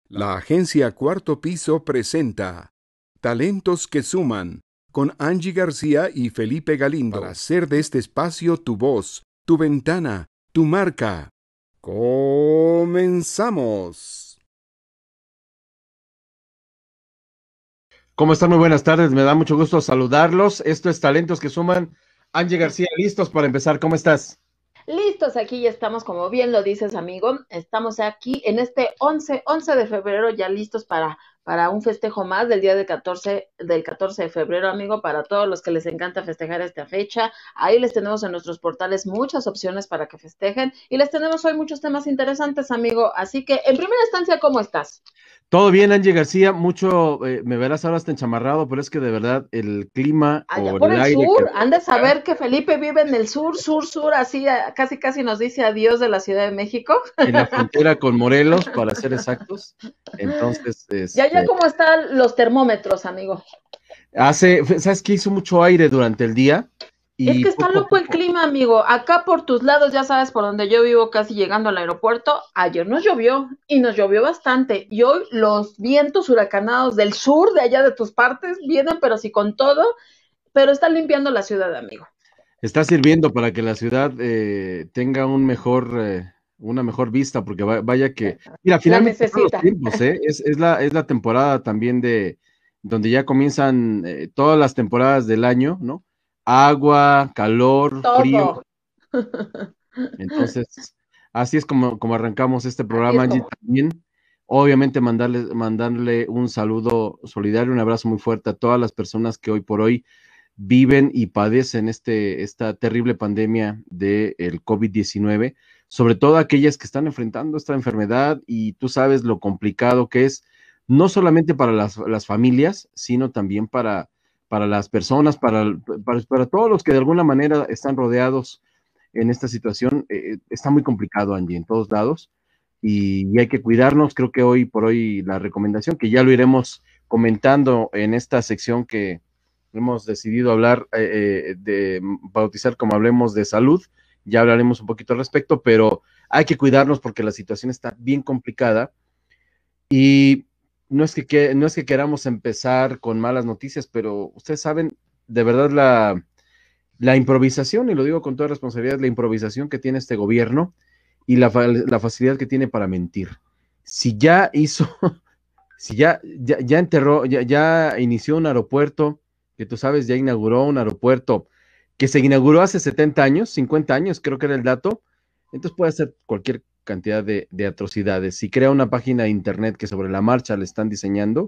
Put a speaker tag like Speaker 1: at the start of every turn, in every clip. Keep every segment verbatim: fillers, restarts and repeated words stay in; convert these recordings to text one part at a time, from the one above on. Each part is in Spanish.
Speaker 1: La agencia Cuarto Piso presenta Talentos que Suman con Angie García y Felipe Galindo para hacer de este espacio tu voz, tu ventana, tu marca. ¡Comenzamos!
Speaker 2: ¿Cómo están? Muy buenas tardes, me da mucho gusto saludarlos. Esto es Talentos que Suman. Angie García, listos para empezar. ¿Cómo estás?
Speaker 3: Listos, aquí ya estamos, como bien lo dices, amigo. Estamos aquí en este once, once de febrero, ya listos para, para un festejo más del día del catorce, del catorce de febrero, amigo, para todos los que les encanta festejar esta fecha. Ahí les tenemos en nuestros portales muchas opciones para que festejen y les tenemos hoy muchos temas interesantes, amigo. Así que, en primera instancia, ¿cómo estás?
Speaker 2: Todo bien, Angie García. Mucho, eh, me verás ahora hasta enchamarrado, pero es que de verdad el clima
Speaker 3: Allá
Speaker 2: o
Speaker 3: por
Speaker 2: el
Speaker 3: el
Speaker 2: aire que
Speaker 3: sur, han de saber que Felipe vive en el sur, sur, sur, así a- casi, casi nos dice adiós de la Ciudad de México.
Speaker 2: en la frontera con Morelos, para ser exactos. Entonces,
Speaker 3: Ya, ya,
Speaker 2: este,
Speaker 3: ¿cómo están los termómetros, amigo?
Speaker 2: hace, ¿sabes qué? Hizo mucho aire durante el día
Speaker 3: Es
Speaker 2: y
Speaker 3: que está
Speaker 2: poco a
Speaker 3: loco el
Speaker 2: poco.
Speaker 3: clima, amigo. Acá por tus lados, ya sabes, por donde yo vivo, casi llegando al aeropuerto, ayer nos llovió y nos llovió bastante. Y hoy los vientos huracanados del sur, de allá de tus partes, vienen, pero sí con todo, pero están limpiando la ciudad, amigo.
Speaker 2: Está sirviendo para que la ciudad eh, tenga un mejor, eh, una mejor vista, porque va- vaya que, mira,
Speaker 3: La
Speaker 2: finalmente son los
Speaker 3: necesita.
Speaker 2: tiempos, ¿eh? Es, es la, es la temporada también de, donde ya comienzan eh, todas las temporadas del año, ¿no? Agua, calor, frío.
Speaker 3: Todo.
Speaker 2: Entonces, así es como, como arrancamos este
Speaker 3: Así
Speaker 2: programa,
Speaker 3: es
Speaker 2: Angie,
Speaker 3: como.
Speaker 2: también. Obviamente mandarle, mandarle un saludo solidario, un abrazo muy fuerte a todas las personas que hoy por hoy viven y padecen este, esta terrible pandemia del COVID diecinueve, sobre todo aquellas que están enfrentando esta enfermedad y tú sabes lo complicado que es, no solamente para las, las familias, sino también para, para las personas, para, para, para, todos los que de alguna manera están rodeados en esta situación. Eh, está muy complicado, Angie, en todos lados. Y, y hay que cuidarnos. Creo que hoy por hoy la recomendación, que ya lo iremos comentando en esta sección que, hemos decidido hablar eh, eh, de bautizar como hablemos de salud, ya hablaremos un poquito al respecto, pero hay que cuidarnos porque la situación está bien complicada y no es que, que no es que queramos empezar con malas noticias, pero ustedes saben de verdad la, la improvisación, y lo digo con toda responsabilidad, la improvisación que tiene este gobierno y la, la facilidad que tiene para mentir. Si ya hizo si ya, ya, ya enterró, ya, ya inició un aeropuerto, que tú sabes, ya inauguró un aeropuerto que se inauguró hace setenta años, cincuenta años, creo que era el dato, entonces puede hacer cualquier cantidad de, de atrocidades. Si crea una página de internet que sobre la marcha le están diseñando,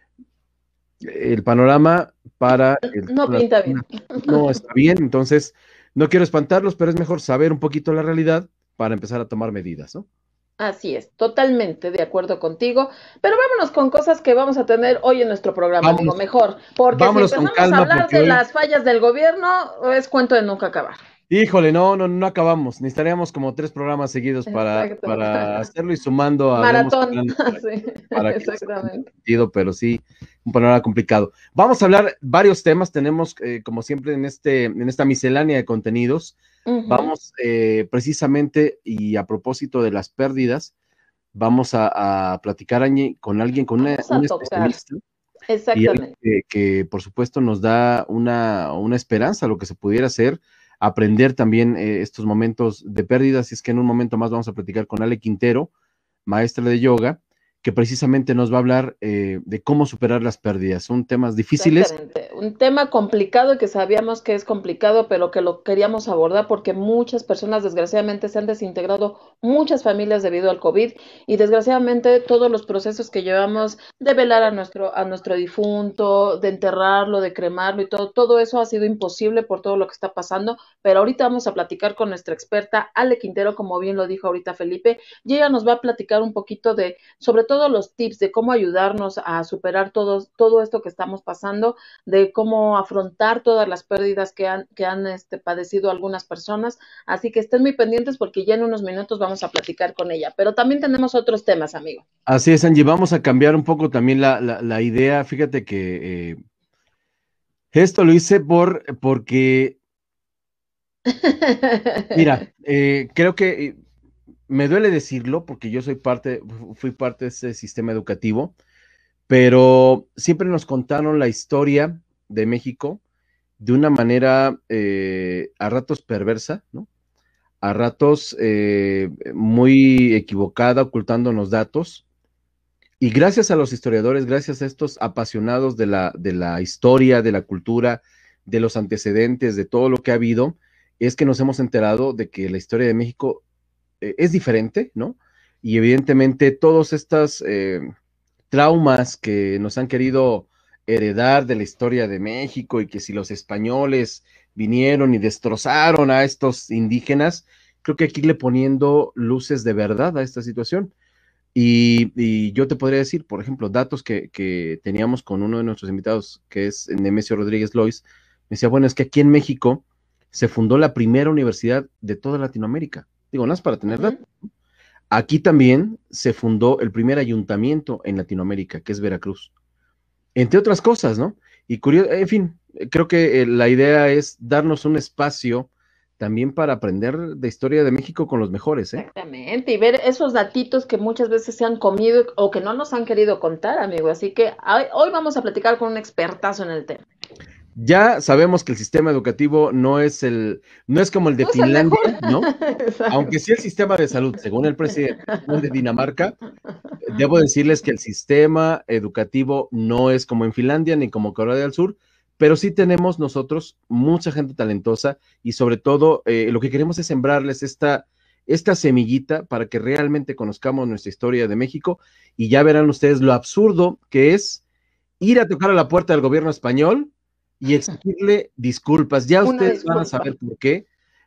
Speaker 2: el panorama para el,
Speaker 3: No pinta bien.
Speaker 2: no está bien, entonces no quiero espantarlos, pero es mejor saber un poquito la realidad para empezar a tomar medidas, ¿no?
Speaker 3: Así es, totalmente de acuerdo contigo. Pero vámonos con cosas que vamos a tener hoy en nuestro programa, amigo,
Speaker 2: Vámonos,
Speaker 3: mejor. Porque si
Speaker 2: vámonos con
Speaker 3: empezamos a
Speaker 2: calma
Speaker 3: hablar
Speaker 2: porque
Speaker 3: de
Speaker 2: hoy
Speaker 3: las fallas del gobierno, es cuento de nunca acabar.
Speaker 2: híjole, no, no, no acabamos. Necesitaríamos como tres programas seguidos para,
Speaker 3: Exacto.
Speaker 2: para hacerlo y sumando hablemos
Speaker 3: Maratón,
Speaker 2: hablando para,
Speaker 3: sí,
Speaker 2: para que nos haga
Speaker 3: exactamente.
Speaker 2: sentido, pero sí, un panorama complicado. Vamos a hablar varios temas. Tenemos, eh, como siempre, en este, en esta miscelánea de contenidos,
Speaker 3: Ujú.
Speaker 2: vamos eh, precisamente y a propósito de las pérdidas, vamos a, a platicar Añe, con alguien, con una,
Speaker 3: Vamos
Speaker 2: un
Speaker 3: a tocar,
Speaker 2: especialista y alguien
Speaker 3: exactamente.
Speaker 2: que, que, por supuesto nos da una, una esperanza a lo que se pudiera hacer, aprender también eh, estos momentos de pérdida. Así es que en un momento más vamos a platicar con Ale Quintero, maestra de yoga, que precisamente nos va a hablar eh, de cómo superar las pérdidas. Son temas difíciles.
Speaker 3: Exactamente, un tema complicado que sabíamos que es complicado, pero que lo queríamos abordar porque muchas personas desgraciadamente se han desintegrado, muchas familias debido al COVID y desgraciadamente todos los procesos que llevamos de velar a nuestro, a nuestro difunto, de enterrarlo, de cremarlo y todo, todo eso ha sido imposible por todo lo que está pasando, pero ahorita vamos a platicar con nuestra experta Ale Quintero, como bien lo dijo ahorita Felipe, y ella nos va a platicar un poquito de, sobre todo los tips de cómo ayudarnos a superar todo, todo esto que estamos pasando, de cómo afrontar todas las pérdidas que han, que han este, padecido algunas personas. Así que estén muy pendientes porque ya en unos minutos vamos a platicar con ella. Pero también tenemos otros temas, amigo.
Speaker 2: Así es, Angie, vamos a cambiar un poco también la, la, la idea. Fíjate que eh, esto lo hice por, porque, mira, eh, creo que eh, me duele decirlo porque yo soy parte, fui parte de ese sistema educativo, pero siempre nos contaron la historia de México de una manera eh, a ratos perversa, ¿no? A ratos eh, muy equivocada, ocultándonos datos. Y gracias a los historiadores, gracias a estos apasionados de la, de la historia, de la cultura, de los antecedentes, de todo lo que ha habido, es que nos hemos enterado de que la historia de México eh, es diferente, ¿no? Y evidentemente todos estos eh, traumas que nos han querido heredar de la historia de México y que si los españoles vinieron y destrozaron a estos indígenas, creo que aquí le poniendo luces de verdad a esta situación. Y, y yo te podría decir, por ejemplo, datos que, que teníamos con uno de nuestros invitados, que es Nemesio Rodríguez Lois, me decía, bueno, es que aquí en México se fundó la primera universidad de toda Latinoamérica. Digo, no es para tener datos. Uh-huh. Aquí también se fundó el primer ayuntamiento en Latinoamérica, que es Veracruz. Entre otras cosas, ¿no? Y curioso, en fin, creo que eh, la idea es darnos un espacio también para aprender de historia de México con los mejores, ¿eh?
Speaker 3: Exactamente, y ver esos datitos que muchas veces se han comido o que no nos han querido contar, amigo. Así que hoy vamos a platicar con un expertazo en el tema.
Speaker 2: Ya sabemos que el sistema educativo no es el, no es como el de no Finlandia, es el ¿no? Aunque sí el sistema de salud, según el presidente de Dinamarca, debo decirles que el sistema educativo no es como en Finlandia ni como Corea del Sur, pero sí tenemos nosotros mucha gente talentosa y sobre todo eh, lo que queremos es sembrarles esta, esta semillita para que realmente conozcamos nuestra historia de México y ya verán ustedes lo absurdo que es ir a tocar a la puerta del gobierno español y exigirle disculpas. Ya ustedes disculpa. van a saber por qué.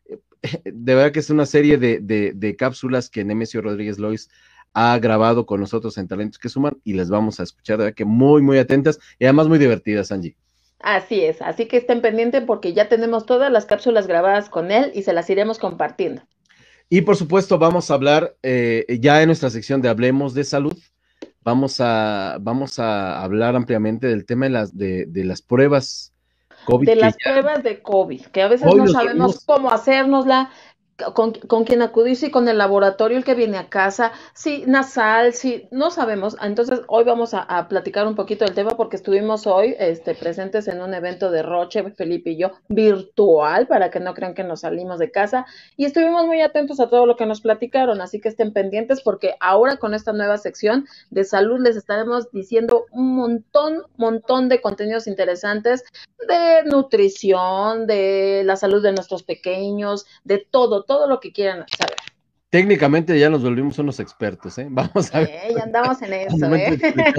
Speaker 2: De verdad que es una serie de, de, de cápsulas que Nemesio Rodríguez Lois ha grabado con nosotros en Talentos que Suman y les vamos a escuchar, de verdad que muy, muy atentas y además muy divertidas, Angie.
Speaker 3: Así es, así que estén pendientes porque ya tenemos todas las cápsulas grabadas con él y se las iremos compartiendo.
Speaker 2: Y por supuesto vamos a hablar eh, ya en nuestra sección de Hablemos de Salud, vamos a, vamos a hablar ampliamente del tema de las, de, de las pruebas COVID.
Speaker 3: De las ya, pruebas de COVID, que a veces no sabemos volvimos... cómo hacérnosla, con, con quién acudir, si con el laboratorio el que viene a casa, si nasal, si no sabemos. Entonces hoy vamos a, a platicar un poquito del tema porque estuvimos hoy este, presentes en un evento de Roche, Felipe y yo, virtual, para que no crean que nos salimos de casa, y estuvimos muy atentos a todo lo que nos platicaron, así que estén pendientes porque ahora con esta nueva sección de salud les estaremos diciendo un montón, montón de contenidos interesantes de nutrición, de la salud de nuestros pequeños, de todo, todo lo que quieran saber.
Speaker 2: Técnicamente ya nos volvimos unos expertos, ¿eh? Vamos a ver.
Speaker 3: Eh, ya andamos en eso, ¿eh?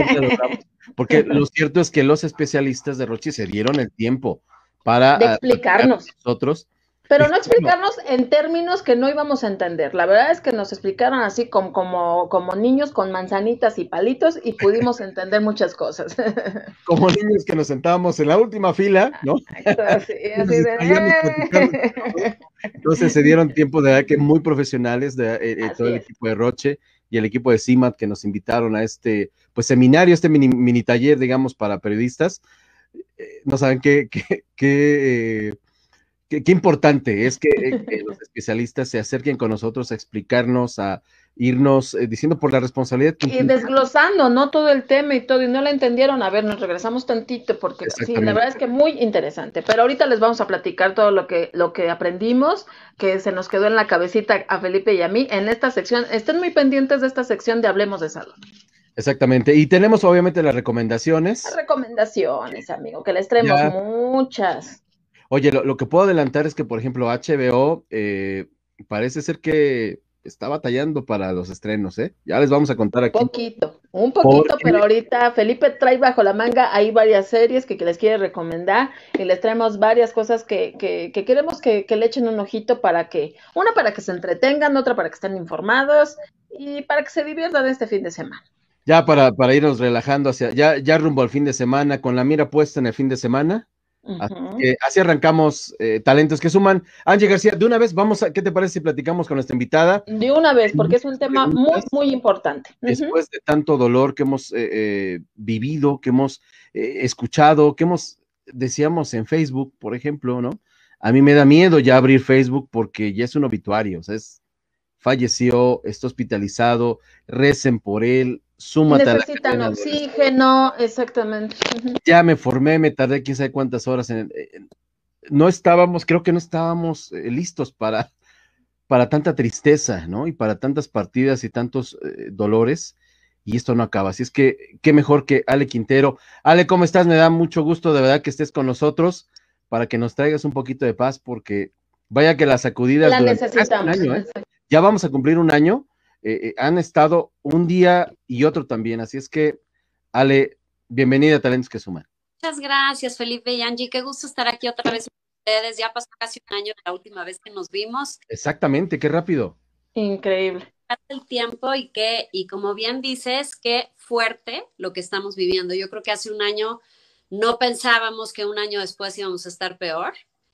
Speaker 2: Porque lo cierto es que los especialistas de Roche se dieron el tiempo para
Speaker 3: de explicarnos.
Speaker 2: A nosotros.
Speaker 3: Pero no explicarnos en términos que no íbamos a entender. La verdad es que nos explicaron así como, como, como niños con manzanitas y palitos y pudimos entender muchas cosas.
Speaker 2: Como niños que nos sentábamos en la última fila, ¿no?
Speaker 3: Así, así de...
Speaker 2: Entonces se dieron tiempo de verdad que muy profesionales de eh, todo el es. equipo de Roche y el equipo de CIMAT que nos invitaron a este pues seminario, este mini, mini taller, digamos, para periodistas. Eh, no saben qué, qué, qué eh, Qué, qué importante es que, eh, que los especialistas se acerquen con nosotros a explicarnos, a irnos eh, diciendo por la responsabilidad. Que
Speaker 3: y desglosando, ¿no? Todo el tema y todo, y no lo entendieron. A ver, nos regresamos tantito porque sí, la verdad es que muy interesante. Pero ahorita les vamos a platicar todo lo que, lo que aprendimos, que se nos quedó en la cabecita a Felipe y a mí en esta sección. Estén muy pendientes de esta sección de Hablemos de Salud.
Speaker 2: Exactamente, y tenemos obviamente las recomendaciones.
Speaker 3: Las recomendaciones, amigo, que les traemos ya. muchas.
Speaker 2: Oye, lo, lo que puedo adelantar es que, por ejemplo, H B O eh, parece ser que está batallando para los estrenos, ¿eh? Ya les vamos a contar aquí.
Speaker 3: Un poquito, un poquito, porque... pero ahorita Felipe trae bajo la manga, hay varias series que, que les quiere recomendar y les traemos varias cosas que, que, que queremos que, que le echen un ojito para que, una para que se entretengan, otra para que estén informados y para que se diviertan este fin de semana.
Speaker 2: Ya para, para irnos relajando hacia, ya, ya rumbo al fin de semana, con la mira puesta en el fin de semana. Uh-huh. Así, que así arrancamos eh, Talentos que Suman. Angie García, de una vez vamos a, ¿qué te parece si platicamos con nuestra invitada?
Speaker 3: De una vez, porque es un tema muy, muy importante. Uh-huh.
Speaker 2: Después de tanto dolor que hemos eh, eh, vivido, que hemos eh, escuchado, que hemos, decíamos en Facebook, por ejemplo, ¿no? A mí me da miedo ya abrir Facebook porque ya es un obituario, o sea, es falleció, está hospitalizado, recen por él, súmate a la
Speaker 3: Necesitan
Speaker 2: cadena de
Speaker 3: oxígeno, exactamente. Ujú.
Speaker 2: ya me formé, me tardé quién sabe cuántas horas en, en- no estábamos, creo que no estábamos eh, listos para, para tanta tristeza, ¿no? Y para tantas partidas y tantos eh, dolores, y esto no acaba. Así es que, qué mejor que Ale Quintero. Ale, ¿cómo estás? Me da mucho gusto de verdad que estés con nosotros para que nos traigas un poquito de paz, porque vaya que las sacudidas
Speaker 3: La
Speaker 2: durante casi un
Speaker 3: necesitamos.
Speaker 2: año, ¿eh?
Speaker 3: Exacto.
Speaker 2: Ya vamos a cumplir un año, eh, eh, han estado un día y otro también. Así es que, Ale, bienvenida a Talentos que Suman.
Speaker 4: Muchas gracias, Felipe y Angie. Qué gusto estar aquí otra vez con ustedes. Ya pasó casi un año de la última vez que nos vimos.
Speaker 2: Exactamente, qué rápido.
Speaker 3: Increíble.
Speaker 4: Pasa el tiempo y que, y como bien dices, qué fuerte lo que estamos viviendo. Yo creo que hace un año no pensábamos que un año después íbamos a estar peor.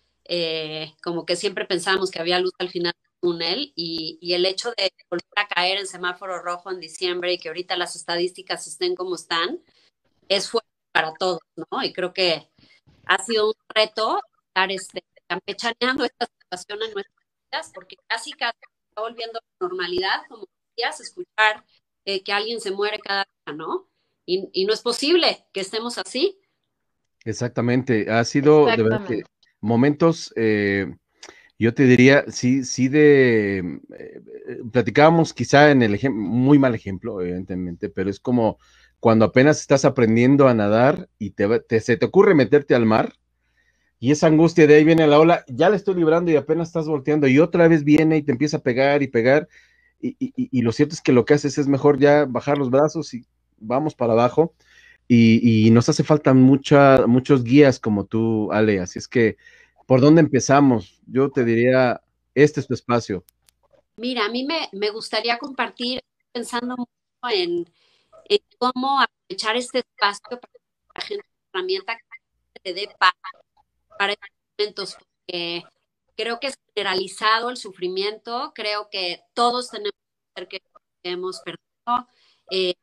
Speaker 4: Eh, como que siempre pensábamos que había luz al final del túnel y, y el hecho de volver a caer en semáforo rojo en diciembre y que ahorita las estadísticas estén como están, es fuerte para todos, ¿no? Y creo que ha sido un reto estar este, campechaneando esta situación en nuestras vidas, porque casi casi está volviendo a la normalidad, como decías, escuchar eh, que alguien se muere cada día, ¿no? Y, y no es posible que estemos así.
Speaker 2: Exactamente, ha sido de verdad que
Speaker 3: Exactamente.
Speaker 2: momentos, eh, yo te diría, sí, sí de, eh, eh, platicábamos quizá en el ejemplo, muy mal ejemplo, evidentemente, pero es como cuando apenas estás aprendiendo a nadar y te, va- te- se te ocurre meterte al mar y esa angustia de ahí viene la ola, ya la estoy librando y apenas estás volteando y otra vez viene y te empieza a pegar y pegar y, y- y- y lo cierto es que lo que haces es mejor ya bajar los brazos y vamos para abajo y, y nos hace falta mucha, muchos guías como tú, Ale, así es que, ¿por dónde empezamos? Yo te diría, este es tu espacio.
Speaker 4: Mira, a mí me, me gustaría compartir pensando mucho en, en cómo aprovechar este espacio para que la gente una herramienta que te dé paz para estos momentos, porque creo que es generalizado el sufrimiento, creo que todos tenemos que ser que hemos perdido. Eh,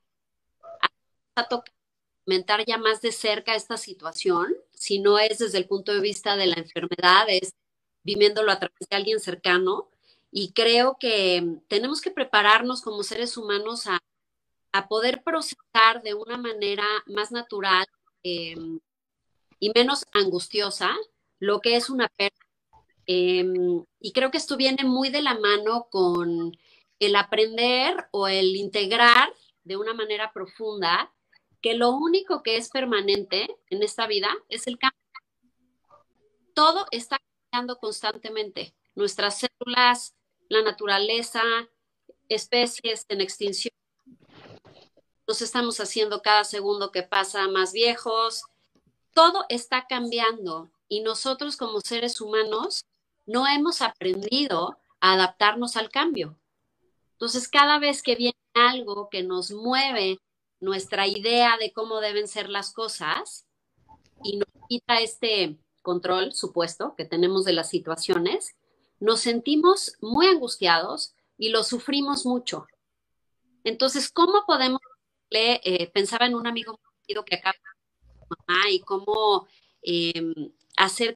Speaker 4: a tocar comentar ya más de cerca esta situación, si no es desde el punto de vista de la enfermedad, es viviéndolo a través de alguien cercano. Y creo que tenemos que prepararnos como seres humanos a, a poder procesar de una manera más natural eh, y menos angustiosa lo que es una pérdida. Eh, y creo que esto viene muy de la mano con el aprender o el integrar de una manera profunda que lo único que es permanente en esta vida es el cambio. Todo está cambiando constantemente. Nuestras células, la naturaleza, especies en extinción, nos estamos haciendo cada segundo que pasa más viejos. Todo está cambiando y nosotros como seres humanos no hemos aprendido a adaptarnos al cambio. Entonces, cada vez que viene algo que nos mueve nuestra idea de cómo deben ser las cosas y nos quita este control supuesto que tenemos de las situaciones, nos sentimos muy angustiados y lo sufrimos mucho. Entonces, ¿cómo podemos, eh, pensaba en un amigo que acaba de mamá y cómo eh, hacer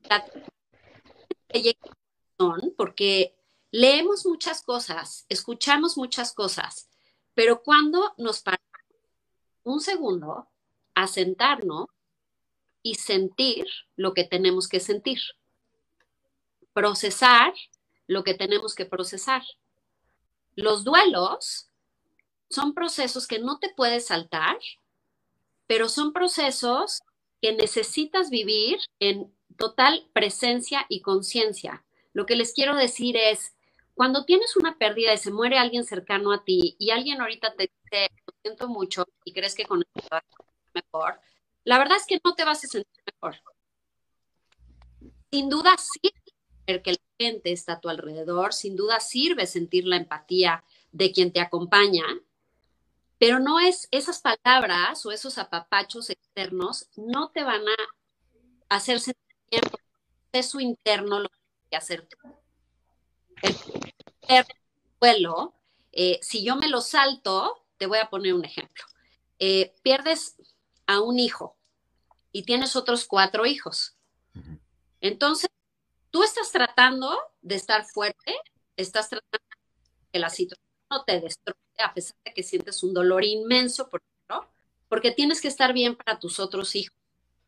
Speaker 4: que llegue son, porque leemos muchas cosas, escuchamos muchas cosas, pero cuando nos paramos un segundo a sentarnos y sentir lo que tenemos que sentir, procesar lo que tenemos que procesar. Los duelos son procesos que no te puedes saltar, pero son procesos que necesitas vivir en total presencia y conciencia. Lo que les quiero decir es, cuando tienes una pérdida y se muere alguien cercano a ti y alguien ahorita te dice, lo siento mucho y crees que con esto vas a sentir mejor, la verdad es que no te vas a sentir mejor. Sin duda sirve ver que la gente está a tu alrededor, sin duda sirve sentir la empatía de quien te acompaña, pero no es esas palabras o esos apapachos externos no te van a hacer sentir bien porque el proceso interno lo tienes que hacer tú. El duelo, eh, si yo me lo salto, te voy a poner un ejemplo. Eh, pierdes a un hijo y tienes otros cuatro hijos. Entonces, tú estás tratando de estar fuerte, estás tratando que la situación no te destroce, a pesar de que sientes un dolor inmenso, por ejemplo, porque tienes que estar bien para tus otros hijos.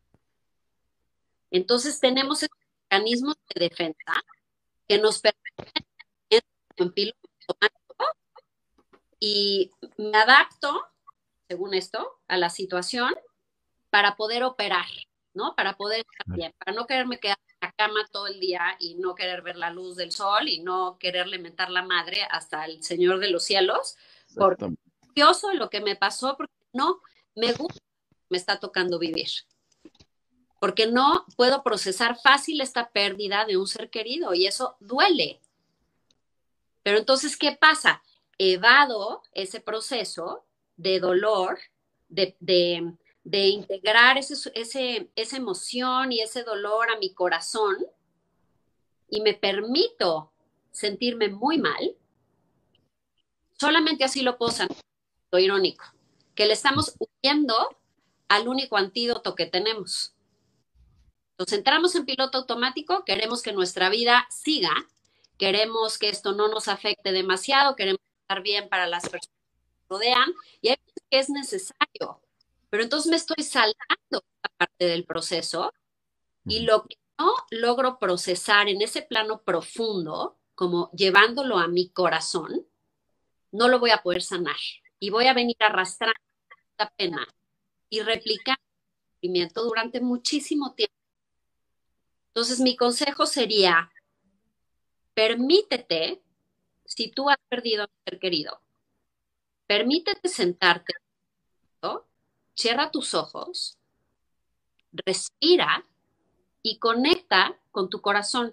Speaker 4: Entonces tenemos estos mecanismos de defensa que nos permiten en piloto automático y me adapto, según esto, a la situación para poder operar, ¿no? Para poder estar bien, para no quererme quedar en la cama todo el día y no querer ver la luz del sol y no quererle mentar la madre hasta el Señor de los cielos, porque es curioso lo que me pasó, porque no me gusta, me está tocando vivir, porque no puedo procesar fácil esta pérdida de un ser querido y eso duele. Pero entonces, ¿qué pasa? Evado ese proceso de dolor, de, de, de integrar ese, ese, esa emoción y ese dolor a mi corazón y me permito sentirme muy mal. Solamente así lo puedo sanar, lo irónico, que le estamos huyendo al único antídoto que tenemos. Entonces entramos en piloto automático, queremos que nuestra vida siga, queremos que esto no nos afecte demasiado, queremos estar bien para las personas que nos rodean y hay veces que es necesario, pero entonces me estoy saltando esta parte del proceso y lo que no logro procesar en ese plano profundo, como llevándolo a mi corazón, no lo voy a poder sanar y voy a venir arrastrando esta pena y replicar el sufrimiento durante muchísimo tiempo. Entonces mi consejo sería, permítete, si tú has perdido a un ser querido, permítete sentarte, ¿no? Cierra tus ojos, respira y conecta con tu corazón.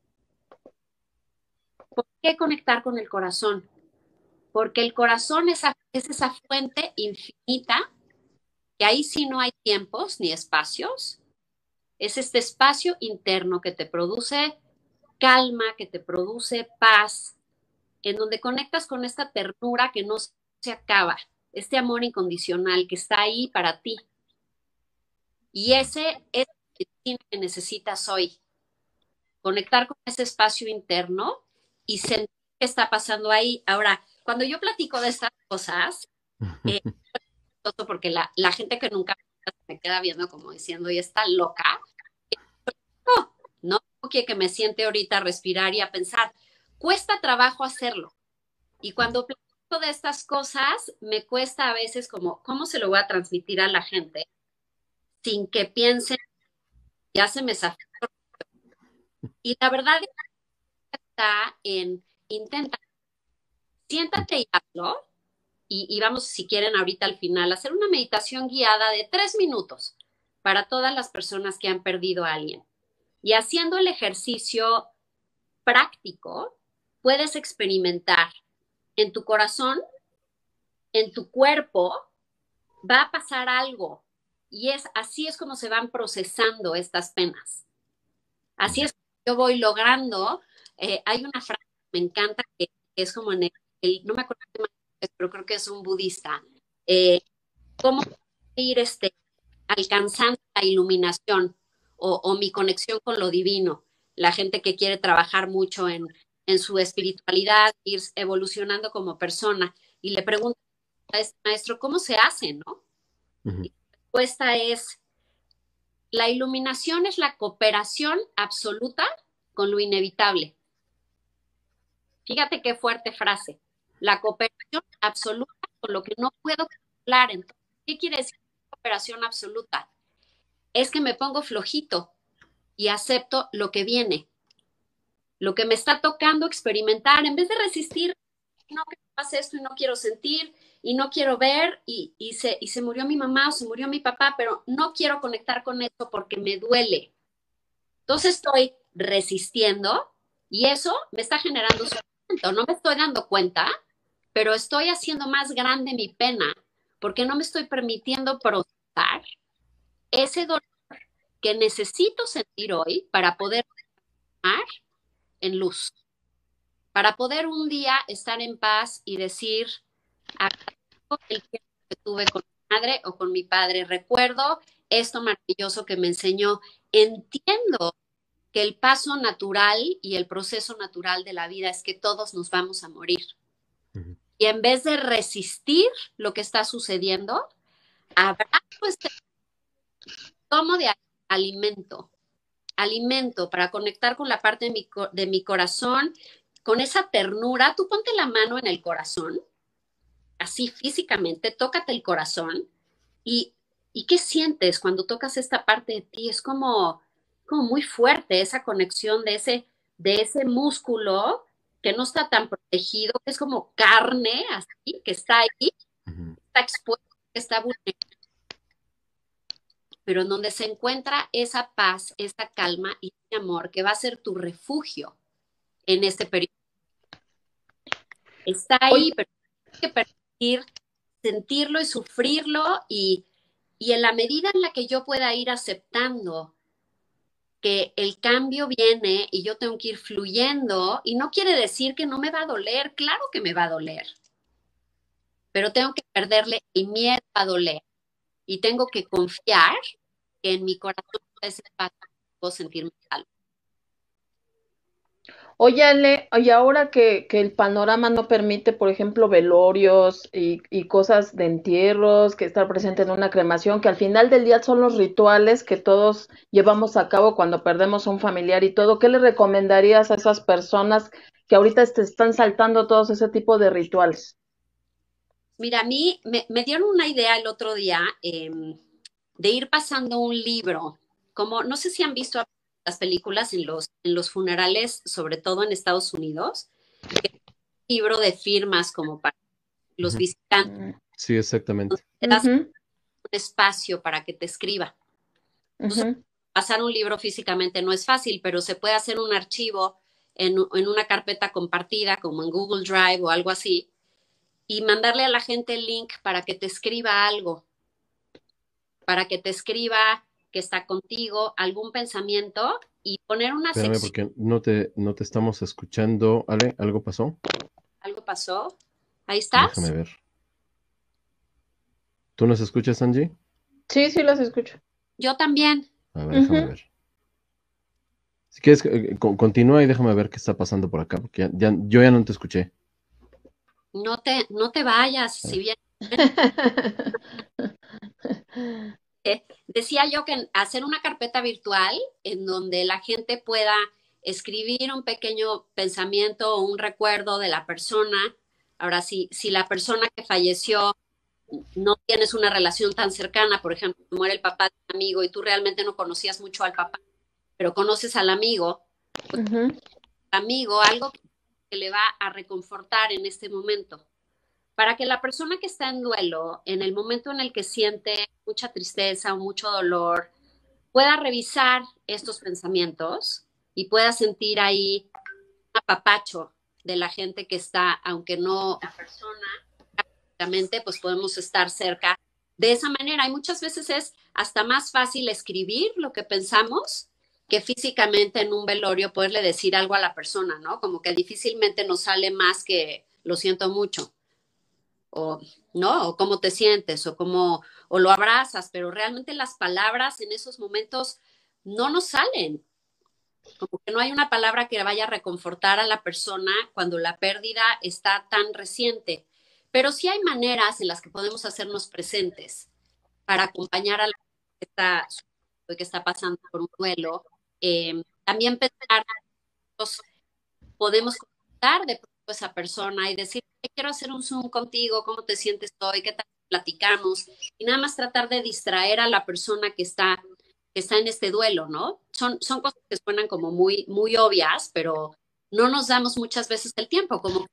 Speaker 4: ¿Por qué conectar con el corazón? Porque el corazón es, es esa fuente infinita, que ahí sí no hay tiempos ni espacios, es este espacio interno que te produce calma, que te produce paz, en donde conectas con esta ternura que no se acaba, este amor incondicional que está ahí para ti. Y ese es el que necesitas hoy. Conectar con ese espacio interno y sentir qué está pasando ahí. Ahora, cuando yo platico de estas cosas, eh, porque la, la gente que nunca me queda viendo como diciendo, y está loca, no, no quiero que me siente ahorita a respirar y a pensar. Cuesta trabajo hacerlo. Y cuando platico de estas cosas, me cuesta a veces como, ¿cómo se lo voy a transmitir a la gente? Sin que piensen, ya se me zafó. Y la verdad está en, intenta, siéntate y hazlo. Y, y vamos, si quieren, ahorita al final, hacer una meditación guiada de tres minutos para todas las personas que han perdido a alguien. Y haciendo el ejercicio práctico, puedes experimentar en tu corazón, en tu cuerpo, va a pasar algo. Y es así es como se van procesando estas penas. Así es como yo voy logrando. Eh, hay una frase que me encanta que, que es como en el, el no me acuerdo qué más es, pero creo que es un budista. Eh, ¿Cómo ir este, alcanzando la iluminación o, o mi conexión con lo divino? La gente que quiere trabajar mucho en, en su espiritualidad, ir evolucionando como persona. Y le pregunto a este maestro, ¿cómo se hace, no? Uh-huh. Y la respuesta es, la iluminación es la cooperación absoluta con lo inevitable. Fíjate qué fuerte frase. La cooperación absoluta con lo que no puedo controlar. Entonces, ¿qué quiere decir cooperación absoluta? Es que me pongo flojito y acepto lo que viene, lo que me está tocando experimentar, en vez de resistir, no, que pasa esto y no quiero sentir y no quiero ver y, y, se, y se murió mi mamá o se murió mi papá, pero no quiero conectar con eso porque me duele. Entonces estoy resistiendo y eso me está generando sufrimiento. No me estoy dando cuenta, pero estoy haciendo más grande mi pena porque no me estoy permitiendo procesar ese dolor que necesito sentir hoy para poder estar en luz, para poder un día estar en paz y decir, el que tuve con mi madre o con mi padre, recuerdo esto maravilloso que me enseñó, entiendo que el paso natural y el proceso natural de la vida es que todos nos vamos a morir. Y en vez de resistir lo que está sucediendo, abrazo este tomo de alimento, alimento para conectar con la parte de mi, de mi corazón, con esa ternura. Tú ponte la mano en el corazón, así físicamente, tócate el corazón y, y ¿qué sientes cuando tocas esta parte de ti? Es como, como muy fuerte esa conexión de ese, de ese músculo que no está tan protegido, que es como carne, así, que está ahí, uh-huh. Está expuesto, que está vulnerable, pero en donde se encuentra esa paz, esa calma y ese amor que va a ser tu refugio en este periodo. Está ahí, pero hay que permitir sentirlo y sufrirlo y, y en la medida en la que yo pueda ir aceptando que el cambio viene y yo tengo que ir fluyendo, y no quiere decir que no me va a doler, claro que me va a doler, pero tengo que perderle el miedo a doler y tengo que confiar que en mi corazón ese espacio puedo sentirme salvo.
Speaker 3: Oye, Ale, y ahora que, que el panorama no permite, por ejemplo, velorios y, y cosas de entierros, que estar presente en una cremación, que al final del día son los rituales que todos llevamos a cabo cuando perdemos a un familiar y todo, ¿qué le recomendarías a esas personas que ahorita te están saltando todos ese tipo de rituales?
Speaker 4: Mira, a mí me, me dieron una idea el otro día eh, de ir pasando un libro, como no sé si han visto las películas en los, en los funerales, sobre todo en Estados Unidos, que es un libro de firmas como para los uh-huh. visitantes.
Speaker 2: Sí, exactamente.
Speaker 4: Te das uh-huh. un espacio para que te escriba. Entonces, uh-huh. pasar un libro físicamente no es fácil, pero se puede hacer un archivo en, en una carpeta compartida, como en Google Drive o algo así, y mandarle a la gente el link para que te escriba algo, para que te escriba que está contigo, algún pensamiento y poner una
Speaker 2: Espérame,
Speaker 4: sección.
Speaker 2: porque no te, no te estamos escuchando. Ale, ¿algo pasó?
Speaker 4: ¿Algo pasó? ¿Ahí estás?
Speaker 2: Déjame ver. ¿Tú nos escuchas, Angie?
Speaker 3: Sí, sí las escucho.
Speaker 4: Yo también.
Speaker 2: A ver, déjame uh-huh. ver. Si quieres, eh, continúa y déjame ver qué está pasando por acá, porque ya, ya, yo ya no te escuché.
Speaker 4: No te, no te vayas, si bien. eh, decía yo que hacer una carpeta virtual en donde la gente pueda escribir un pequeño pensamiento o un recuerdo de la persona. Ahora, si, si la persona que falleció no tienes una relación tan cercana, por ejemplo, muere el papá de un amigo y tú realmente no conocías mucho al papá, pero conoces al amigo, pues, uh-huh. amigo, algo que le va a reconfortar en este momento. Para que la persona que está en duelo, en el momento en el que siente mucha tristeza o mucho dolor, pueda revisar estos pensamientos y pueda sentir ahí un apapacho de la gente que está, aunque no la persona, prácticamente, pues podemos estar cerca. De esa manera, y muchas veces es hasta más fácil escribir lo que pensamos que físicamente en un velorio poderle decir algo a la persona, ¿no? Como que difícilmente nos sale más que lo siento mucho. O no, o cómo te sientes, o cómo, o lo abrazas, pero realmente las palabras en esos momentos no nos salen. Como que no hay una palabra que vaya a reconfortar a la persona cuando la pérdida está tan reciente. Pero sí hay maneras en las que podemos hacernos presentes para acompañar a la que está, que está pasando por un duelo. Eh, también pensar, pues, podemos contar de a esa persona y decir, quiero hacer un Zoom contigo, ¿cómo te sientes hoy? ¿Qué tal platicamos? Y nada más tratar de distraer a la persona que está, que está en este duelo, ¿no? Son, son cosas que suenan como muy, muy obvias, pero no nos damos muchas veces el tiempo, como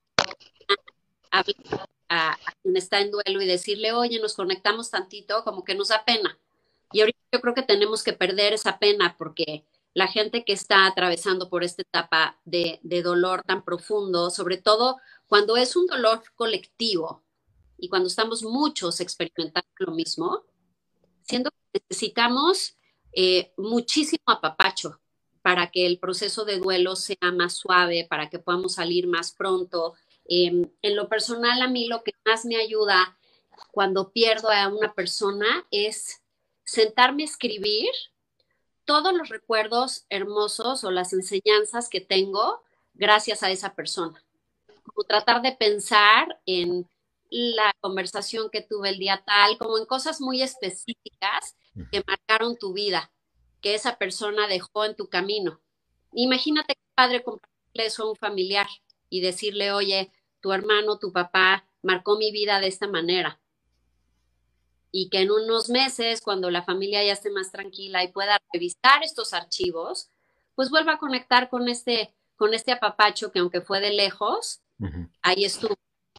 Speaker 4: hablar a, a quien está en duelo y decirle, oye, nos conectamos tantito, como que nos da pena. Y ahorita yo creo que tenemos que perder esa pena porque la gente que está atravesando por esta etapa de, de dolor tan profundo, sobre todo cuando es un dolor colectivo y cuando estamos muchos experimentando lo mismo, siendo que necesitamos eh, muchísimo apapacho para que el proceso de duelo sea más suave, para que podamos salir más pronto. Eh, en lo personal, a mí lo que más me ayuda cuando pierdo a una persona es sentarme a escribir todos los recuerdos hermosos o las enseñanzas que tengo gracias a esa persona. como tratar de pensar en la conversación que tuve el día tal, como en cosas muy específicas que marcaron tu vida, que esa persona dejó en tu camino. Imagínate qué padre compartirle eso a un familiar y decirle, oye, tu hermano, tu papá marcó mi vida de esta manera. Y que en unos meses, cuando la familia ya esté más tranquila y pueda revisar estos archivos, pues vuelva a conectar con este, con este apapacho que aunque fue de lejos, uh-huh. ahí estuvo.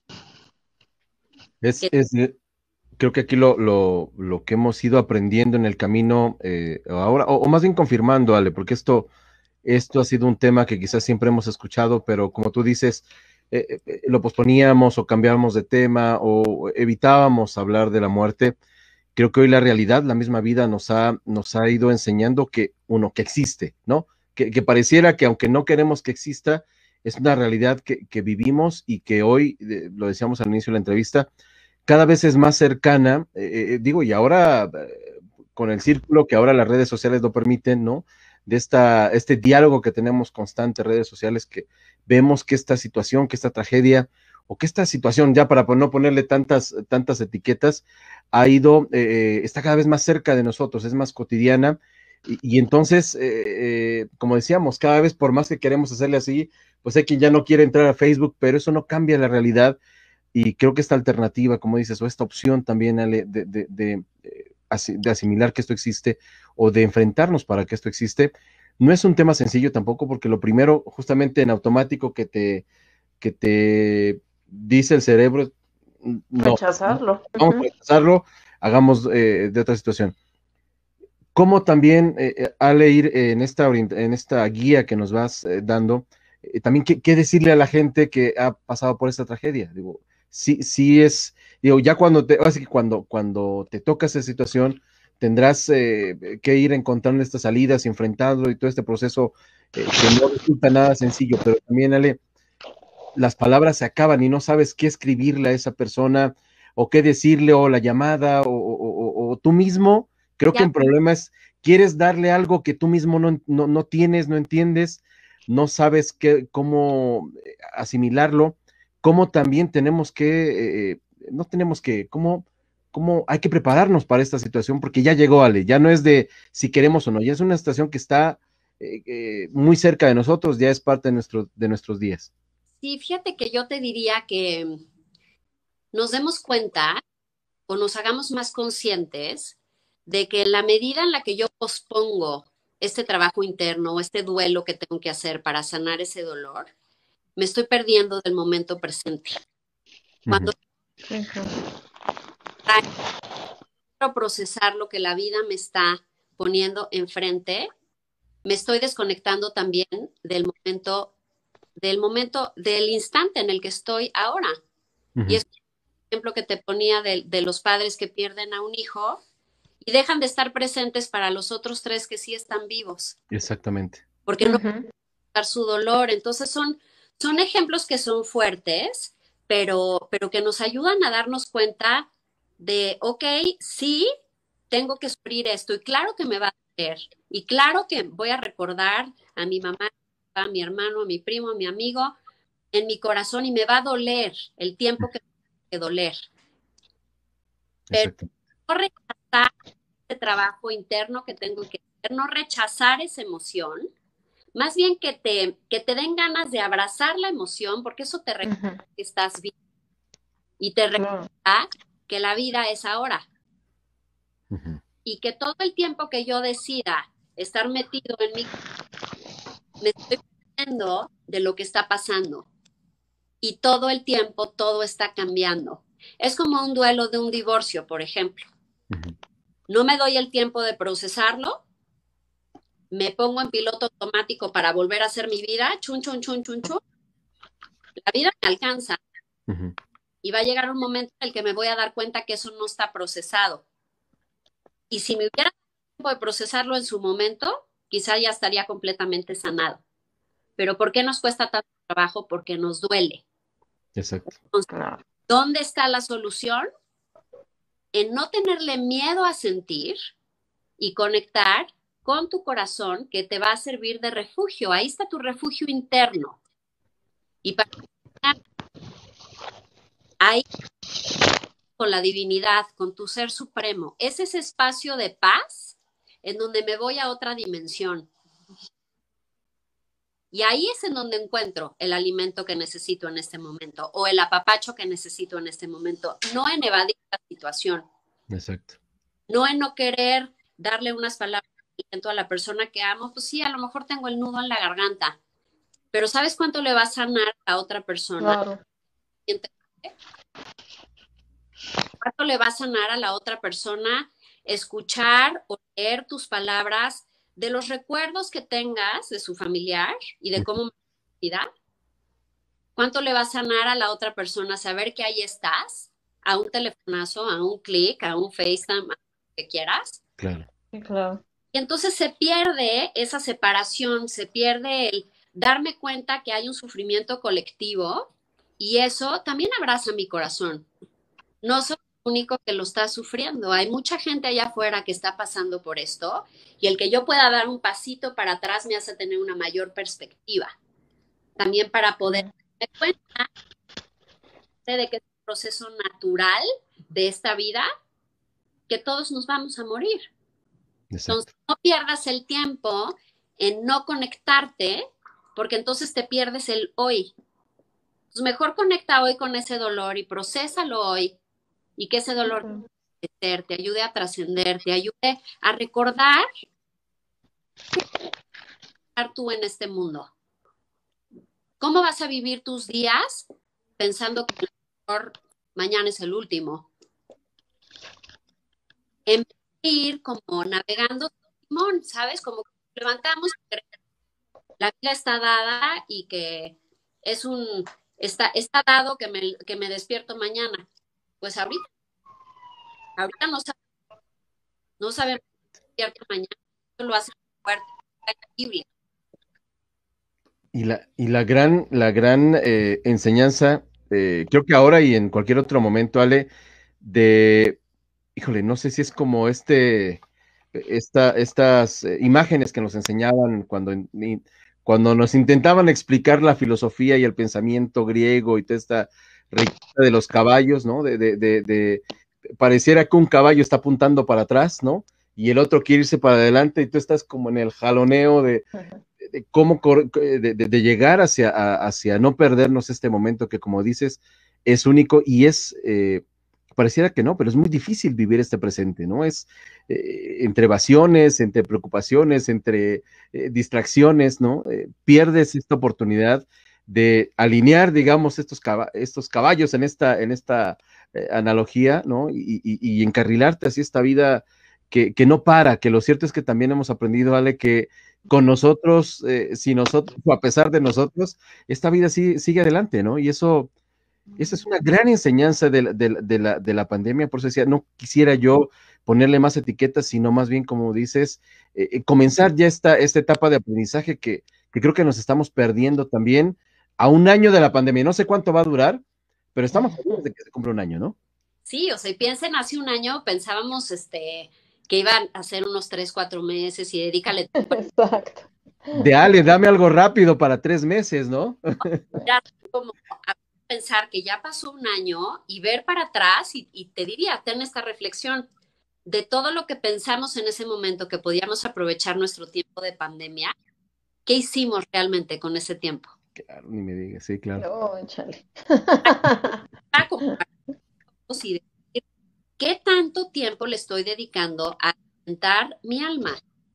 Speaker 2: Es, es, creo que aquí lo, lo, lo que hemos ido aprendiendo en el camino, eh, ahora, o, o más bien confirmando, Ale, porque esto, esto ha sido un tema que quizás siempre hemos escuchado, pero como tú dices, eh, eh, lo posponíamos o cambiábamos de tema o evitábamos hablar de la muerte. Creo que hoy la realidad, la misma vida nos ha, nos ha ido enseñando que, uno, que existe, ¿no? Que, que pareciera que aunque no queremos que exista, es una realidad que, que vivimos y que hoy, eh, lo decíamos al inicio de la entrevista, cada vez es más cercana, eh, eh, digo, y ahora eh, con el círculo que ahora las redes sociales lo permiten, ¿no? De esta, este diálogo que tenemos constante en redes sociales, que vemos que esta situación, que esta tragedia, o que esta situación, ya para no ponerle tantas, tantas etiquetas, ha ido, eh, está cada vez más cerca de nosotros, es más cotidiana, y, y entonces, eh, eh, como decíamos, cada vez por más que queremos hacerle así, pues hay quien ya no quiere entrar a Facebook, pero eso no cambia la realidad, y creo que esta alternativa, como dices, o esta opción también, Ale, de, de, de, de asimilar que esto existe, o de enfrentarnos para que esto existe, no es un tema sencillo tampoco, porque lo primero, justamente en automático que te, que te dice el cerebro, no,
Speaker 3: rechazarlo.
Speaker 2: Vamos a rechazarlo, hagamos eh, de otra situación. ¿Cómo también, eh, Ale, ir en esta, en esta guía que nos vas eh, dando, eh, también qué, qué decirle a la gente que ha pasado por esta tragedia? Digo, sí, sí es, digo, ya cuando te, así que cuando, cuando te toca esa situación, tendrás eh, que ir encontrando estas salidas, enfrentarlo y todo este proceso eh, que no resulta nada sencillo, pero también, Ale, las palabras se acaban y no sabes qué escribirle a esa persona o qué decirle o la llamada o, o, o, o tú mismo, creo ya. Que el problema es, quieres darle algo que tú mismo no, no, no tienes, no entiendes, no sabes qué, cómo asimilarlo, cómo también tenemos que, eh, no tenemos que, cómo, cómo hay que prepararnos para esta situación, porque ya llegó, Ale, ya no es de si queremos o no, ya es una situación que está eh, eh, muy cerca de nosotros, ya es parte de, nuestro, de nuestros días.
Speaker 4: Sí, fíjate que yo te diría que nos demos cuenta o nos hagamos más conscientes de que en la medida en la que yo pospongo este trabajo interno o este duelo que tengo que hacer para sanar ese dolor, me estoy perdiendo del momento presente. Cuando uh-huh. quiero procesar lo que la vida me está poniendo enfrente, me estoy desconectando también del momento del momento, del instante en el que estoy ahora. Uh-huh. Y es un ejemplo que te ponía de, de los padres que pierden a un hijo y dejan de estar presentes para los otros tres que sí están vivos.
Speaker 2: Exactamente.
Speaker 4: Porque uh-huh. no pueden dar su dolor. Entonces son, son ejemplos que son fuertes, pero, pero que nos ayudan a darnos cuenta de, ok, sí, tengo que sufrir esto y claro que me va a doler. Y claro que voy a recordar a mi mamá, a mi hermano, a mi primo, a mi amigo, en mi corazón y me va a doler el tiempo que tengo que doler. Pero no rechazar ese trabajo interno que tengo que hacer, no rechazar esa emoción, más bien que te, que te den ganas de abrazar la emoción, porque eso te recuerda uh-huh. que estás bien y te recuerda uh-huh. que la vida es ahora. Uh-huh. Y que todo el tiempo que yo decida estar metido en mi me estoy perdiendo de lo que está pasando y todo el tiempo todo está cambiando. Es como un duelo de un divorcio, por ejemplo. Uh-huh. No me doy el tiempo de procesarlo, me pongo en piloto automático para volver a hacer mi vida, chun, chun, chun, chun, chun. La vida me alcanza uh-huh. y va a llegar un momento en el que me voy a dar cuenta que eso no está procesado. Y si me hubiera dado tiempo de procesarlo en su momento, quizá ya estaría completamente sanado. Pero ¿por qué nos cuesta tanto trabajo? Porque nos duele.
Speaker 2: Exacto.
Speaker 4: Entonces, ¿dónde está la solución? En no tenerle miedo a sentir y conectar con tu corazón que te va a servir de refugio. Ahí está tu refugio interno. Y para ahí con la divinidad, con tu ser supremo, es ese espacio de paz en donde me voy a otra dimensión. Y ahí es en donde encuentro el alimento que necesito en este momento o el apapacho que necesito en este momento, no en evadir la situación.
Speaker 2: Exacto.
Speaker 4: No en no querer darle unas palabras de aliento a la persona que amo, pues sí, a lo mejor tengo el nudo en la garganta, pero ¿sabes cuánto le va a sanar a otra persona?
Speaker 3: Claro.
Speaker 4: ¿Cuánto le va a sanar a la otra persona escuchar o leer tus palabras de los recuerdos que tengas de su familiar y de cómo me da? ¿Cuánto le va a sanar a la otra persona saber que ahí estás? A un telefonazo, a un clic, a un FaceTime, a lo que quieras.
Speaker 2: Claro.
Speaker 3: Sí, claro.
Speaker 4: Y entonces se pierde esa separación, se pierde el darme cuenta que hay un sufrimiento colectivo y eso también abraza mi corazón. No soy el único que lo está sufriendo. Hay mucha gente allá afuera que está pasando por esto y el que yo pueda dar un pasito para atrás me hace tener una mayor perspectiva. También para poder darme cuenta de que es un proceso natural de esta vida, que todos nos vamos a morir.
Speaker 2: Exacto.
Speaker 4: Entonces, no pierdas el tiempo en no conectarte, porque entonces te pierdes el hoy. Entonces, mejor conecta hoy con ese dolor y procésalo hoy, y que ese dolor
Speaker 3: Ujú.
Speaker 4: te ayude a trascender, te ayude a recordar qué vas tú en este mundo. ¿Cómo vas a vivir tus días pensando que a lo mejor mañana es el último? En vez de ir como navegando timón, ¿sabes? Como que levantamos, la vida está dada y que es un, está, está dado que me, que me despierto mañana. Pues ahorita, ahorita no sabemos, no sabemos si me despierto mañana, eso lo hace fuerte, tangible.
Speaker 2: Y la, y la gran, la gran eh, enseñanza, eh, creo que ahora y en cualquier otro momento, Ale, de, híjole, no sé si es como este, esta, estas eh, imágenes que nos enseñaban cuando, ni- cuando nos intentaban explicar la filosofía y el pensamiento griego y toda esta riqueza de los caballos, ¿no? De, de, de, de- pareciera que un caballo está apuntando para atrás, ¿no? Y el otro quiere irse para adelante y tú estás como en el jaloneo de
Speaker 3: Ujú.
Speaker 2: de cómo de, de, de llegar hacia, a, hacia no perdernos este momento que, como dices, es único y es, eh, pareciera que no, pero es muy difícil vivir este presente, ¿no? Es eh, entre evasiones, entre preocupaciones, entre eh, distracciones, ¿no? Eh, pierdes esta oportunidad de alinear, digamos, estos, cab estos caballos en esta, en esta eh, analogía, ¿no? Y, y, y encarrilarte hacia esta vida que, que no para, que lo cierto es que también hemos aprendido, Ale, que con nosotros, eh, si nosotros, o a pesar de nosotros, esta vida sí, sigue adelante, ¿no? Y eso, esa es una gran enseñanza de la, de, la, de, la, de la pandemia, por eso decía, no quisiera yo ponerle más etiquetas, sino más bien, como dices, eh, comenzar ya esta, esta etapa de aprendizaje que, que creo que nos estamos perdiendo también a un año de la pandemia. No sé cuánto va a durar, pero estamos seguros de que se cumple un año, ¿no?
Speaker 4: Sí, o sea, y piensen, hace un año pensábamos este, que iban a ser unos tres, cuatro meses y dedícale
Speaker 3: Exacto.
Speaker 2: De Ale, dame algo rápido para tres meses, ¿no?
Speaker 4: ya como a pensar que ya pasó un año y ver para atrás y, y te diría, ten esta reflexión de todo lo que pensamos en ese momento que podíamos aprovechar nuestro tiempo de pandemia, ¿qué hicimos realmente con ese tiempo?
Speaker 2: Claro, ni me digas, sí, claro.
Speaker 3: Oh, chale.
Speaker 4: Para compararnos y decir, ¿qué tanto tiempo le estoy dedicando a alimentar mi alma?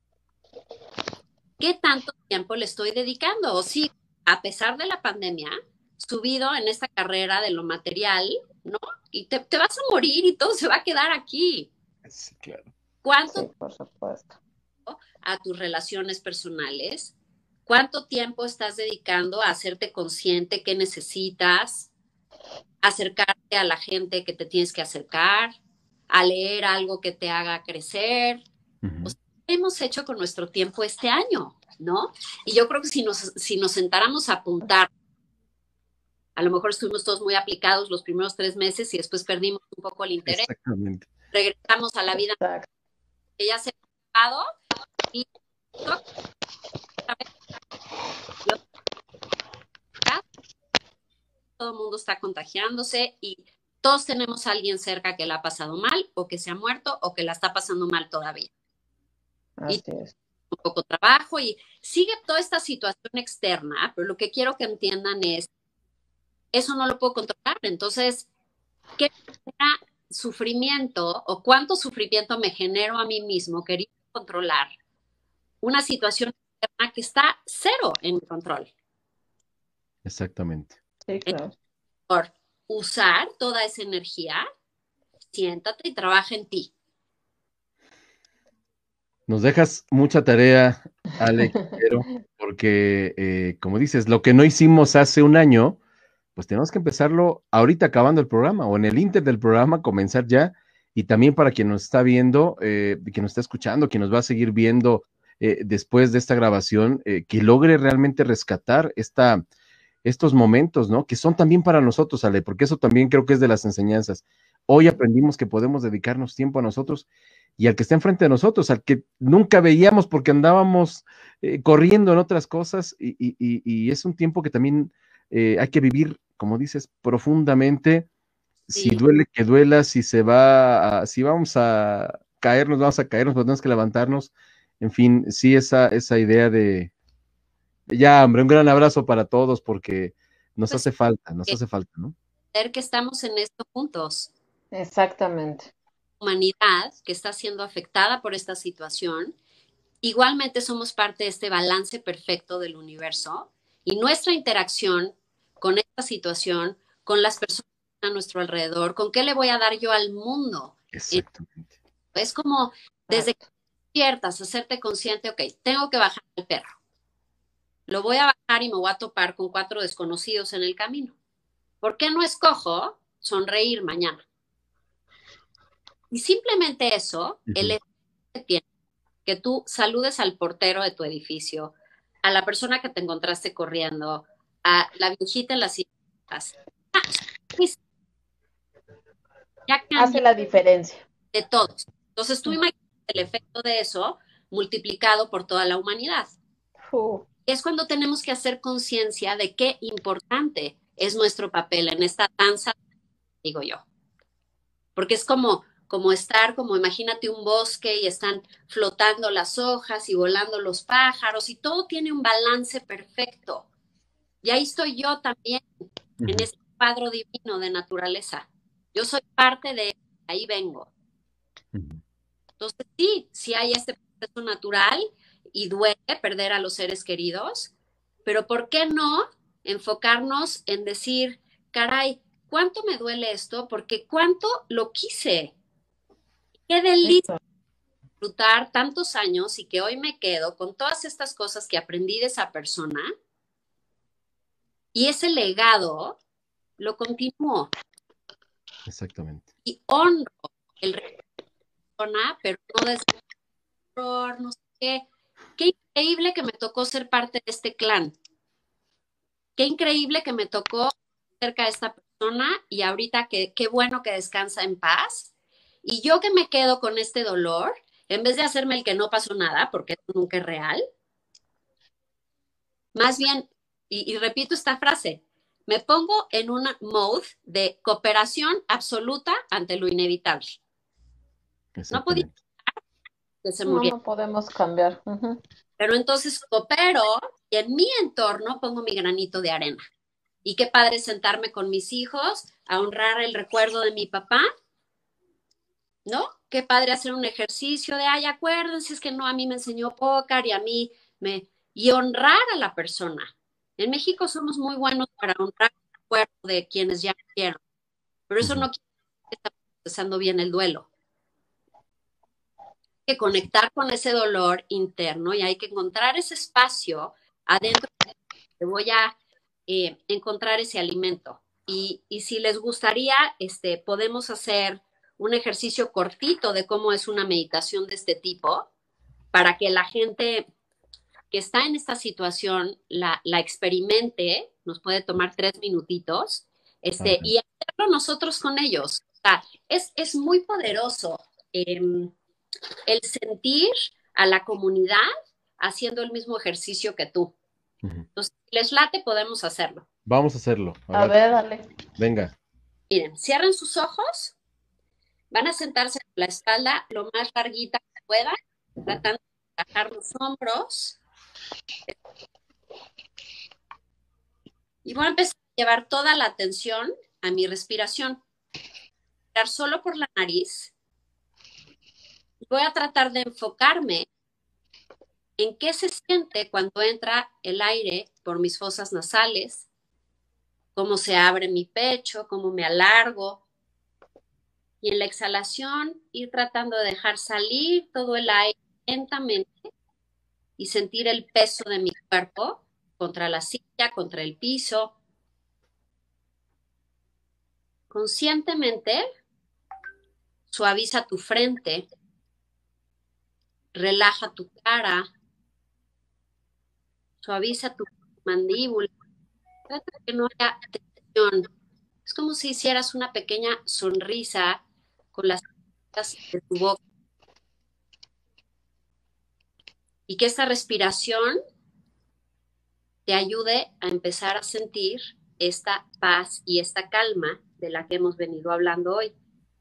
Speaker 4: ¿Qué tanto tiempo le estoy dedicando? O sí, a pesar de la pandemia, subido en esta carrera de lo material, ¿no? Y te, te vas a morir y todo se va a quedar aquí.
Speaker 2: Sí, claro.
Speaker 4: ¿Cuánto
Speaker 3: Sí, por supuesto.
Speaker 4: tiempo a tus relaciones personales? ¿Cuánto tiempo estás dedicando a hacerte consciente qué necesitas? Acercarte a la gente que te tienes que acercar, a leer algo que te haga crecer.
Speaker 2: Uh-huh.
Speaker 4: O sea, ¿qué hemos hecho con nuestro tiempo este año? ¿No? Y yo creo que si nos, si nos sentáramos a apuntar, a lo mejor estuvimos todos muy aplicados los primeros tres meses y después perdimos un poco el interés.
Speaker 2: Exactamente.
Speaker 4: Regresamos a la vida
Speaker 3: Exacto.
Speaker 4: que ya se ha acabado y todo el mundo está contagiándose y Todos tenemos a alguien cerca que la ha pasado mal, o que se ha muerto, o que la está pasando mal todavía.
Speaker 3: Así
Speaker 4: Y
Speaker 3: es.
Speaker 4: un poco trabajo, y sigue toda esta situación externa, pero lo que quiero que entiendan es, eso no lo puedo controlar. Entonces, ¿qué genera sufrimiento o cuánto sufrimiento me genero a mí mismo queriendo controlar una situación externa que está cero en mi control?
Speaker 2: Exactamente.
Speaker 3: Sí, claro.
Speaker 4: Por usar toda esa energía, siéntate y trabaja en ti.
Speaker 2: Nos dejas mucha tarea, Alex, pero porque, eh, como dices, lo que no hicimos hace un año, pues tenemos que empezarlo ahorita acabando el programa o en el inter del programa, comenzar ya. Y también para quien nos está viendo, eh, quien nos está escuchando, quien nos va a seguir viendo eh, después de esta grabación, eh, que logre realmente rescatar esta, estos momentos, ¿no? Que son también para nosotros, Ale, porque eso también creo que es de las enseñanzas. Hoy aprendimos que podemos dedicarnos tiempo a nosotros y al que está enfrente de nosotros, al que nunca veíamos porque andábamos eh, corriendo en otras cosas y, y, y, y es un tiempo que también eh, hay que vivir, como dices, profundamente. Si
Speaker 4: Sí.
Speaker 2: duele, que duela, si se va, a, si vamos a caernos, vamos a caernos, pero tenemos que levantarnos. En fin, sí, esa, esa idea de, ya, hombre, un gran abrazo para todos porque nos
Speaker 4: Pues
Speaker 2: hace falta, nos
Speaker 4: eh,
Speaker 2: hace falta, ¿no?
Speaker 4: ver que estamos en esto juntos.
Speaker 3: Exactamente.
Speaker 4: Humanidad que está siendo afectada por esta situación, igualmente somos parte de este balance perfecto del universo y nuestra interacción con esta situación, con las personas a nuestro alrededor, con qué le voy a dar yo al mundo.
Speaker 2: Exactamente.
Speaker 4: Es como desde que
Speaker 3: Exacto.
Speaker 4: despiertas, hacerte consciente, ok, tengo que bajar al perro. Lo voy a bajar y me voy a topar con cuatro desconocidos en el camino. ¿Por qué no escojo sonreír mañana? Y simplemente eso, el
Speaker 2: Uh-huh.
Speaker 4: efecto que tiene, que tú saludes al portero de tu edificio, a la persona que te encontraste corriendo, a la viejita en las sillas, ya
Speaker 3: Hace
Speaker 4: cambia
Speaker 3: la diferencia.
Speaker 4: de todos. Entonces tú imaginas el efecto de eso multiplicado por toda la humanidad.
Speaker 3: Uh,
Speaker 4: Es cuando tenemos que hacer conciencia de qué importante es nuestro papel en esta danza, digo yo. Porque es como, como estar, como imagínate un bosque y están flotando las hojas y volando los pájaros y todo tiene un balance perfecto. Y ahí estoy yo también, uh-huh, en este cuadro divino de naturaleza. Yo soy parte de, ahí vengo. Uh-huh. Entonces sí, sí hay este proceso natural y duele perder a los seres queridos, pero ¿por qué no enfocarnos en decir, caray, ¿cuánto me duele esto? Porque cuánto lo quise. Qué delicia disfrutar tantos años y que hoy me quedo con todas estas cosas que aprendí de esa persona y ese legado lo continúo.
Speaker 2: Exactamente.
Speaker 4: Y honro el resto de la persona, pero no desde el error, no sé qué. Qué increíble que me tocó ser parte de este clan. Qué increíble que me tocó cerca de esta persona y ahorita que, qué bueno que descansa en paz. Y yo que me quedo con este dolor, en vez de hacerme el que no pasó nada, porque eso nunca es real, más bien, y, y repito esta frase, me pongo en un mode de cooperación absoluta ante lo inevitable. No podía que se muriera.
Speaker 3: No, no podemos cambiar. Uh-huh.
Speaker 4: Pero entonces coopero y en mi entorno pongo mi granito de arena. Y qué padre sentarme con mis hijos a honrar el recuerdo de mi papá, ¿no? Qué padre hacer un ejercicio de, ay, acuérdense, es que no, a mí me enseñó póker y a mí me... Y honrar a la persona. En México somos muy buenos para honrar el recuerdo de quienes ya murieron, pero eso uh-huh. no quiere decir que estamos procesando bien el duelo. Hay que conectar con ese dolor interno y hay que encontrar ese espacio adentro que voy a eh, encontrar ese alimento. Y, y si les gustaría, este, podemos hacer un ejercicio cortito de cómo es una meditación de este tipo para que la gente que está en esta situación la, la experimente. Nos puede tomar tres minutitos este, okay. y hacerlo nosotros con ellos. O sea, es, es muy poderoso eh, el sentir a la comunidad haciendo el mismo ejercicio que tú. Uh-huh. Entonces, si les late, podemos hacerlo.
Speaker 2: Vamos a hacerlo.
Speaker 3: A, a ver, dale.
Speaker 2: Venga.
Speaker 4: Miren, cierren sus ojos, van a sentarse con la espalda lo más larguita que puedan, tratando de bajar los hombros. Y voy a empezar a llevar toda la atención a mi respiración. Respirar solo por la nariz. Voy a tratar de enfocarme en qué se siente cuando entra el aire por mis fosas nasales, cómo se abre mi pecho, cómo me alargo. Y en la exhalación, ir tratando de dejar salir todo el aire lentamente y sentir el peso de mi cuerpo contra la silla, contra el piso. Conscientemente, suaviza tu frente, relaja tu cara, suaviza tu mandíbula. Trata de que no haya tensión. Es como si hicieras una pequeña sonrisa con las puertas de tu boca. Y que esta respiración te ayude a empezar a sentir esta paz y esta calma de la que hemos venido hablando hoy.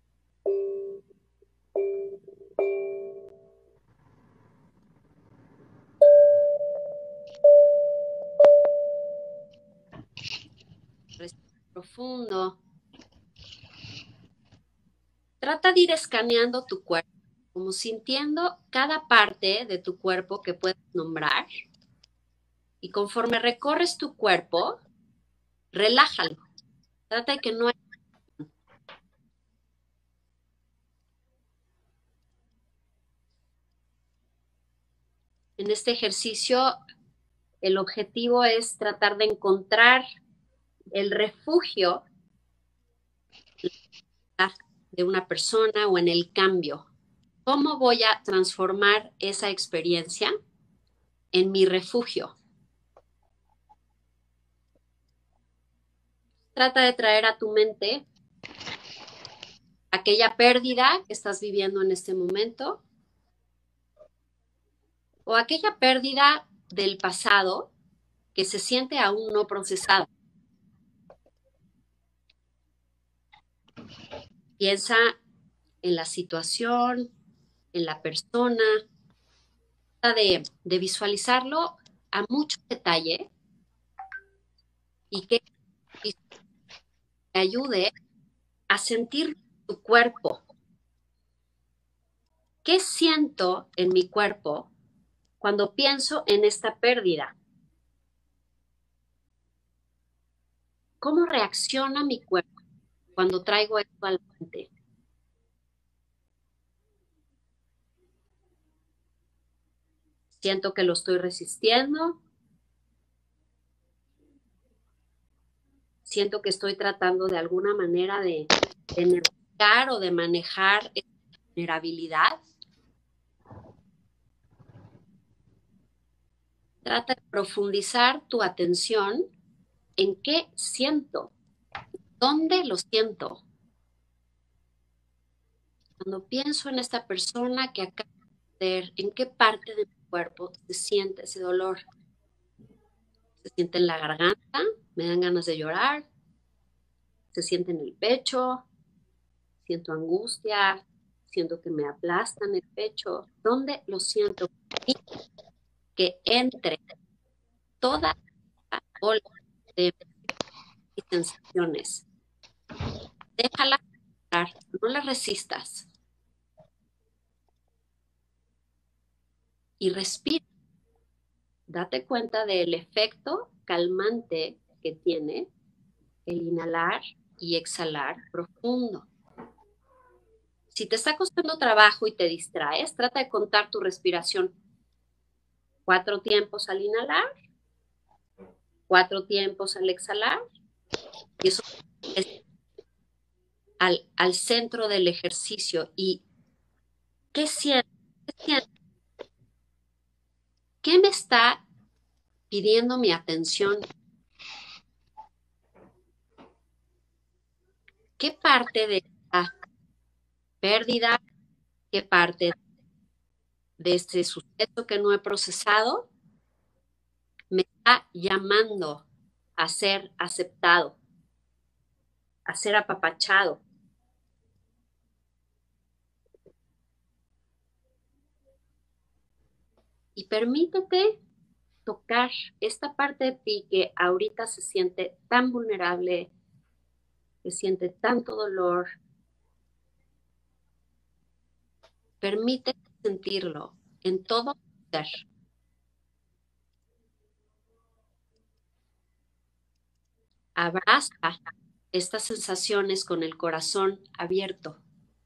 Speaker 4: Respira profundo. Trata de ir escaneando tu cuerpo, como sintiendo cada parte de tu cuerpo que puedes nombrar. Y conforme recorres tu cuerpo, relájalo. Trata de que no haya... En este ejercicio, el objetivo es tratar de encontrar el refugio de una persona o en el cambio. ¿Cómo voy a transformar esa experiencia en mi refugio? Trata de traer a tu mente aquella pérdida que estás viviendo en este momento o aquella pérdida del pasado que se siente aún no procesado. Piensa en la situación, en la persona, trata de, de visualizarlo a mucho detalle y que te ayude a sentir tu cuerpo. ¿Qué siento en mi cuerpo cuando pienso en esta pérdida? ¿Cómo reacciona mi cuerpo cuando traigo esto al mente? Siento que lo estoy resistiendo. Siento que estoy tratando de alguna manera de, de negociar o de manejar esta vulnerabilidad. Trata de profundizar tu atención en qué siento, dónde lo siento. Cuando pienso en esta persona que acaba de ver, ¿en qué parte de mi cuerpo se siente ese dolor? ¿Se siente en la garganta? ¿Me dan ganas de llorar? ¿Se siente en el pecho? ¿Siento angustia? ¿Siento que me aplastan el pecho? ¿Dónde lo siento? Que entre toda la ola de sensaciones. Déjala entrar, no la resistas. Y respira. Date cuenta del efecto calmante que tiene el inhalar y exhalar profundo. Si te está costando trabajo y te distraes, trata de contar tu respiración. Cuatro tiempos al inhalar, cuatro tiempos al exhalar, y eso es al, al centro del ejercicio. ¿Y qué siento? ¿Qué siento? ¿Qué me está pidiendo mi atención? ¿Qué parte de esta pérdida, qué parte de este suceso que no he procesado me está llamando a ser aceptado? a ser apapachado. Y permítete tocar esta parte de ti que ahorita se siente tan vulnerable, que siente tanto dolor. Permítete sentirlo en todo tu ser. Abraza estas sensaciones con el corazón abierto.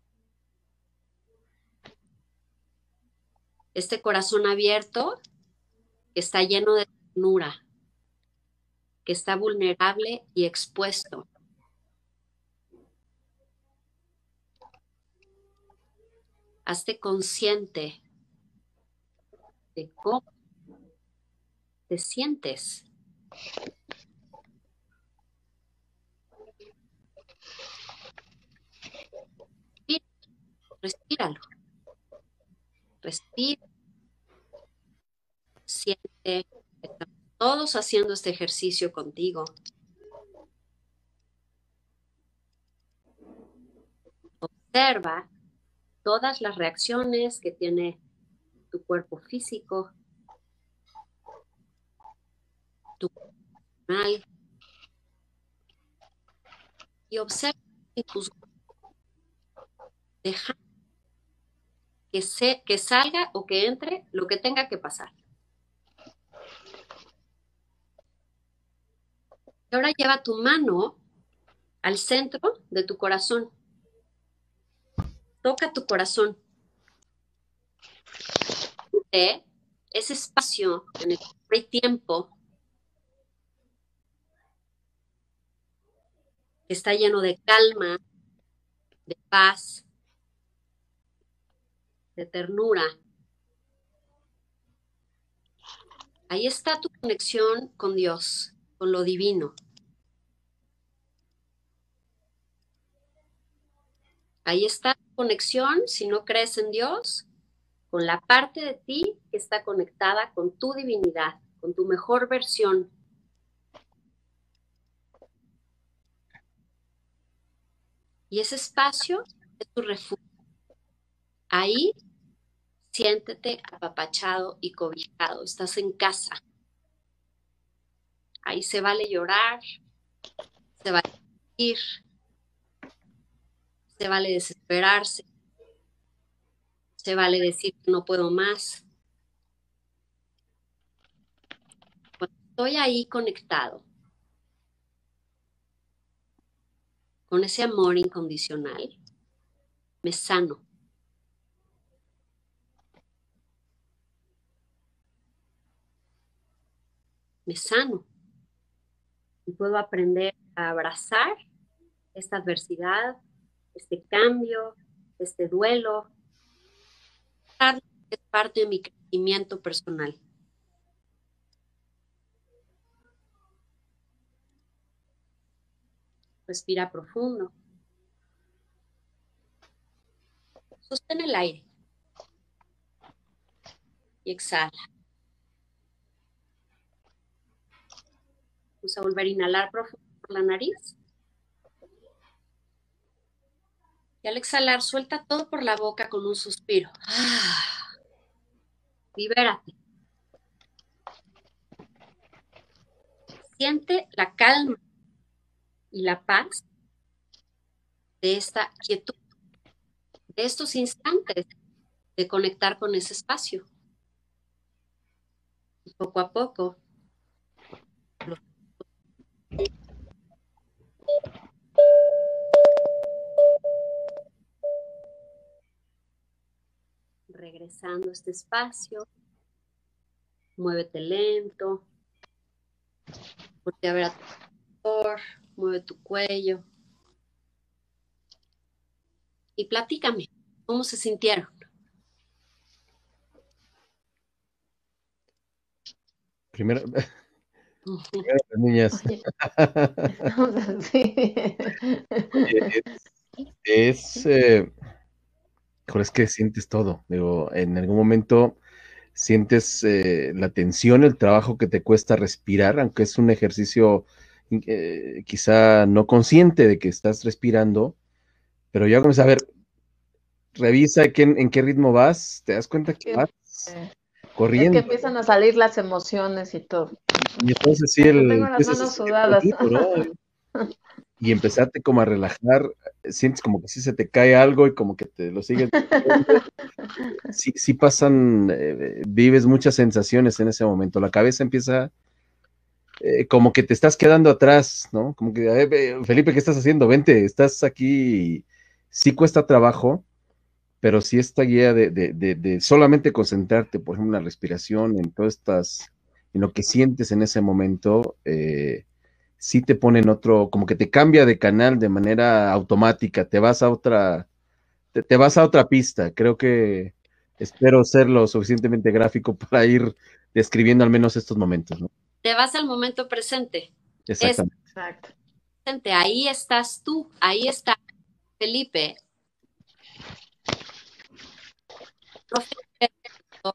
Speaker 4: Este corazón abierto que está lleno de ternura, que está vulnerable y expuesto. Hazte consciente de cómo te sientes. Respíralo. Respira. Siente. Estamos todos haciendo este ejercicio contigo. Observa todas las reacciones que tiene tu cuerpo físico, tu cuerpo emocional, y observa en tus deja que, se, que salga o que entre lo que tenga que pasar. Y ahora lleva tu mano al centro de tu corazón. Toca tu corazón. De ese espacio en el que hay tiempo que está lleno de calma, de paz, de ternura. Ahí está tu conexión con Dios, con lo divino. Ahí está tu conexión, si no crees en Dios, con la parte de ti que está conectada con tu divinidad, con tu mejor versión. Y ese espacio es tu refugio. Ahí siéntete apapachado y cobijado. Estás en casa. Ahí se vale llorar, se vale ir, se vale desesperarse, se vale decir que no puedo más. Cuando estoy ahí conectado con ese amor incondicional, me sano. Me sano. Y puedo aprender a abrazar esta adversidad, este cambio, este duelo. Es parte de mi crecimiento personal. Respira profundo. Sostén el aire. Y exhala. Vamos a volver a inhalar profundo por la nariz. Y al exhalar, suelta todo por la boca con un suspiro. ¡Ah! Libérate. Siente la calma y la paz de esta quietud, de estos instantes de conectar con ese espacio. Y poco a poco, regresando a este espacio, muévete lento, voltea a ver a tu alrededor, mueve tu cuello y platícame, ¿cómo se sintieron?
Speaker 2: Primero, primero las niñas.
Speaker 3: Sí.
Speaker 2: es, es eh, es que sientes todo. Digo, en algún momento sientes eh, la tensión, el trabajo que te cuesta respirar, aunque es un ejercicio eh, quizá no consciente de que estás respirando, pero ya comienzas a ver, revisa qué, en qué ritmo vas, te das cuenta que
Speaker 3: Que,
Speaker 2: vas
Speaker 3: eh, es que
Speaker 2: corriendo.
Speaker 3: empiezan a salir las emociones y todo.
Speaker 2: Y entonces sí,
Speaker 3: Hasta tengo
Speaker 2: el,
Speaker 3: las
Speaker 2: empiezas a
Speaker 3: manos
Speaker 2: sentir
Speaker 3: sudadas.
Speaker 2: contigo, ¿no? Y empezarte como a relajar, sientes como que sí se te cae algo y como que te lo sigues viendo. Sí, sí pasan, eh, vives muchas sensaciones en ese momento. La cabeza empieza eh, como que te estás quedando atrás, ¿no? Como que, "Eh, eh, Felipe, ¿qué estás haciendo? Vente, estás aquí. Sí cuesta trabajo, pero sí esta guía de, de, de, de solamente concentrarte, por ejemplo, en la respiración, en todas estas, en lo que sientes en ese momento, eh, sí te ponen otro, como que te cambia de canal de manera automática, te vas a otra, te, te vas a otra pista. Creo que espero ser lo suficientemente gráfico para ir describiendo al menos estos momentos, ¿no?
Speaker 4: Te vas al momento presente. Es
Speaker 2: Exactamente.
Speaker 3: Exacto.
Speaker 4: presente, ahí estás tú, ahí está Felipe. No Felipe, no,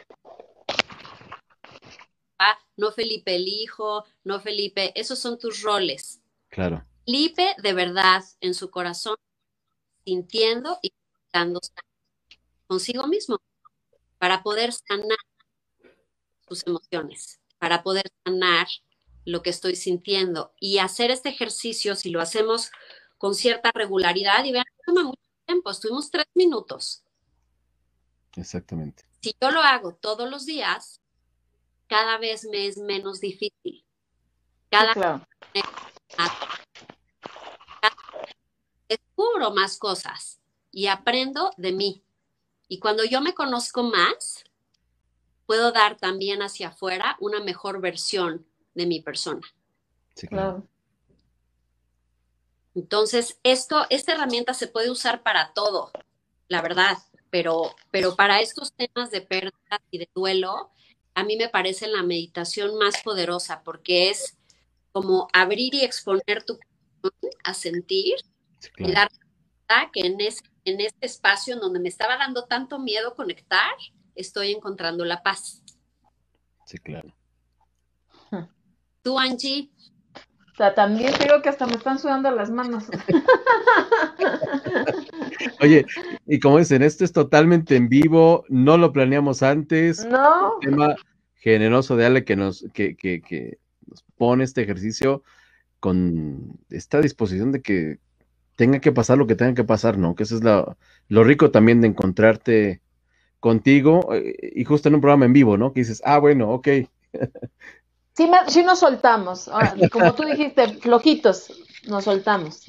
Speaker 4: no Felipe el hijo, no Felipe, esos son tus roles.
Speaker 2: Claro.
Speaker 4: Felipe de verdad en su corazón, sintiendo y dándose consigo mismo para poder sanar sus emociones, para poder sanar lo que estoy sintiendo y hacer este ejercicio, si lo hacemos con cierta regularidad, y vean, toma mucho tiempo, estuvimos tres minutos.
Speaker 2: Exactamente.
Speaker 4: Si yo lo hago todos los días, cada vez me es menos difícil. Cada
Speaker 3: Sí, claro.
Speaker 4: vez descubro más cosas y aprendo de mí. Y cuando yo me conozco más, puedo dar también hacia afuera una mejor versión de mi persona.
Speaker 2: Sí, claro.
Speaker 3: Claro.
Speaker 4: Entonces, esto, esta herramienta se puede usar para todo, la verdad, pero, pero para estos temas de pérdida y de duelo, a mí me parece la meditación más poderosa porque es como abrir y exponer tu corazón a sentir
Speaker 2: Sí,
Speaker 4: y
Speaker 2: claro.
Speaker 4: dar cuenta que en, ese, en este espacio en donde me estaba dando tanto miedo conectar, estoy encontrando la paz.
Speaker 2: Sí, claro.
Speaker 4: Tú, Angie,
Speaker 3: O sea, también digo que hasta me están sudando las manos.
Speaker 2: Oye, y como dicen, esto es totalmente en vivo, no lo planeamos antes,
Speaker 3: No,
Speaker 2: tema generoso de Ale que nos, que, que, que nos pone este ejercicio con esta disposición de que tenga que pasar lo que tenga que pasar, ¿no? Que eso es lo, lo rico también de encontrarte contigo eh, y justo en un programa en vivo, ¿no? Que dices, ah, bueno, ok.
Speaker 3: sí, me, sí nos soltamos. Ahora, como tú dijiste, flojitos, nos soltamos.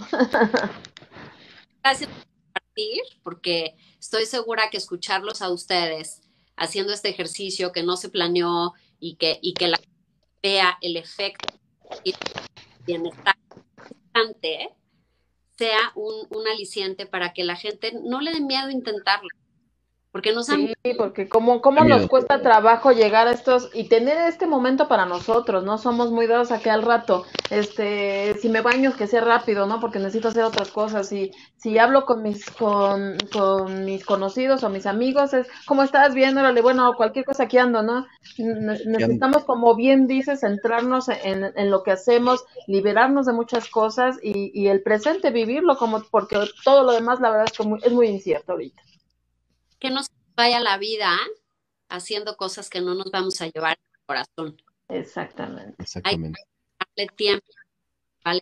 Speaker 4: gracias por compartir, porque estoy segura que escucharlos a ustedes haciendo este ejercicio que no se planeó y que, y que la vea el efecto y el bienestar constante, sea un, un aliciente para que la gente no le dé miedo intentarlo, porque nos han...
Speaker 3: Sí, porque como,
Speaker 2: Da
Speaker 3: como nos
Speaker 2: miedo.
Speaker 3: cuesta trabajo llegar a estos y tener este momento para nosotros, ¿no? Somos muy dados a que al rato, este, si me baño, que sea rápido, ¿no? Porque necesito hacer otras cosas. Y si hablo con mis, con, con mis conocidos o mis amigos, es, ¿cómo estás? Bien, órale, bueno, cualquier cosa aquí ando, ¿no? Ne-
Speaker 2: Aquí ando.
Speaker 3: Necesitamos, como bien dices, centrarnos en, en lo que hacemos, liberarnos de muchas cosas y, y el presente, vivirlo como, porque todo lo demás, la verdad es que muy, es muy incierto ahorita.
Speaker 4: Que no se vaya la vida haciendo cosas que no nos vamos a llevar al corazón.
Speaker 3: Exactamente.
Speaker 4: Hay que
Speaker 2: Exactamente.
Speaker 4: darle tiempo, ¿vale?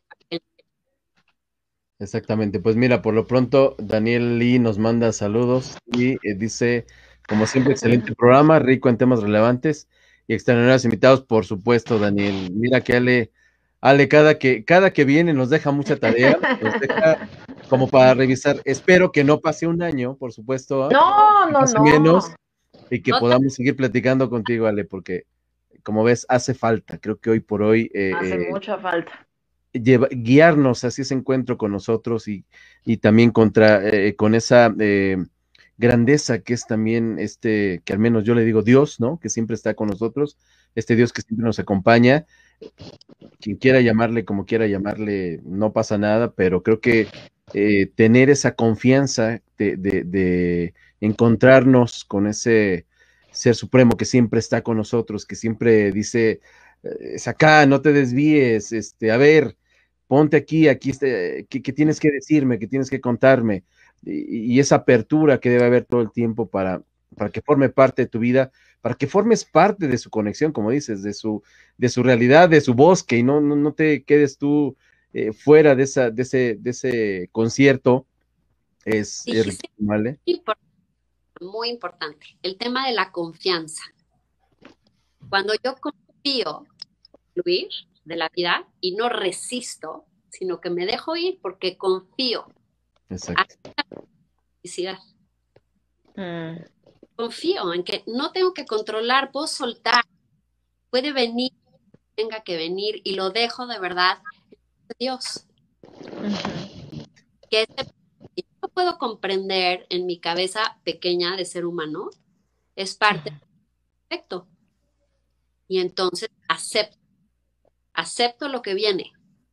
Speaker 2: Exactamente, pues mira, por lo pronto Daniel Lee nos manda saludos y eh, dice, como siempre, excelente programa, rico en temas relevantes y extraordinarios invitados, por supuesto, Daniel. Mira que Ale, Ale cada que, cada que viene nos deja mucha tarea, nos deja como para revisar. Espero que no pase un año, por supuesto, ¿eh?
Speaker 3: No,
Speaker 2: Que
Speaker 3: no,
Speaker 2: pase
Speaker 3: no.
Speaker 2: menos y que
Speaker 4: No te
Speaker 2: podamos seguir platicando contigo, Ale, porque como ves, hace falta. Creo que hoy por hoy
Speaker 3: Hace
Speaker 2: eh, eh,
Speaker 3: mucha falta.
Speaker 2: lleva, guiarnos hacia ese encuentro con nosotros y, y también contra, eh, con esa eh, grandeza que es también este, que al menos yo le digo Dios, ¿no? Que siempre está con nosotros, este Dios que siempre nos acompaña, quien quiera llamarle, como quiera llamarle, no pasa nada, pero creo que eh, tener esa confianza de, de, de encontrarnos con ese ser supremo que siempre está con nosotros, que siempre dice, es acá, no te desvíes, este, a ver, ponte aquí, aquí, este, ¿qué, qué tienes que decirme, qué tienes que contarme? Y, y esa apertura que debe haber todo el tiempo para, para que forme parte de tu vida, para que formes parte de su conexión, como dices, de su, de su realidad, de su bosque, y no, no, no te quedes tú eh, fuera de, esa, de, ese, de ese concierto, es, es
Speaker 4: Dijiste
Speaker 2: riquísimo, ¿vale?
Speaker 4: muy importante, muy importante, el tema de la confianza. Cuando yo confío en fluir de la vida y no resisto, sino que me dejo ir porque confío.
Speaker 2: Exacto.
Speaker 4: Felicidad.
Speaker 3: Mm.
Speaker 4: Confío en que no tengo que controlar, puedo soltar, puede venir, tenga que venir y lo dejo de verdad en Dios.
Speaker 3: Ujú.
Speaker 4: Que ese, yo no puedo comprender en mi cabeza pequeña de ser humano, es parte del efecto. Y entonces acepto, acepto lo que viene.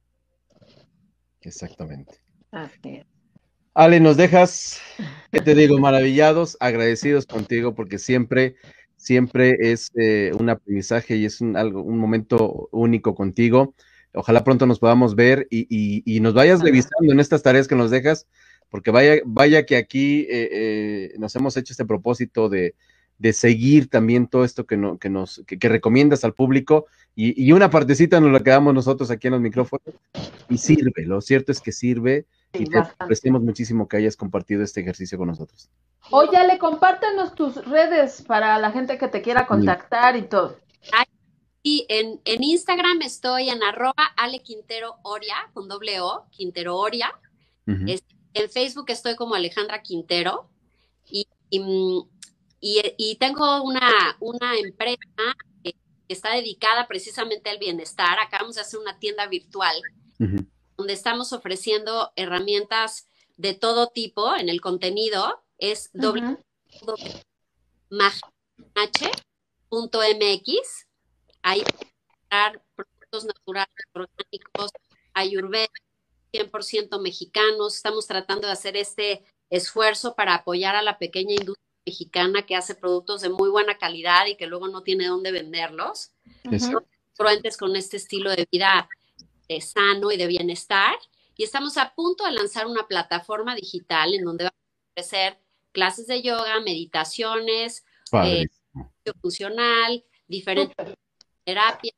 Speaker 2: Exactamente.
Speaker 3: Así es.
Speaker 2: Ale, nos dejas, ¿qué te digo? Maravillados, agradecidos contigo, porque siempre, siempre es eh, un aprendizaje y es un, algo, un momento único contigo. Ojalá pronto nos podamos ver y, y, y nos vayas revisando en estas tareas que nos dejas, porque vaya, vaya que aquí eh, eh, nos hemos hecho este propósito de, de seguir también todo esto que, no, que nos que, que recomiendas al público y, y una partecita nos la quedamos nosotros aquí en los micrófonos y sirve, lo cierto es que sirve.
Speaker 3: Sí,
Speaker 2: Y te
Speaker 3: bastante.
Speaker 2: apreciamos muchísimo que hayas compartido este ejercicio con nosotros.
Speaker 3: Oye, Ale, compártenos tus redes para la gente que te quiera contactar y todo.
Speaker 4: Y en, en Instagram estoy en arroba Ale Quintero Oria, con doble O, Quintero Oria.
Speaker 2: Uh-huh.
Speaker 4: Es, en Facebook estoy como Alejandra Quintero. Y, y, y, y tengo una, una empresa que está dedicada precisamente al bienestar. Acabamos de hacer una tienda virtual uh-huh. donde estamos ofreciendo herramientas de todo tipo en el contenido. Es uh-huh. doble u doble u doble u punto m x. Ahí encontrar productos naturales, orgánicos, ayurveda, cien por ciento mexicanos. Estamos tratando de hacer este esfuerzo para apoyar a la pequeña industria mexicana que hace productos de muy buena calidad y que luego no tiene dónde venderlos.
Speaker 2: Uh-huh.
Speaker 4: Congruentes con este estilo de vida eh, sano y de bienestar. Y estamos a punto de lanzar una plataforma digital en donde vamos a ofrecer clases de yoga, meditaciones, eh, funcional, diferentes Super. terapias,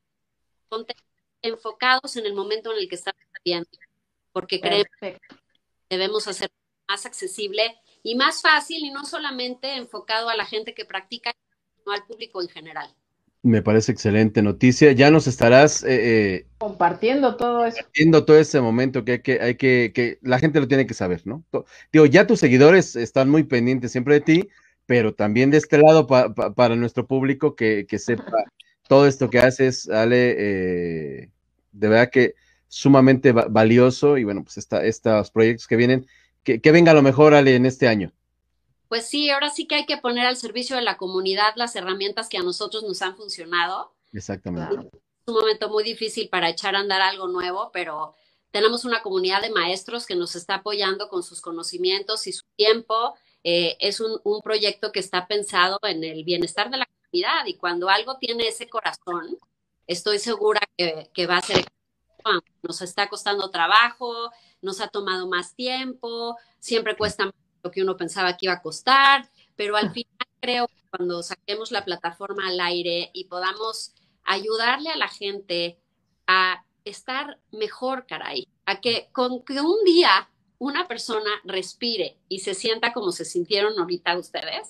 Speaker 4: enfocados en el momento en el que estamos viviendo, porque creemos que debemos hacer más accesible y más fácil y no solamente enfocado a la gente que practica, sino al público en general.
Speaker 2: Me parece excelente noticia. Ya nos estarás eh, eh,
Speaker 3: compartiendo todo eso.
Speaker 2: Compartiendo todo ese momento que hay que, hay que, que la gente lo tiene que saber, ¿no? Digo, ya tus seguidores están muy pendientes siempre de ti, pero también de este lado pa, pa, para nuestro público que, que sepa todo esto que haces, Ale, eh, de verdad que sumamente va valioso y bueno, pues esta, estos proyectos que vienen, que, que venga a lo mejor, Ale, en este año.
Speaker 4: Pues sí, ahora sí que hay que poner al servicio de la comunidad las herramientas que a nosotros nos han funcionado.
Speaker 2: Exactamente.
Speaker 4: Es un momento muy difícil para echar a andar algo nuevo, pero tenemos una comunidad de maestros que nos está apoyando con sus conocimientos y su tiempo. Eh, es un, un proyecto que está pensado en el bienestar de la comunidad y cuando algo tiene ese corazón, estoy segura que, que va a ser. Nos está costando trabajo, nos ha tomado más tiempo, siempre cuesta más lo que uno pensaba que iba a costar, pero al final creo que cuando saquemos la plataforma al aire y podamos ayudarle a la gente a estar mejor, caray, a que con que un día una persona respire y se sienta como se sintieron ahorita ustedes,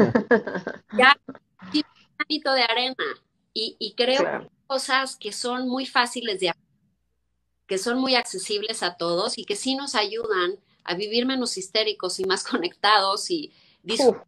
Speaker 4: ya un granito de arena y, y creo claro. que cosas que son muy fáciles de hacer, que son muy accesibles a todos y que sí nos ayudan a vivir menos histéricos y más conectados y disfrutar.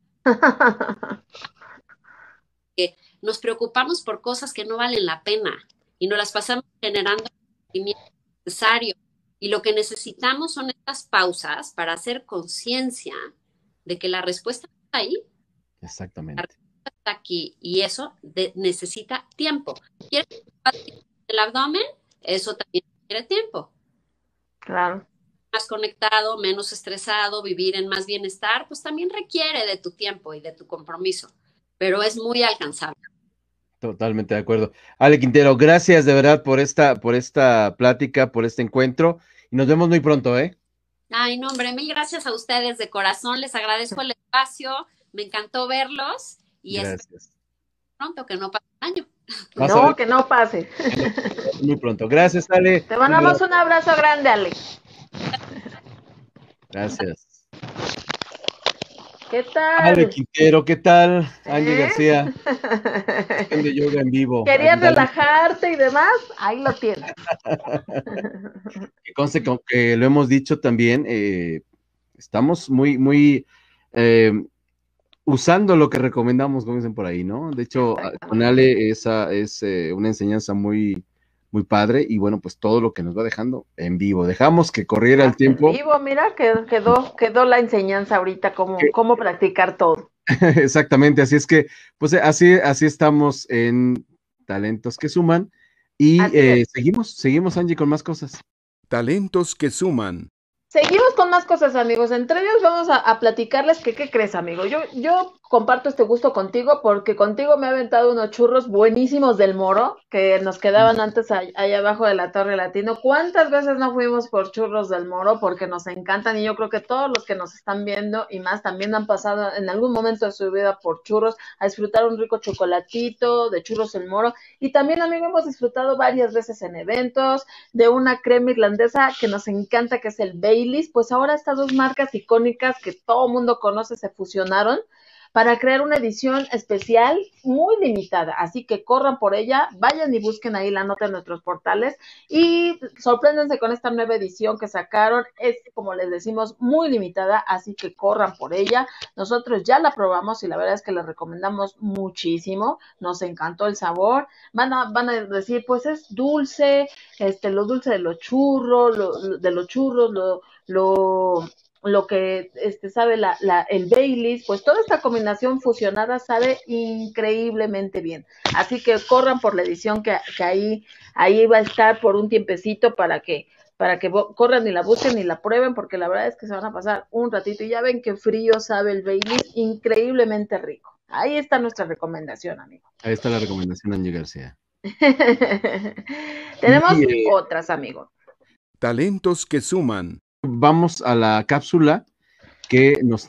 Speaker 4: Que nos preocupamos por cosas que no valen la pena y nos las pasamos generando el sentimiento necesario. Y lo que necesitamos son estas pausas para hacer conciencia de que la respuesta está ahí.
Speaker 2: Exactamente.
Speaker 4: La respuesta está aquí y eso de, necesita tiempo. ¿Quieres el abdomen? Eso también requiere tiempo.
Speaker 3: Claro.
Speaker 4: Más conectado, menos estresado, vivir en más bienestar, pues también requiere de tu tiempo y de tu compromiso, pero es muy alcanzable.
Speaker 2: Totalmente de acuerdo. Ale Quintero, gracias de verdad por esta, por esta plática, por este encuentro, y nos vemos muy pronto, ¿eh?
Speaker 4: Ay, no, hombre, mil gracias a ustedes de corazón, les agradezco el espacio, me encantó verlos y espero
Speaker 2: Gracias.
Speaker 4: pronto que no pase un año.
Speaker 2: Vas a
Speaker 3: No,
Speaker 2: ver
Speaker 3: que no pase.
Speaker 2: muy pronto. Gracias, Ale.
Speaker 3: Te mandamos un abrazo grande, Ale.
Speaker 2: Gracias.
Speaker 3: ¿Qué tal?
Speaker 2: Ale Quintero, ¿qué tal? Angie
Speaker 3: ¿Eh?
Speaker 2: García, sesión de yoga en vivo.
Speaker 3: ¿Querías
Speaker 2: Aquí, dale.
Speaker 3: relajarte y demás? Ahí lo tienes.
Speaker 2: Que conste que, que lo hemos dicho también, eh, estamos muy, muy eh, usando lo que recomendamos, como dicen por ahí, ¿no? De hecho, con Ale esa es eh, una enseñanza muy, muy padre, y bueno, pues todo lo que nos va dejando en vivo. Dejamos que corriera el tiempo.
Speaker 3: En vivo, mira, quedó, quedó, quedó la enseñanza ahorita, cómo, cómo practicar todo.
Speaker 2: Exactamente, así es que, pues así, así estamos en Talentos que Suman, y eh, seguimos, seguimos, Angie, con más cosas.
Speaker 1: Talentos que Suman.
Speaker 3: Seguimos con más cosas, amigos. Entre ellos vamos a, a platicarles que, ¿qué crees, amigo? Yo, yo comparto este gusto contigo porque contigo me he aventado unos churros buenísimos del Moro que nos quedaban antes ahí, ahí abajo de la Torre Latino. ¿Cuántas veces no fuimos por churros del Moro? Porque nos encantan, y yo creo que todos los que nos están viendo y más también han pasado en algún momento de su vida por churros a disfrutar un rico chocolatito de churros del Moro. Y también, amigo, hemos disfrutado varias veces en eventos de una crema irlandesa que nos encanta, que es el Baileys. Pues ahora estas dos marcas icónicas que todo mundo conoce se fusionaron para crear una edición especial muy limitada, así que corran por ella, vayan y busquen ahí la nota en nuestros portales y sorpréndanse con esta nueva edición que sacaron. Es, como les decimos, muy limitada, así que corran por ella. Nosotros ya la probamos y la verdad es que la recomendamos muchísimo, nos encantó el sabor. Van a, van a decir, pues es dulce, este, lo dulce de los churros, lo, de los churros, lo, lo lo que este sabe la, la, el Baileys, pues toda esta combinación fusionada sabe increíblemente bien. Así que corran por la edición que, que ahí, ahí va a estar por un tiempecito para que, para que corran y la busquen y la prueben, porque la verdad es que se van a pasar un ratito y ya ven qué frío sabe el Baileys, increíblemente rico. Ahí está nuestra recomendación, amigo.
Speaker 2: Ahí está la recomendación, Angie García.
Speaker 3: Tenemos
Speaker 2: y, eh,
Speaker 3: otras, amigo.
Speaker 1: Talentos que Suman.
Speaker 2: Vamos a la cápsula que nos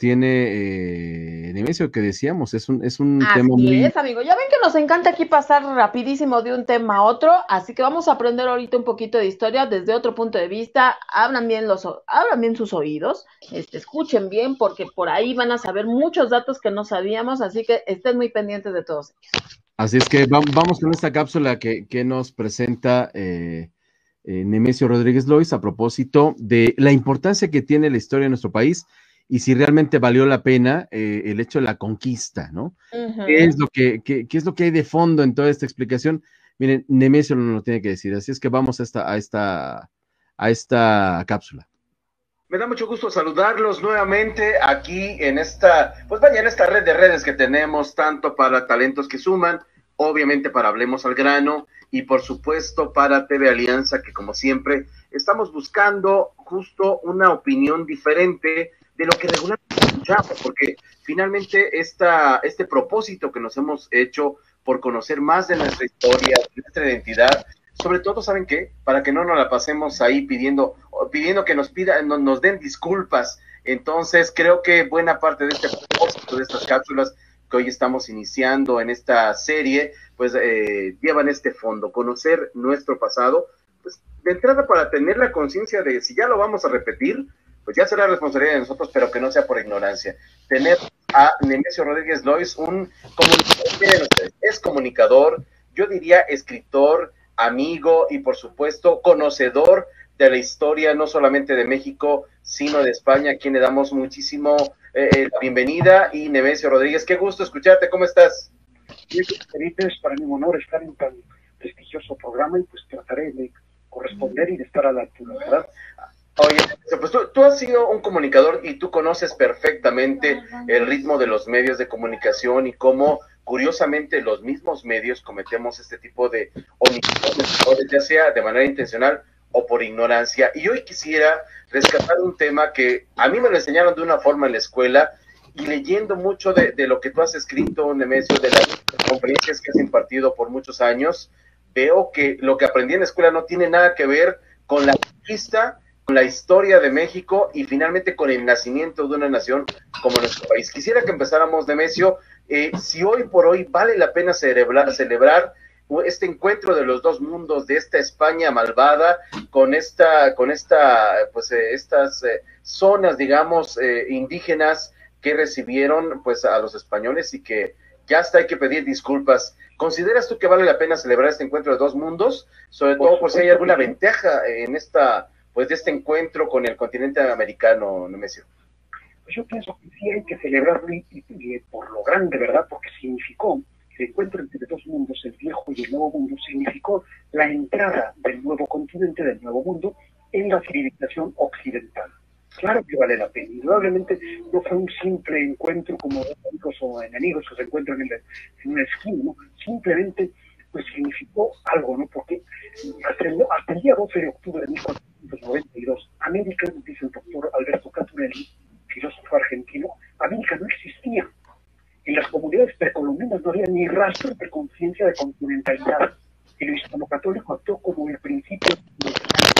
Speaker 2: tiene eh, Nemesio, que decíamos, es un, es un
Speaker 3: así
Speaker 2: tema muy...
Speaker 3: es, amigo, ya ven que nos encanta aquí pasar rapidísimo de un tema a otro, así que vamos a aprender ahorita un poquito de historia desde otro punto de vista. Abran bien los, abran bien sus oídos, este, escuchen bien, porque por ahí van a saber muchos datos que no sabíamos, así que estén muy pendientes de todos ellos.
Speaker 2: Así es que va, vamos con esta cápsula que, que nos presenta eh, eh, Nemesio Rodríguez Lois a propósito de la importancia que tiene la historia de nuestro país y si realmente valió la pena eh, el hecho de la conquista, ¿no? Uh-huh. ¿Qué es lo que, qué, qué es lo que hay de fondo en toda esta explicación? Miren, Nemesio no lo tiene que decir, así es que vamos a esta, a esta, a esta cápsula.
Speaker 5: Me da mucho gusto saludarlos nuevamente aquí en esta, pues vaya, en esta red de redes que tenemos, tanto para Talentos que Suman, obviamente para Hablemos al Grano, y por supuesto para T V Alianza, que como siempre estamos buscando justo una opinión diferente de lo que regularmente escuchamos, porque finalmente esta, este propósito que nos hemos hecho por conocer más de nuestra historia, de nuestra identidad, sobre todo, ¿saben qué? Para que no nos la pasemos ahí pidiendo, pidiendo que nos pidan, no, nos den disculpas. Entonces, creo que buena parte de este propósito, de estas cápsulas que hoy estamos iniciando en esta serie, pues eh, llevan este fondo, conocer nuestro pasado, pues de entrada para tener la conciencia de si ya lo vamos a repetir, pues ya será responsabilidad de nosotros, pero que no sea por ignorancia. Tener a Nemesio Rodríguez Lois, un comunicador, es comunicador, yo diría escritor, amigo y por supuesto conocedor de la historia no solamente de México, sino de España, a quien le damos muchísimo eh, la bienvenida. Y Nemesio Rodríguez, qué gusto escucharte, ¿cómo estás?
Speaker 6: Bien, Felipe, es para mí un honor estar en tan prestigioso programa y pues trataré de corresponder y de estar a la altura, ¿verdad?
Speaker 5: Oye, pues tú, tú has sido un comunicador y tú conoces perfectamente el ritmo de los medios de comunicación y cómo, curiosamente, los mismos medios cometemos este tipo de omisiones, ya sea de manera intencional o por ignorancia. Y hoy quisiera rescatar un tema que a mí me lo enseñaron de una forma en la escuela y leyendo mucho de, de lo que tú has escrito, Nemesio, de la conferencias que has impartido por muchos años, veo que lo que aprendí en la escuela no tiene nada que ver con la conquista, con la historia de México y finalmente con el nacimiento de una nación como nuestro país. Quisiera que empezáramos, Nemesio, eh, si hoy por hoy vale la pena celebrar, celebrar este encuentro de los dos mundos, de esta España malvada, con esta, con esta, pues eh, estas eh, zonas, digamos, eh, indígenas que recibieron pues a los españoles y que ya hasta hay que pedir disculpas. ¿Consideras tú que vale la pena celebrar este encuentro de dos mundos? Sobre todo por si hay alguna ventaja en esta, pues de este encuentro con el continente americano, Nemesio.
Speaker 6: Pues yo pienso que sí hay que celebrarlo y, y, y por lo grande, ¿verdad? Porque significó el encuentro entre dos mundos, el viejo y el nuevo mundo, significó la entrada del nuevo continente, del nuevo mundo, en la civilización occidental. Claro que vale la pena. Indudablemente no fue un simple encuentro como amigos o enemigos que se encuentran en, la, en una esquina, ¿no? Simplemente pues significó algo, ¿no? Porque hasta el, hasta el día doce de octubre de mil cuatrocientos noventa y dos, América, dice el doctor Alberto Caturelli, filósofo argentino, América no existía. En las comunidades precolombinas no había ni rastro de conciencia de continentalidad. Y lo hispano-católico actuó como el principio de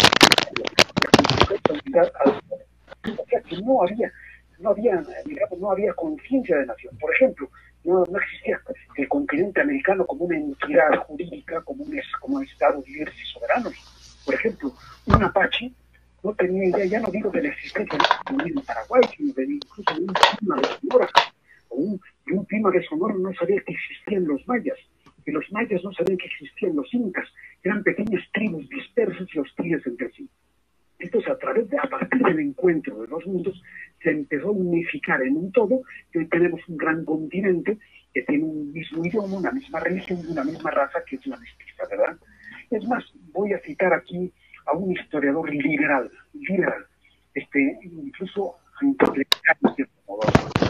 Speaker 6: la o sea que no había, no había, digamos, no había conciencia de nación. Por ejemplo, no, no existía el continente americano como una entidad jurídica, como un, como un Estado libres y soberanos. Por ejemplo, un apache no tenía idea, ya no digo de la existencia de un Paraguay, sino de incluso de un clima de Sonora, o un, de un clima de Sonora no sabía que existían los mayas, y los mayas no sabían que existían los incas, eran pequeñas tribus dispersas y hostiles entre sí. Entonces, a través de, a partir del encuentro de los mundos, se empezó a unificar en un todo, y hoy tenemos un gran continente que tiene un mismo idioma, una misma religión y una misma raza, que es la mestiza, ¿verdad? Es más, voy a citar aquí a un historiador liberal, liberal, este, incluso intelectual, de cierto modo,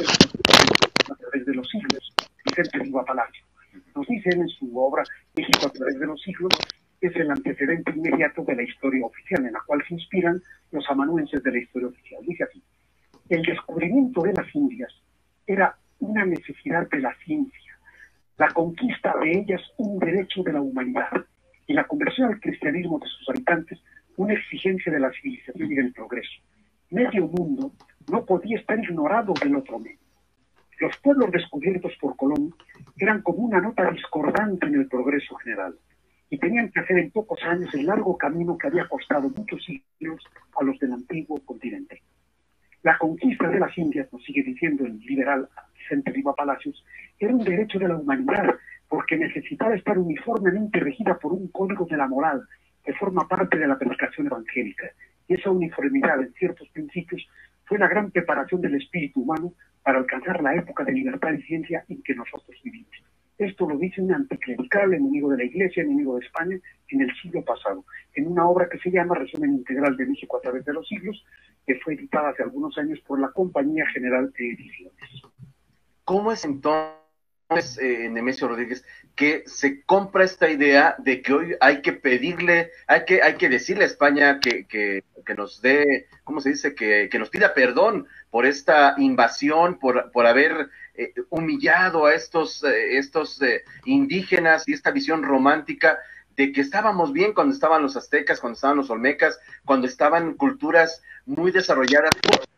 Speaker 6: a través de los siglos, Vicente Riva Palacio. Nos dice él en su obra México a través de los siglos, es el antecedente inmediato de la historia oficial, en la cual se inspiran los amanuenses de la historia oficial. Dice así: el descubrimiento de las Indias era una necesidad de la ciencia, la conquista de ellas un derecho de la humanidad, y la conversión al cristianismo de sus habitantes una exigencia de la civilización y del progreso. Medio mundo no podía estar ignorado del otro medio. Los pueblos descubiertos por Colón eran como una nota discordante en el progreso general, y tenían que hacer en pocos años el largo camino que había costado muchos siglos a los del antiguo continente. La conquista de las Indias, nos sigue diciendo el liberal Vicente Riva Palacios, era un derecho de la humanidad, porque necesitaba estar uniformemente regida por un código de la moral que forma parte de la predicación evangélica. Y esa uniformidad en ciertos principios fue la gran preparación del espíritu humano para alcanzar la época de libertad y ciencia en que nosotros vivimos. Esto lo dice un anticlerical, enemigo de la Iglesia, enemigo de España, en el siglo pasado, en una obra que se llama Resumen Integral de México a través de los siglos, que fue editada hace algunos años por la Compañía General de Ediciones.
Speaker 5: ¿Cómo es entonces, eh, Nemesio Rodríguez, que se compra esta idea de que hoy hay que pedirle, hay que, hay que decirle a España que, que, que nos dé, ¿cómo se dice? Que, que nos pida perdón por esta invasión, por, por haber eh, humillado a estos, eh, estos eh, indígenas y esta visión romántica de que estábamos bien cuando estaban los aztecas, cuando estaban los olmecas, cuando estaban culturas muy desarrolladas.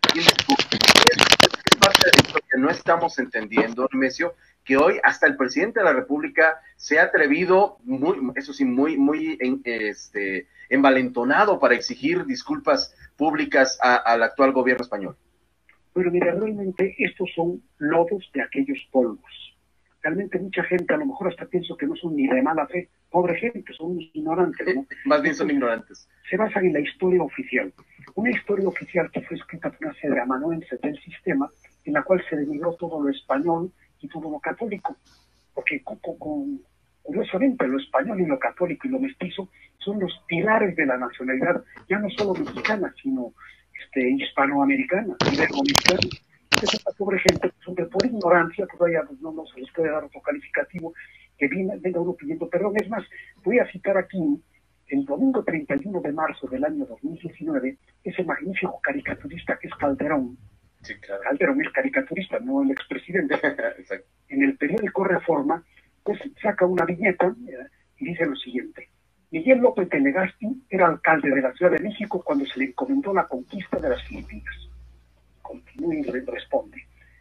Speaker 5: Es parte de esto que no estamos entendiendo, Nemesio, que hoy hasta el presidente de la República se ha atrevido, muy, eso sí, muy, muy este, envalentonado para exigir disculpas públicas a, al actual gobierno español.
Speaker 6: Bueno, mira, realmente estos son lodos de aquellos polvos. Realmente mucha gente, a lo mejor hasta pienso que no son ni de mala fe, pobre gente, son unos ignorantes, ¿no?
Speaker 5: Más bien son ignorantes.
Speaker 6: Se basan en la historia oficial. Una historia oficial que fue escrita por una serie de amanuenses del sistema, en la cual se denigró todo lo español y todo lo católico. Porque con, con, curiosamente lo español y lo católico y lo mestizo son los pilares de la nacionalidad, ya no solo mexicana, sino este, hispanoamericana, iberoamericana. Entonces, esta pobre gente, pues, por ignorancia, todavía pues, no, no se les puede dar otro calificativo, que viene, venga uno pidiendo perdón. Es más, voy a citar aquí el domingo treinta y uno de marzo del año dos mil diecinueve, ese magnífico caricaturista que es Calderón.
Speaker 5: Sí, claro.
Speaker 6: Calderón es caricaturista, no el expresidente. En el periódico Reforma pues saca una viñeta eh, y dice lo siguiente: Miguel López de Legazpi era alcalde de la Ciudad de México cuando se le encomendó la conquista de las Filipinas. Continúa y responde: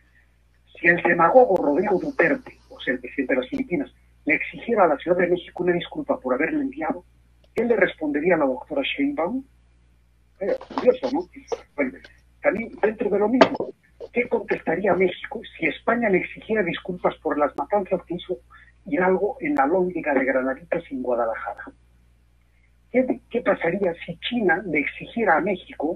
Speaker 6: si el demagogo Rodrigo Duterte, o sea, el presidente de las Filipinas, le exigiera a la Ciudad de México una disculpa por haberle enviado, él le respondería a la doctora Sheinbaum. Eh, curioso, ¿no? Bueno, también dentro de lo mismo, ¿qué contestaría México si España le exigiera disculpas por las matanzas que hizo Hidalgo en la Lóndiga de Granaditas en Guadalajara? ¿Qué, qué pasaría si China le exigiera a México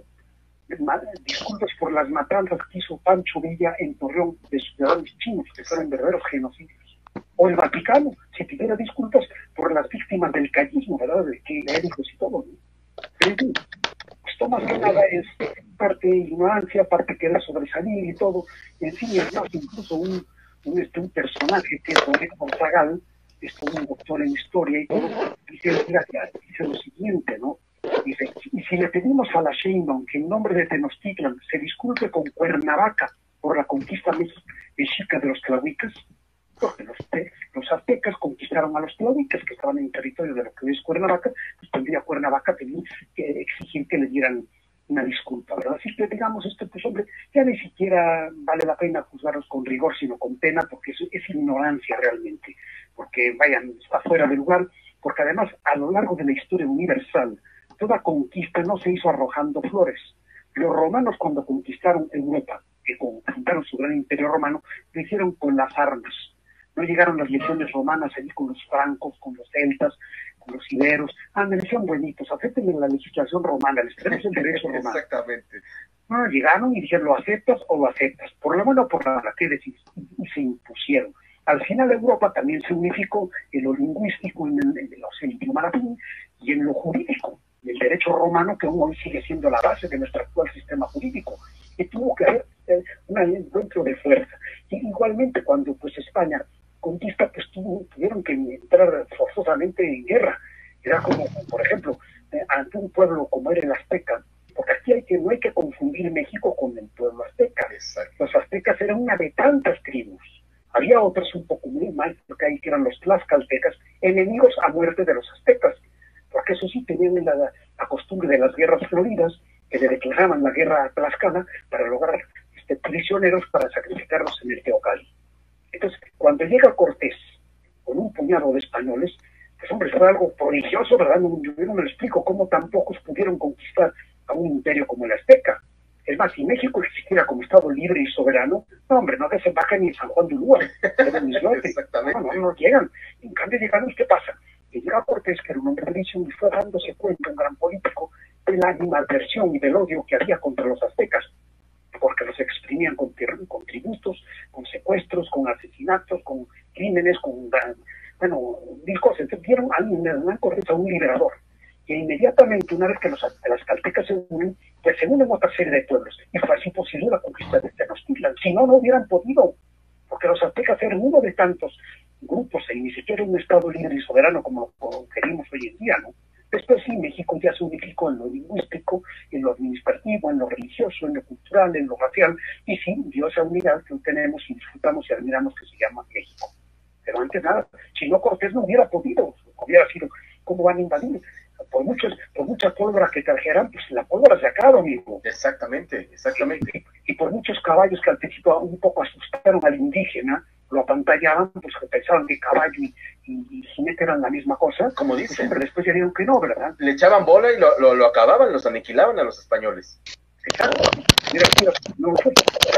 Speaker 6: disculpas por las matanzas que hizo Pancho Villa en Torreón de ciudadanos chinos, que fueron verdaderos genocidios? O el Vaticano, si pidiera disculpas por las víctimas del callismo, ¿verdad?, de que médicos y todo, ¿no? Pero en fin, esto más que nada es parte de ignorancia, parte querer sobresalir y todo. En fin, es más, incluso un, un, este, un personaje que es Rodrigo Gonzagal, es un doctor en historia y todo, dice, dice lo siguiente, ¿no? Dice, y si le pedimos a la Sheinbaum que en nombre de Tenochtitlan se disculpe con Cuernavaca por la conquista mexica de los tlahuicas, porque los, los aztecas conquistaron a los tlahuicas que estaban en territorio de lo que hoy es Cuernavaca, pues tendría Cuernavaca que exigir que le dieran una disculpa, ¿verdad? Así que digamos, esto, pues hombre, ya ni siquiera vale la pena juzgarlos con rigor, sino con pena, porque es, es ignorancia realmente, porque vayan, está fuera de lugar, porque además a lo largo de la historia universal, toda conquista no se hizo arrojando flores. Los romanos, cuando conquistaron Europa, que fundaron su gran imperio romano, lo hicieron con las armas. No llegaron las legiones romanas allí con los francos, con los celtas, con los iberos. Ah, me decían buenitos, acepten la legislación romana, les tenemos el derecho romano.
Speaker 5: Exactamente.
Speaker 6: No, llegaron y dijeron, ¿lo aceptas o lo aceptas? Por la buena o por la mala, ¿qué decís? Y se impusieron. Al final Europa también se unificó en lo lingüístico, en, el, en los idioma latín y en lo jurídico. El derecho romano, que aún hoy sigue siendo la base de nuestro actual sistema jurídico, y tuvo que haber eh, un encuentro de fuerza. Y igualmente, cuando pues España conquista, pues tuvo, tuvieron que entrar forzosamente en guerra. Era como, por ejemplo, eh, ante un pueblo como era el azteca, porque aquí hay que, no hay que confundir México con el pueblo azteca.
Speaker 5: Exacto.
Speaker 6: Los aztecas eran una de tantas tribus. Había otros un poco muy mal, porque ahí que eran los tlaxcaltecas, enemigos a muerte de los aztecas, porque eso sí tenían la, la costumbre de las guerras floridas, que le declaraban la guerra a Tlaxcala para lograr este, prisioneros para sacrificarlos en el Teocalli. Entonces, cuando llega Cortés con un puñado de españoles, pues hombre, fue algo prodigioso, ¿verdad? No, yo no me lo explico cómo tan pocos pudieron conquistar a un imperio como el azteca. Es más, si México existiera como Estado libre y soberano, no, hombre, no desembarcan ni en San Juan de Ulúa,
Speaker 5: Exactamente.
Speaker 6: No, no, no llegan. En cambio llegaron, ¿qué pasa? Que llega Cortés, que era un hombre de visión, y fue dándose cuenta, un gran político, de la animadversión y del odio que había contra los aztecas, porque los exprimían con, con tributos, con secuestros, con asesinatos, con crímenes, con, bueno, mil cosas. Entonces vieron a Hernán Cortés a un liberador, y inmediatamente, una vez que los tlaxcaltecas se unen, pues se unen otra serie de pueblos, y fue así posible la conquista de Tenochtitlan. Si no, no hubieran podido, porque los aztecas eran uno de tantos grupos, y ni siquiera un estado libre y soberano como, como queremos hoy en día, ¿no? Después sí, México ya se unificó en lo lingüístico, en lo administrativo, en lo religioso, en lo cultural, en lo racial, y sí, dio esa unidad que tenemos y disfrutamos y admiramos, que se llama México. Pero antes nada, si no, Cortés no hubiera podido, hubiera sido, ¿cómo van a invadir? Por, muchos, por mucha pólvora que trajeran, pues la pólvora se acaba, amigo.
Speaker 5: Exactamente, exactamente.
Speaker 6: Y, y por muchos caballos que al principio un poco asustaron al indígena, lo apantallaban, pues que pensaban que caballo y, y, y jinete eran la misma cosa.
Speaker 5: Como dicen.
Speaker 6: Pues, después ya dijeron que no, ¿verdad?
Speaker 5: Le echaban bola y lo, lo, lo acababan, los aniquilaban a los españoles.
Speaker 6: Exacto. Mira, mira, no fue.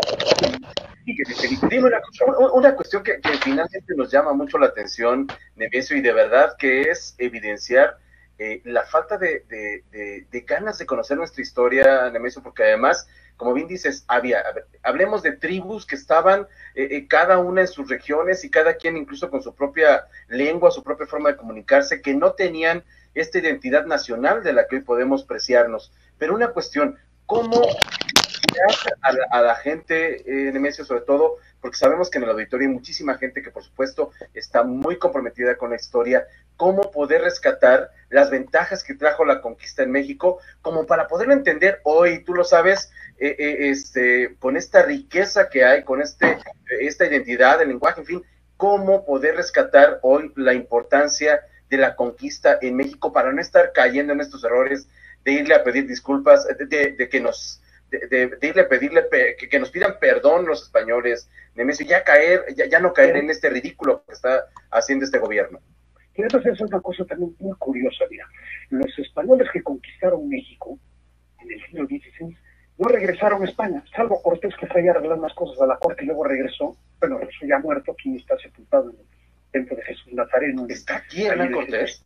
Speaker 5: Dime una, una cuestión que, que finalmente nos llama mucho la atención, Nemesio, y de verdad que es evidenciar eh, la falta de, de, de, de ganas de conocer nuestra historia, Nemesio, porque además, como bien dices, había, hablemos de tribus que estaban eh, eh, cada una en sus regiones y cada quien incluso con su propia lengua, su propia forma de comunicarse, que no tenían esta identidad nacional de la que hoy podemos preciarnos. Pero una cuestión, ¿cómo a la, a la gente, eh, Nemesio, sobre todo, porque sabemos que en el auditorio hay muchísima gente que por supuesto está muy comprometida con la historia, cómo poder rescatar las ventajas que trajo la conquista en México, como para poderlo entender hoy, tú lo sabes, eh, eh, este, con esta riqueza que hay, con este, esta identidad, el lenguaje, en fin, cómo poder rescatar hoy la importancia de la conquista en México para no estar cayendo en estos errores de irle a pedir disculpas, de, de, de que nos, de, de, de irle a pedirle pe, que, que nos pidan perdón los españoles, Nemesio, ya caer, ya, ya no caer en este ridículo que está haciendo este gobierno.
Speaker 6: Y entonces es una cosa también muy curiosa, mira, los españoles que conquistaron México en el siglo dieciséis no regresaron a España, salvo Cortés, que fue a arreglar unas cosas a la corte y luego regresó, bueno, regresó ya muerto, aquí está sepultado en el templo de Jesús Nazareno.
Speaker 5: ¿Está aquí Hernán Cortés?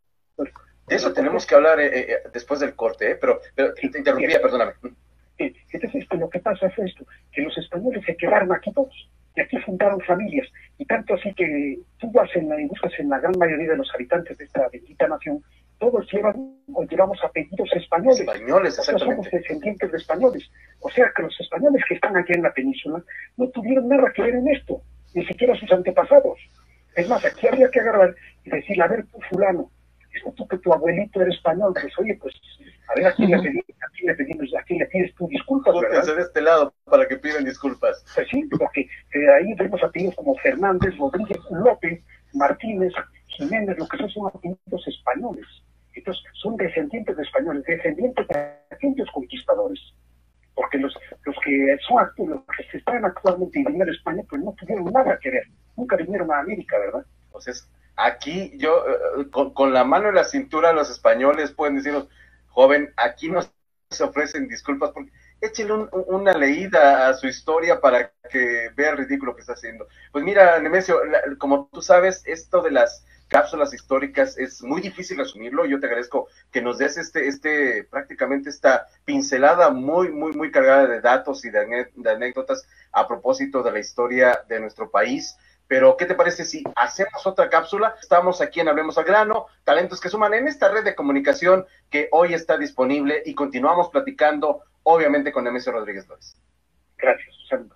Speaker 5: De eso tenemos que hablar eh, eh, después del corte, ¿eh? pero, pero te interrumpía, sí, perdóname.
Speaker 6: Entonces, pues, lo que pasa fue esto, que los españoles se quedaron aquí todos, y aquí fundaron familias, y tanto así que tú vas en la, y buscas en la gran mayoría de los habitantes de esta bendita nación, todos llevan o llevamos apellidos españoles.
Speaker 5: Españoles, exactamente.
Speaker 6: Somos descendientes de españoles. O sea que los españoles que están aquí en la península no tuvieron nada que ver en esto, ni siquiera sus antepasados. Es más, aquí habría que agarrar y decir, a ver, tú fulano, es tú que tu abuelito era español, pues oye, pues, a ver, aquí le pedimos, aquí le pedimos, aquí le pides tú disculpas, ¿verdad?
Speaker 5: de este lado para que pidan disculpas.
Speaker 6: Pues sí, porque eh, ahí vemos apellidos como Fernández, Rodríguez, López, Martínez, Jiménez, lo que son son apellidos españoles. Entonces, son descendientes de españoles, descendientes de aquellos conquistadores. Porque los, los que son actuales, los que están actualmente viviendo en España, pues no tuvieron nada que ver. Nunca vinieron a América, ¿verdad?
Speaker 5: Entonces, aquí yo, eh, con, con la mano en la cintura, los españoles pueden decirnos, joven, aquí nos se ofrecen disculpas, porque échale un, una leída a su historia para que vea el ridículo que está haciendo. Pues mira, Nemesio, la, como tú sabes, esto de las cápsulas históricas es muy difícil asumirlo. Yo te agradezco que nos des este, este, prácticamente esta pincelada muy, muy, muy cargada de datos y de, de anécdotas a propósito de la historia de nuestro país. Pero, ¿qué te parece si hacemos otra cápsula? Estamos aquí en Hablemos al Grano, talentos que suman en esta red de comunicación que hoy está disponible y continuamos platicando, obviamente, con Nemesio Rodríguez Flores.
Speaker 6: Gracias, Susana.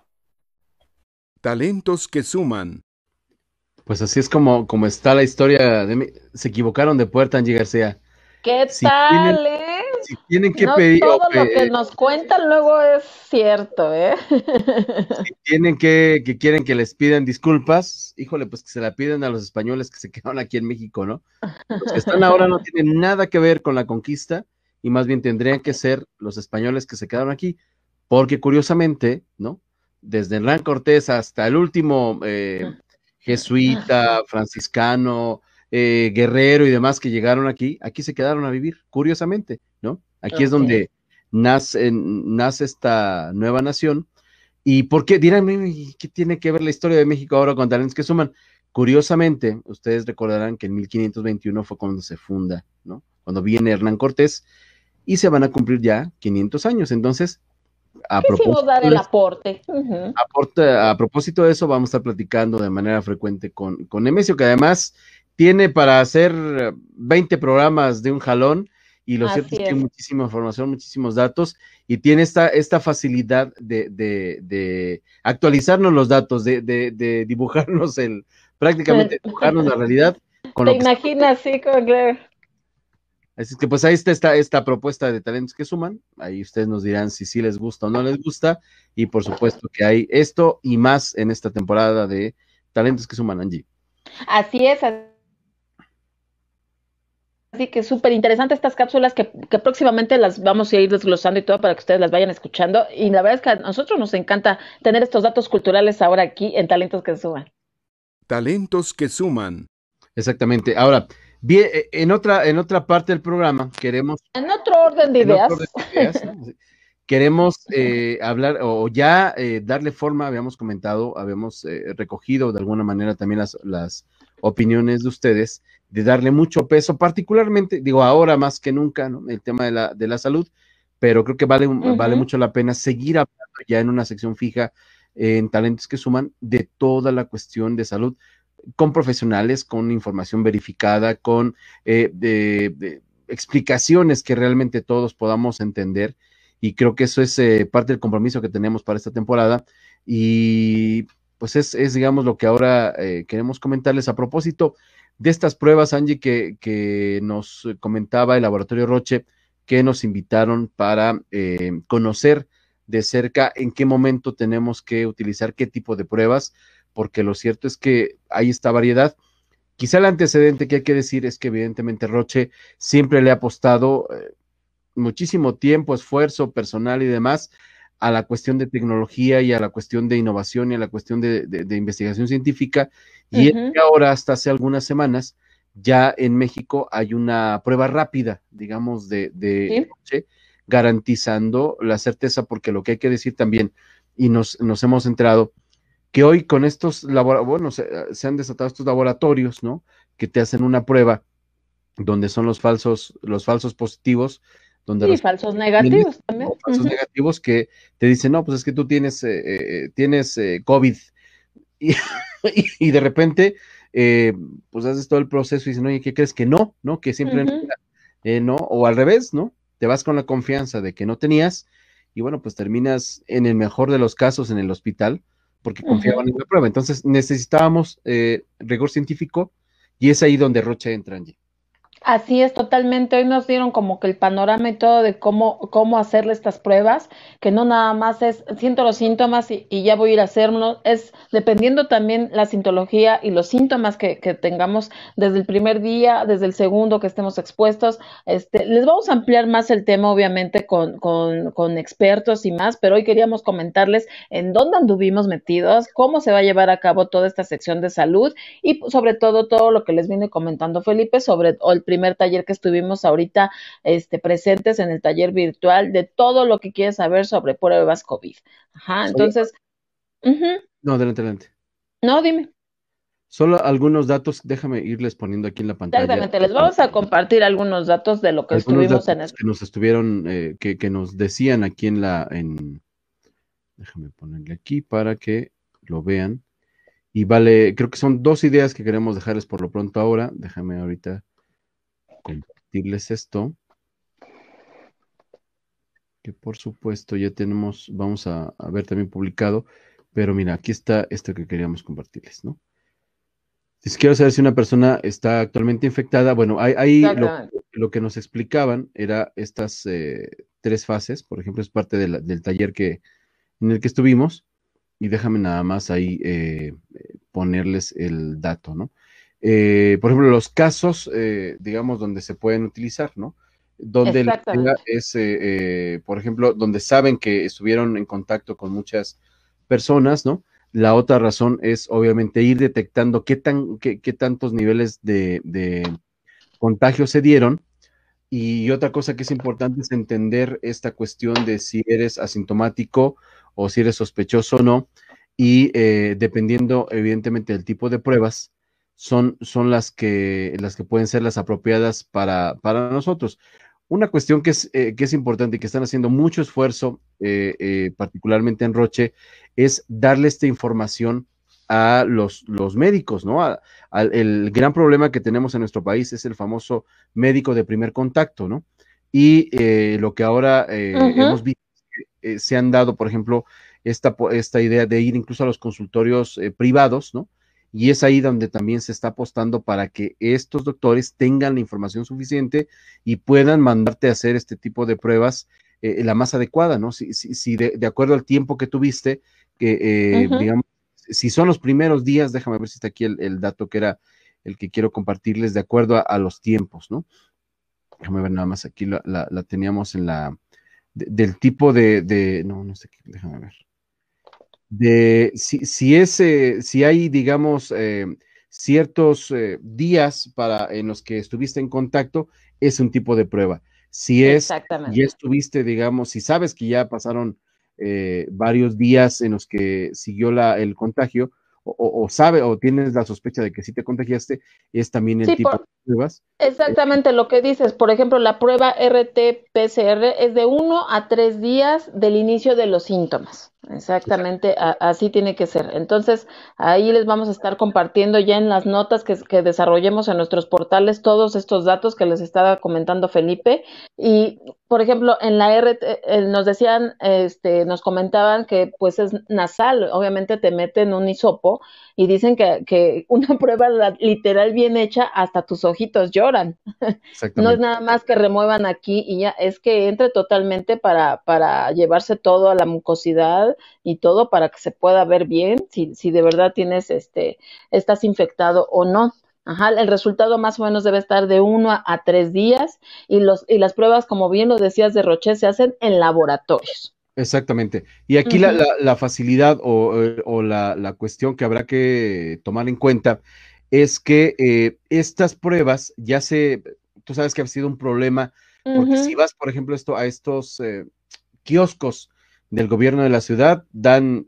Speaker 1: Talentos que suman.
Speaker 2: Pues así es como, como está la historia. De, se equivocaron de puerta, Angie García.
Speaker 3: ¿Qué
Speaker 2: si
Speaker 3: tal,
Speaker 2: tienen,
Speaker 3: eh?
Speaker 2: Si tienen que
Speaker 3: no
Speaker 2: pedir...
Speaker 3: todo
Speaker 2: o,
Speaker 3: lo que nos cuentan luego es cierto, ¿eh?
Speaker 2: Si tienen que, que quieren que les pidan disculpas, híjole, pues que se la piden a los españoles que se quedaron aquí en México, ¿no? Los que están ahora no tienen nada que ver con la conquista y más bien tendrían que ser los españoles que se quedaron aquí, porque curiosamente, ¿no? Desde Hernán Cortés hasta el último eh, jesuita, franciscano, eh, guerrero y demás que llegaron aquí, aquí se quedaron a vivir, curiosamente, ¿no? Aquí okay. es donde nace, nace esta nueva nación. ¿Y por qué? Dirán, ¿qué tiene que ver la historia de México ahora con talentos que suman? Curiosamente, ustedes recordarán que en mil quinientos veintiuno fue cuando se funda, ¿no? Cuando viene Hernán Cortés y se van a cumplir ya quinientos años. Entonces, a propósito,
Speaker 3: dar el aporte.
Speaker 2: Uh-huh. aporta, a propósito de eso, vamos a estar platicando de manera frecuente con, con Nemesio, que además tiene para hacer veinte programas de un jalón, y lo Así cierto es que hay muchísima información, muchísimos datos, y tiene esta, esta facilidad de, de, de actualizarnos los datos, de, de, de dibujarnos el, prácticamente dibujarnos la realidad.
Speaker 3: Con Te lo imaginas, que... sí, como claro.
Speaker 2: Así que pues ahí está esta, esta propuesta de talentos que suman, ahí ustedes nos dirán si sí les gusta o no les gusta, y por supuesto que hay esto y más en esta temporada de talentos que suman, Angie.
Speaker 3: Así es, así que súper interesante estas cápsulas que, que próximamente las vamos a ir desglosando y todo para que ustedes las vayan escuchando, y la verdad es que a nosotros nos encanta tener estos datos culturales ahora aquí en Talentos que Suman.
Speaker 1: Talentos que suman.
Speaker 2: Exactamente. Ahora, bien, en otra, en otra parte del programa queremos...
Speaker 3: En otro orden de ideas.
Speaker 2: Orden de ideas ¿no? Queremos eh, hablar o ya eh, darle forma, habíamos comentado, habíamos eh, recogido de alguna manera también las, las opiniones de ustedes, de darle mucho peso, particularmente, digo, ahora más que nunca, ¿no? El tema de la, de la salud, pero creo que vale, uh-huh. vale mucho la pena seguir hablando ya en una sección fija eh, en Talentos que Suman de toda la cuestión de salud, con profesionales, con información verificada, con eh, de, de explicaciones que realmente todos podamos entender, y creo que eso es eh, parte del compromiso que tenemos para esta temporada, y pues es, es digamos, lo que ahora eh, queremos comentarles a propósito de estas pruebas, Angie, que, que nos comentaba el Laboratorio Roche, que nos invitaron para eh, conocer de cerca en qué momento tenemos que utilizar qué tipo de pruebas, porque lo cierto es que hay esta variedad. Quizá el antecedente que hay que decir es que evidentemente Roche siempre le ha apostado eh, muchísimo tiempo, esfuerzo personal y demás a la cuestión de tecnología y a la cuestión de innovación y a la cuestión de, de, de investigación científica, y uh-huh. es que ahora, hasta hace algunas semanas, ya en México hay una prueba rápida, digamos, de, de ¿sí? garantizando la certeza, porque lo que hay que decir también, y nos, nos hemos enterado, que hoy con estos laboratorios, bueno, se, se han desatado estos laboratorios, ¿no? Que te hacen una prueba donde son los falsos, los falsos positivos, donde
Speaker 3: sí,
Speaker 2: los
Speaker 3: falsos negativos también.
Speaker 2: ¿no? Falsos uh-huh. negativos que te dicen, no, pues es que tú tienes, eh, eh, tienes eh, COVID, y, y de repente, eh, pues haces todo el proceso y dicen, oye, ¿qué crees? Que no, ¿no? Que simplemente, uh-huh. eh, no, o al revés, ¿no? Te vas con la confianza de que no tenías, y bueno, pues terminas en el mejor de los casos en el hospital, porque confiaban uh-huh. en la prueba. Entonces necesitábamos eh, rigor científico, y es ahí donde Roche entra, Angie.
Speaker 3: Así es, totalmente. Hoy nos dieron como que el panorama y todo de cómo, cómo hacerle estas pruebas, que no nada más es, siento los síntomas y, y ya voy a ir a hacerlo, es dependiendo también la sintología y los síntomas que, que tengamos desde el primer día, desde el segundo que estemos expuestos. Este, les vamos a ampliar más el tema, obviamente, con, con, con expertos y más, pero hoy queríamos comentarles en dónde anduvimos metidos, cómo se va a llevar a cabo toda esta sección de salud y sobre todo todo lo que les viene comentando Felipe sobre el primer taller que estuvimos ahorita este, presentes en el taller virtual de todo lo que quieres saber sobre pruebas COVID. Ajá, entonces... Uh-huh.
Speaker 2: No, adelante, adelante.
Speaker 3: No, dime.
Speaker 2: Solo algunos datos, déjame irles poniendo aquí en la pantalla.
Speaker 3: Exactamente, les vamos a compartir algunos datos de lo que
Speaker 2: algunos
Speaker 3: estuvimos
Speaker 2: datos
Speaker 3: en el...
Speaker 2: que nos estuvieron, eh, que, que nos decían aquí en la... En... Déjame ponerle aquí para que lo vean. Y vale, creo que son dos ideas que queremos dejarles por lo pronto ahora. Déjame ahorita compartirles esto, que por supuesto ya tenemos, vamos a, a ver también publicado, pero mira, aquí está esto que queríamos compartirles, ¿no? Si quiero saber si una persona está actualmente infectada, bueno, ahí, ahí lo, lo que nos explicaban era estas eh, tres fases, por ejemplo, es parte de la, del taller que, en el que estuvimos, y déjame nada más ahí eh, ponerles el dato, ¿no? Eh, por ejemplo, los casos, eh, digamos, donde se pueden utilizar, ¿no? Donde la es, eh, eh, por ejemplo, donde saben que estuvieron en contacto con muchas personas, ¿no? La otra razón es, obviamente, ir detectando qué, tan, qué, qué tantos niveles de, de contagio se dieron. Y otra cosa que es importante es entender esta cuestión de si eres asintomático o si eres sospechoso o no. Y eh, dependiendo, evidentemente, del tipo de pruebas, son, son las, que, las que pueden ser las apropiadas para, para nosotros. Una cuestión que es, eh, que es importante y que están haciendo mucho esfuerzo, eh, eh, particularmente en Roche, es darle esta información a los, los médicos, ¿no? A, a, el gran problema que tenemos en nuestro país es el famoso médico de primer contacto, ¿no? Y eh, lo que ahora eh, uh-huh. hemos visto, eh, se han dado, por ejemplo, esta, esta idea de ir incluso a los consultorios eh, privados, ¿no? Y es ahí donde también se está apostando para que estos doctores tengan la información suficiente y puedan mandarte a hacer este tipo de pruebas eh, la más adecuada, ¿no? Si, si, si de, de acuerdo al tiempo que tuviste, que eh, uh-huh. digamos, si son los primeros días, déjame ver si está aquí el, el dato que era el que quiero compartirles de acuerdo a, a los tiempos, ¿no? Déjame ver nada más, aquí la, la, la teníamos en la, de, del tipo de, de, no, no sé qué, déjame ver. De si, si, es, eh, si hay, digamos, eh, ciertos eh, días para, en los que estuviste en contacto, es un tipo de prueba. Si es, ya estuviste, digamos, si sabes que ya pasaron eh, varios días en los que siguió la, el contagio, o, o sabe, o tienes la sospecha de que sí te contagiaste, es también el sí, tipo por, de pruebas.
Speaker 3: Exactamente eh, lo que dices, por ejemplo, la prueba R T P C R es de uno a tres días del inicio de los síntomas. Exactamente, a, así tiene que ser. Entonces, ahí les vamos a estar compartiendo ya en las notas que, que desarrollemos en nuestros portales todos estos datos que les estaba comentando Felipe. Y, por ejemplo, en la R T, eh, nos decían, este, nos comentaban que pues es nasal, obviamente te meten un hisopo y dicen que, que una prueba literal bien hecha, hasta tus ojitos lloran. No es nada más que remuevan aquí y ya, es que entre totalmente para, para llevarse todo a la mucosidad checar y todo para que se pueda ver bien si, si de verdad tienes este, estás infectado o no. Ajá, el resultado más o menos debe estar de uno a, a tres días y, los, y las pruebas, como bien lo decías de Roche, se hacen en laboratorios.
Speaker 2: Exactamente. Y aquí la,
Speaker 3: Ujú.
Speaker 2: la, la facilidad o, eh, o la, la cuestión que habrá que tomar en cuenta es que eh, estas pruebas ya se, tú sabes que ha sido un problema, porque si
Speaker 3: Ujú.
Speaker 2: vas, por ejemplo, esto, a estos eh, kioscos del gobierno de la ciudad, dan,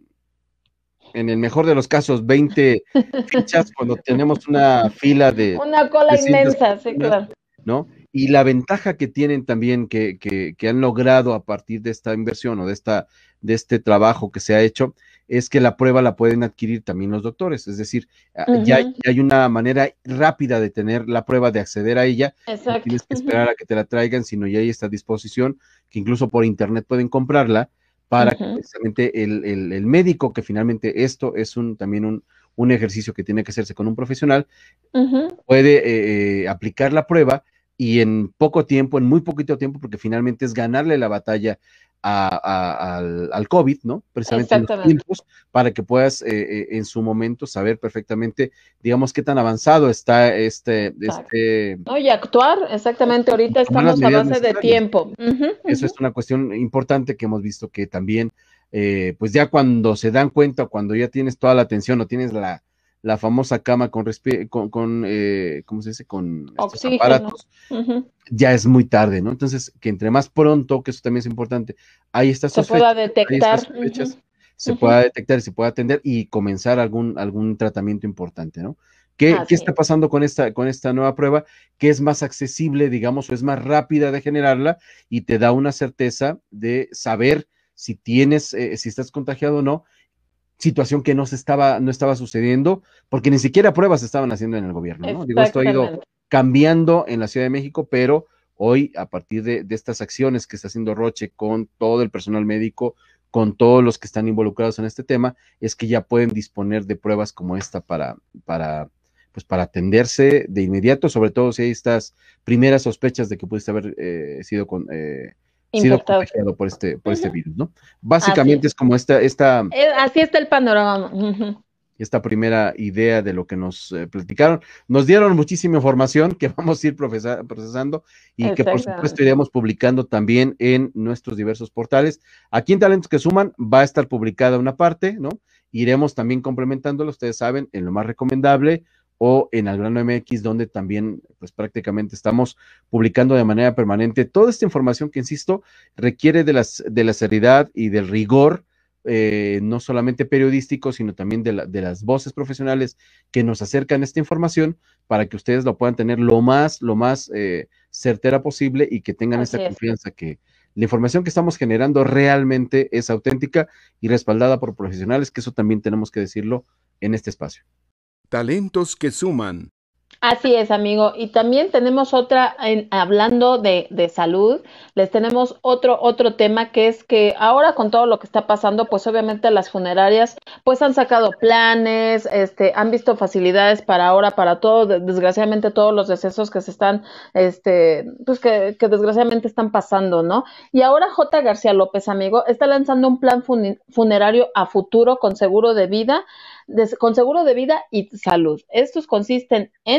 Speaker 2: en el mejor de los casos, veinte fichas cuando tenemos una fila de
Speaker 3: Una cola
Speaker 2: trescientas
Speaker 3: inmensa, sí,
Speaker 2: personas,
Speaker 3: claro.
Speaker 2: ¿no? Y la ventaja que tienen también, que, que, que han logrado a partir de esta inversión o de, esta, de este trabajo que se ha hecho, es que la prueba la pueden adquirir también los doctores. Es decir, uh-huh. ya, hay, ya hay una manera rápida de tener la prueba, de acceder a ella.
Speaker 3: Exacto.
Speaker 2: No tienes que esperar a que te la traigan, sino ya hay esta disposición, que incluso por internet pueden comprarla, para uh-huh. que precisamente el, el, el médico, que finalmente esto es un también un, un ejercicio que tiene que hacerse con un profesional, uh-huh. puede eh, aplicar la prueba y en poco tiempo, en muy poquito tiempo, porque finalmente es ganarle la batalla a, a, al, al COVID, ¿no? Precisamente en los tiempos, para que puedas eh, eh, en su momento saber perfectamente, digamos, qué tan avanzado está este... este
Speaker 3: no, y actuar, exactamente, ahorita estamos a base de tiempo. Uh-huh, uh-huh.
Speaker 2: Eso es una cuestión importante que hemos visto que también, eh, pues ya cuando se dan cuenta, cuando ya tienes toda la atención o tienes la la famosa cama con, con, con eh, ¿cómo se dice? Con estos Oxígeno. aparatos, uh-huh. ya es muy tarde, ¿no? Entonces, que entre más pronto, que eso también es importante, hay estas
Speaker 3: se
Speaker 2: sospechas,
Speaker 3: pueda detectar,
Speaker 2: hay estas sospechas, uh-huh. se uh-huh. pueda detectar y se pueda atender y comenzar algún, algún tratamiento importante, ¿no? ¿Qué, ¿Qué está pasando con esta, con esta nueva prueba? Que es más accesible, digamos, o es más rápida de generarla y te da una certeza de saber si tienes, eh, si estás contagiado o no, situación que no se estaba, no estaba sucediendo, porque ni siquiera pruebas se estaban haciendo en el gobierno, ¿no? Digo, esto ha ido cambiando en la Ciudad de México, pero hoy, a partir de, de estas acciones que está haciendo Roche con todo el personal médico, con todos los que están involucrados en este tema, es que ya pueden disponer de pruebas como esta para, para, pues para atenderse de inmediato, sobre todo si hay estas primeras sospechas de que pudiste haber eh, sido con... Eh, sido contagiado por este, por uh-huh. este virus, ¿no? Básicamente es. es como esta, esta...
Speaker 3: Así está el panorama. Uh-huh.
Speaker 2: Esta primera idea de lo que nos eh, platicaron. Nos dieron muchísima información que vamos a ir procesa- procesando y que por supuesto iremos publicando también en nuestros diversos portales. Aquí en Talentos que Suman va a estar publicada una parte, ¿no? Iremos también complementándolo, ustedes saben, en lo más recomendable, o en Algrano M X, donde también pues prácticamente estamos publicando de manera permanente toda esta información que, insisto, requiere de, las, de la seriedad y del rigor, eh, no solamente periodístico, sino también de, la, de las voces profesionales que nos acercan esta información para que ustedes lo puedan tener lo más, lo más eh, certera posible y que tengan
Speaker 3: Así
Speaker 2: esta
Speaker 3: es.
Speaker 2: confianza que la información que estamos generando realmente es auténtica y respaldada por profesionales, que eso también tenemos que decirlo en este espacio.
Speaker 1: Talentos que suman.
Speaker 3: Así es, amigo. Y también tenemos otra, en, hablando de, de salud, les tenemos otro, otro tema que es que ahora con todo lo que está pasando, pues obviamente las funerarias pues han sacado planes, este, han visto facilidades para ahora, para todo, desgraciadamente todos los decesos que se están, este, pues que, que desgraciadamente están pasando, ¿no? Y ahora J. García López, amigo, está lanzando un plan fun- funerario a futuro con seguro de vida, de, con seguro de vida y salud. Estos consisten en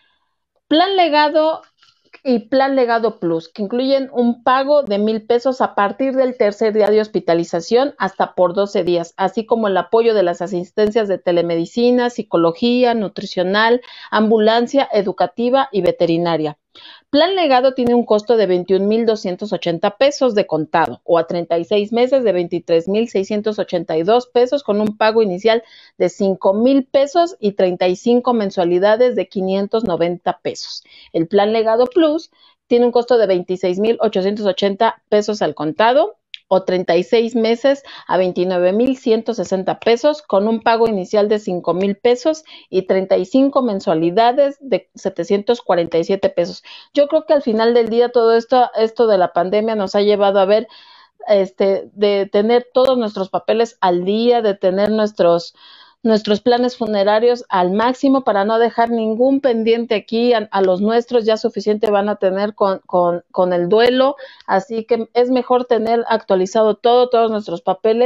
Speaker 3: plan legado y plan legado plus, que incluyen un pago de mil pesos a partir del tercer día de hospitalización hasta por doce días, así como el apoyo de las asistencias de telemedicina, psicología, nutricional, ambulancia, educativa y veterinaria. Plan legado tiene un costo de veintiún mil doscientos ochenta pesos de contado o a treinta y seis meses de veintitrés mil seiscientos ochenta y dos pesos con un pago inicial de cinco mil pesos y treinta y cinco mensualidades de quinientos noventa pesos. El plan legado plus tiene un costo de veintiséis mil ochocientos ochenta pesos al contado o treinta y seis meses a veintinueve mil ciento sesenta pesos con un pago inicial de cinco mil pesos y treinta y cinco mensualidades de setecientos cuarenta y siete pesos. Yo creo que al final del día todo esto, esto de la pandemia nos ha llevado a ver, este, de tener todos nuestros papeles al día, de tener nuestros nuestros planes funerarios al máximo para no dejar ningún pendiente aquí, a, a los nuestros ya suficiente van a tener con, con, con el duelo, así que es mejor tener actualizado todo, todos nuestros papeles,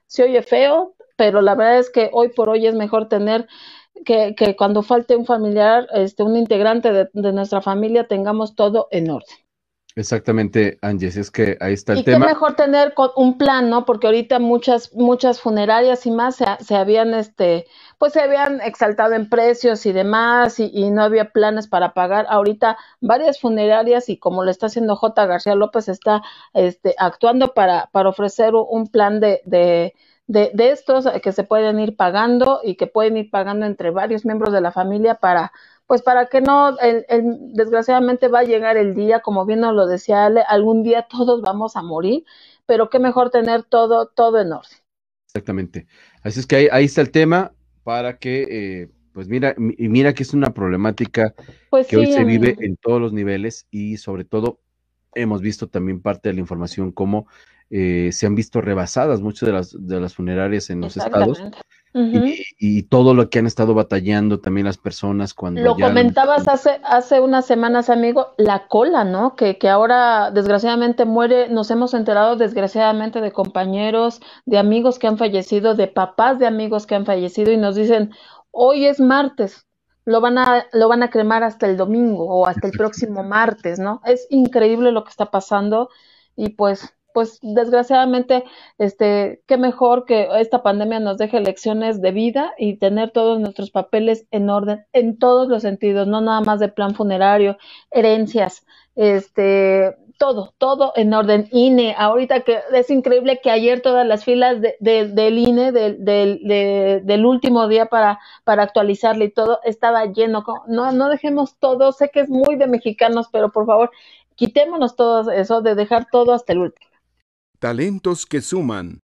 Speaker 3: se oye feo, pero la verdad es que hoy por hoy es mejor tener que, que cuando falte un familiar, este, un integrante de, de nuestra familia, tengamos todo en orden.
Speaker 2: Exactamente, Ángeles, es que ahí está el
Speaker 3: Y qué
Speaker 2: tema.
Speaker 3: mejor tener un plan, ¿no? Porque ahorita muchas muchas funerarias y más se, se habían, este, pues se habían exaltado en precios y demás y, y no había planes para pagar. Ahorita varias funerarias y como lo está haciendo J. García López está, este, actuando para para ofrecer un plan de de de, de estos que se pueden ir pagando y que pueden ir pagando entre varios miembros de la familia para pues para que no, el, el, desgraciadamente va a llegar el día, como bien nos lo decía Ale, algún día todos vamos a morir, pero qué mejor tener todo, todo en orden.
Speaker 2: Exactamente. Así es que ahí, ahí está el tema para que, eh, pues mira, y mira que es una problemática
Speaker 3: Pues
Speaker 2: que hoy
Speaker 3: sí,
Speaker 2: se vive
Speaker 3: amigo.
Speaker 2: en todos los niveles y sobre todo hemos visto también parte de la información cómo eh, se han visto rebasadas muchas de las, de las funerarias en los estados
Speaker 3: Exactamente.
Speaker 2: y,
Speaker 3: Uh-huh.
Speaker 2: y todo lo que han estado batallando también las personas cuando
Speaker 3: Lo
Speaker 2: ya... lo-
Speaker 3: comentabas hace, hace unas semanas, amigo, la cola, ¿no? Que, que ahora desgraciadamente muere, nos hemos enterado desgraciadamente de compañeros, de amigos que han fallecido, de papás de amigos que han fallecido y nos dicen, hoy es martes, lo van a, lo van a cremar hasta el domingo o hasta el próximo martes, ¿no? Es increíble lo que está pasando y pues, pues desgraciadamente este, qué mejor que esta pandemia nos deje lecciones de vida y tener todos nuestros papeles en orden en todos los sentidos, no nada más de plan funerario, herencias, este, todo, todo en orden. I N E, ahorita que es increíble que ayer todas las filas de, de, del I N E, de, de, de, del último día para, para actualizarle y todo, estaba lleno. No, no dejemos todo, sé que es muy de mexicanos, pero por favor, quitémonos todo eso de dejar todo hasta el último.
Speaker 1: Talentos que suman.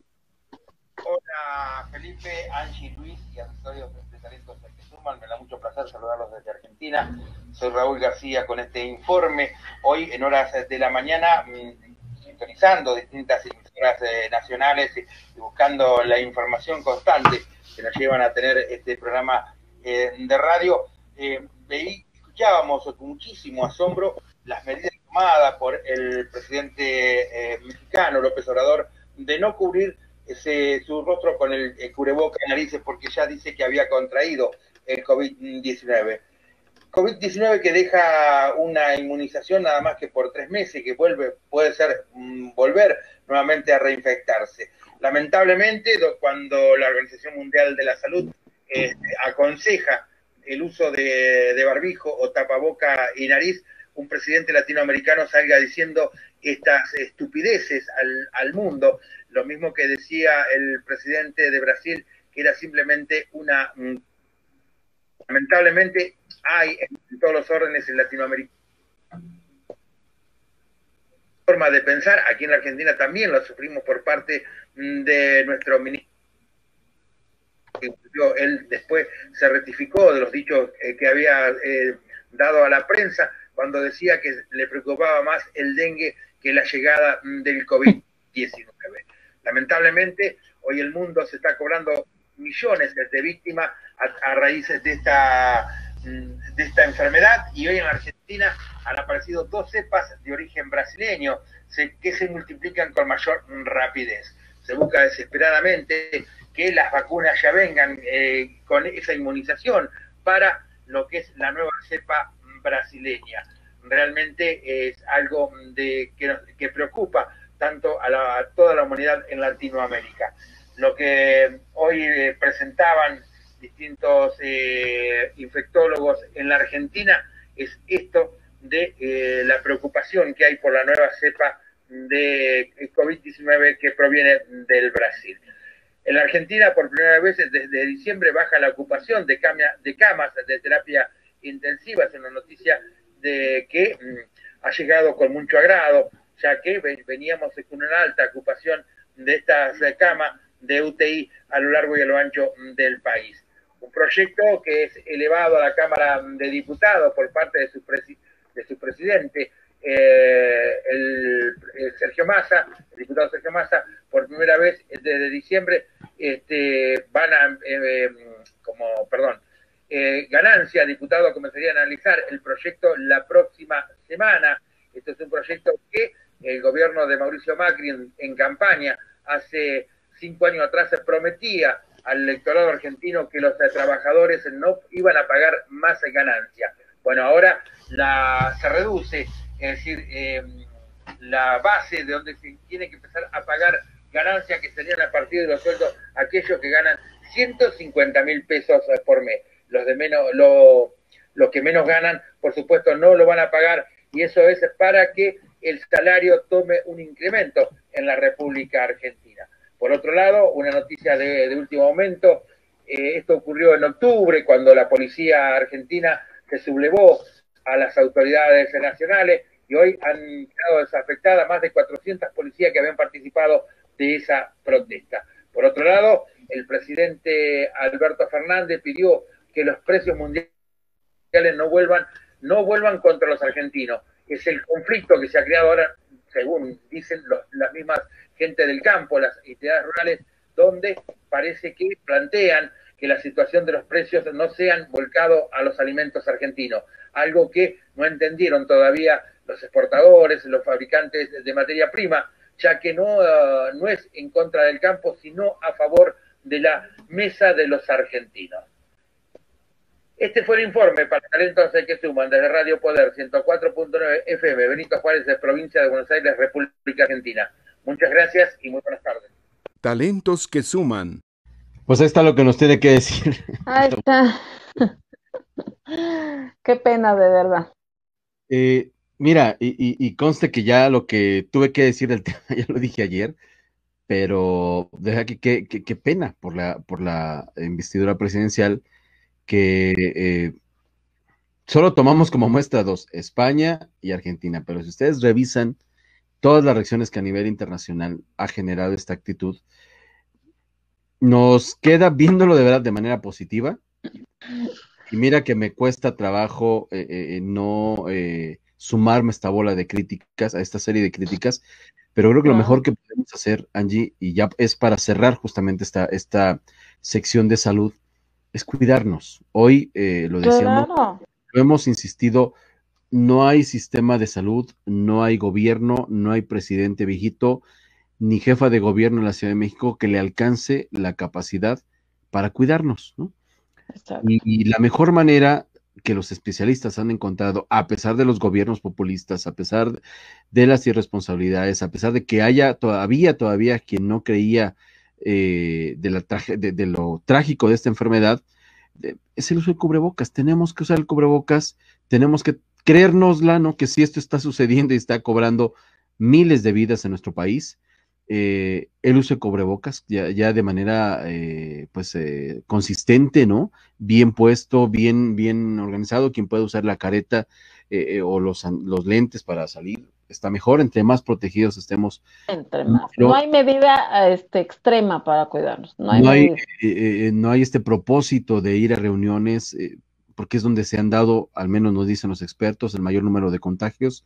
Speaker 7: Hola Felipe, Angie, Luis y accesorios de Talentos que suman. Me da mucho placer saludarlos desde Argentina. Soy Raúl García con este informe. Hoy en horas de la mañana, sintonizando distintas emisoras eh, nacionales y, y buscando la información constante que nos llevan a tener este programa eh, de radio, eh, veí, escuchábamos con muchísimo asombro las medidas tomadas por el presidente eh, mexicano López Obrador de no cubrir ese, su rostro con el, el cubreboca y narices porque ya dice que había contraído el COVID diecinueve. COVID diecinueve que deja una inmunización nada más que por tres meses, que vuelve, puede ser mmm, volver nuevamente a reinfectarse. Lamentablemente, cuando la Organización Mundial de la Salud eh, aconseja el uso de, de barbijo o tapaboca y nariz, un presidente latinoamericano salga diciendo estas estupideces al, al mundo, lo mismo que decía el presidente de Brasil, que era simplemente una... Mmm, lamentablemente hay en todos los órdenes en Latinoamérica forma de pensar, aquí en la Argentina también lo sufrimos por parte de nuestro ministro. Él después se rectificó de los dichos eh, que había eh, dado a la prensa cuando decía que le preocupaba más el dengue que la llegada del COVID diecinueve. Lamentablemente, hoy el mundo se está cobrando millones de víctimas a, a raíz de esta, de esta enfermedad, y hoy en la Argentina han aparecido dos cepas de origen brasileño se, que se multiplican con mayor rapidez. Se busca desesperadamente que las vacunas ya vengan eh, con esa inmunización para lo que es la nueva cepa brasileña. Realmente es algo de, que, que preocupa tanto a, la, a toda la humanidad en Latinoamérica. Lo que hoy eh, presentaban distintos eh, infectólogos en la Argentina es esto de eh, la preocupación que hay por la nueva cepa de COVID diecinueve que proviene del Brasil. En la Argentina, por primera vez desde diciembre, baja la ocupación de, cama, de camas de terapia intensiva. Es una noticia de que mmm, ha llegado con mucho agrado, ya que veníamos con una alta ocupación de estas camas de U T I a lo largo y a lo ancho del país. Un proyecto que es elevado a la Cámara de Diputados por parte de su, presi de su presidente, eh, el, el Sergio Massa, el diputado Sergio Massa, por primera vez desde diciembre este, van a, eh, como, perdón, eh, Ganancia, diputado, comenzaría a analizar el proyecto la próxima semana. Este es un proyecto que el gobierno de Mauricio Macri en, en campaña hace cinco años atrás se prometía al electorado argentino que los trabajadores no iban a pagar más ganancia. Bueno, ahora la, se reduce, es decir, eh, la base de donde se tiene que empezar a pagar ganancias que serían a partir de los sueldos aquellos que ganan ciento cincuenta mil pesos por mes. Los de menos, lo, los que menos ganan, por supuesto, no lo van a pagar, y eso es para que el salario tome un incremento en la República Argentina. Por otro lado, una noticia de, de último momento, eh, esto ocurrió en octubre, cuando la policía argentina se sublevó a las autoridades nacionales, y hoy han quedado desafectadas más de cuatrocientas policías que habían participado de esa protesta. Por otro lado, el presidente Alberto Fernández pidió que los precios mundiales no vuelvan, no vuelvan contra los argentinos. Es el conflicto que se ha creado ahora, según dicen los, las mismas gente del campo, las entidades rurales, donde parece que plantean que la situación de los precios no sean volcados a los alimentos argentinos, algo que no entendieron todavía los exportadores, los fabricantes de materia prima, ya que no, uh, no es en contra del campo, sino a favor de la mesa de los argentinos. Este fue el informe para Talentos que Suman desde Radio Poder ciento cuatro punto nueve F M, Benito Juárez, de provincia de Buenos Aires, República Argentina. Muchas gracias y muy buenas tardes.
Speaker 1: Talentos que Suman.
Speaker 2: Pues ahí está lo que nos tiene que decir.
Speaker 3: Ahí está. Qué pena, de verdad.
Speaker 2: Eh, mira, y, y, y conste que ya lo que tuve que decir del tema, ya lo dije ayer, pero deja que qué pena por la, por la investidura presidencial, que eh, solo tomamos como muestra dos, España y Argentina, pero si ustedes revisan todas las reacciones que a nivel internacional ha generado esta actitud, nos queda viéndolo de verdad de manera positiva. Y mira que me cuesta trabajo eh, eh, no eh, sumarme a esta bola de críticas, a esta serie de críticas, pero creo que lo mejor que podemos hacer, Angie, y ya es para cerrar justamente esta, esta sección de salud, es cuidarnos. Hoy eh, lo decíamos,
Speaker 3: Claro.
Speaker 2: lo hemos insistido, no hay sistema de salud, no hay gobierno, no hay presidente viejito, ni jefa de gobierno en la Ciudad de México que le alcance la capacidad para cuidarnos, ¿no? Y, y la mejor manera que los especialistas han encontrado, a pesar de los gobiernos populistas, a pesar de las irresponsabilidades, a pesar de que haya todavía, todavía quien no creía eh, de, la de, de lo trágico de esta enfermedad, de, es el uso del cubrebocas. Tenemos que usar el cubrebocas, tenemos que creérnosla, ¿no? Que si esto está sucediendo y está cobrando miles de vidas en nuestro país, Eh, el uso de cubrebocas ya, ya de manera eh, pues eh, consistente, ¿no? Bien puesto, bien, bien organizado. Quien puede usar la careta eh, eh, o los, los lentes para salir está mejor, entre más protegidos estemos.
Speaker 3: Entre más. No, no hay medida este, extrema para cuidarnos. No hay,
Speaker 2: no, hay eh, eh, no hay este propósito de ir a reuniones, eh, porque es donde se han dado, al menos nos dicen los expertos, el mayor número de contagios.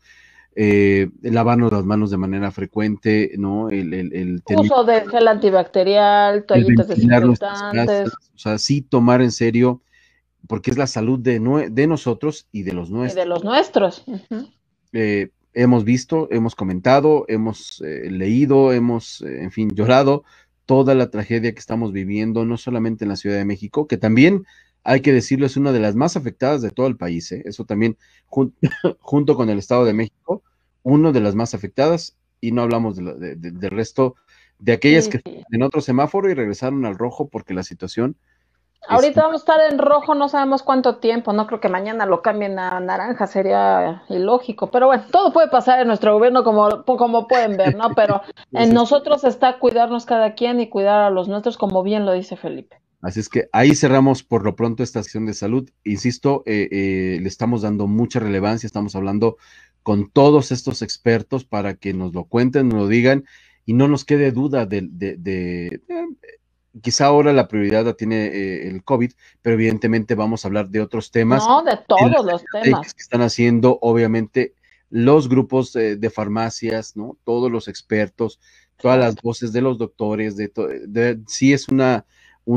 Speaker 2: Eh, lavarnos las manos de manera frecuente, ¿no? El, el, el
Speaker 3: uso de gel antibacterial, toallitas desinfectantes.
Speaker 2: O sea, sí tomar en serio, porque es la salud de, nue de nosotros y de los nuestros.
Speaker 3: Y de los nuestros. Uh-huh.
Speaker 2: eh, hemos visto, hemos comentado, hemos eh, leído, hemos, eh, en fin, llorado toda la tragedia que estamos viviendo, no solamente en la Ciudad de México, que también, hay que decirlo, es una de las más afectadas de todo el país, ¿eh? Eso también, jun junto con el Estado de México, una de las más afectadas, y no hablamos de lo, de, de, del resto, de aquellas sí, que sí. en otro semáforo y regresaron al rojo porque la situación...
Speaker 3: Ahorita es... vamos a estar en rojo, no sabemos cuánto tiempo, no creo que mañana lo cambien a naranja, sería ilógico, pero bueno, todo puede pasar en nuestro gobierno como, como pueden ver, ¿no? Pero en nosotros está cuidarnos cada quien y cuidar a los nuestros, como bien lo dice Felipe.
Speaker 2: Así es que ahí cerramos por lo pronto esta sección de salud. Insisto, eh, eh, le estamos dando mucha relevancia, estamos hablando con todos estos expertos para que nos lo cuenten, nos lo digan y no nos quede duda de, de, de, de quizá ahora la prioridad la tiene eh, el COVID, pero evidentemente vamos a hablar de otros temas.
Speaker 3: No, de todos los temas
Speaker 2: que están haciendo, obviamente, los grupos eh, de farmacias, ¿no? Todos los expertos, todas las voces de los doctores, de, de sí es una,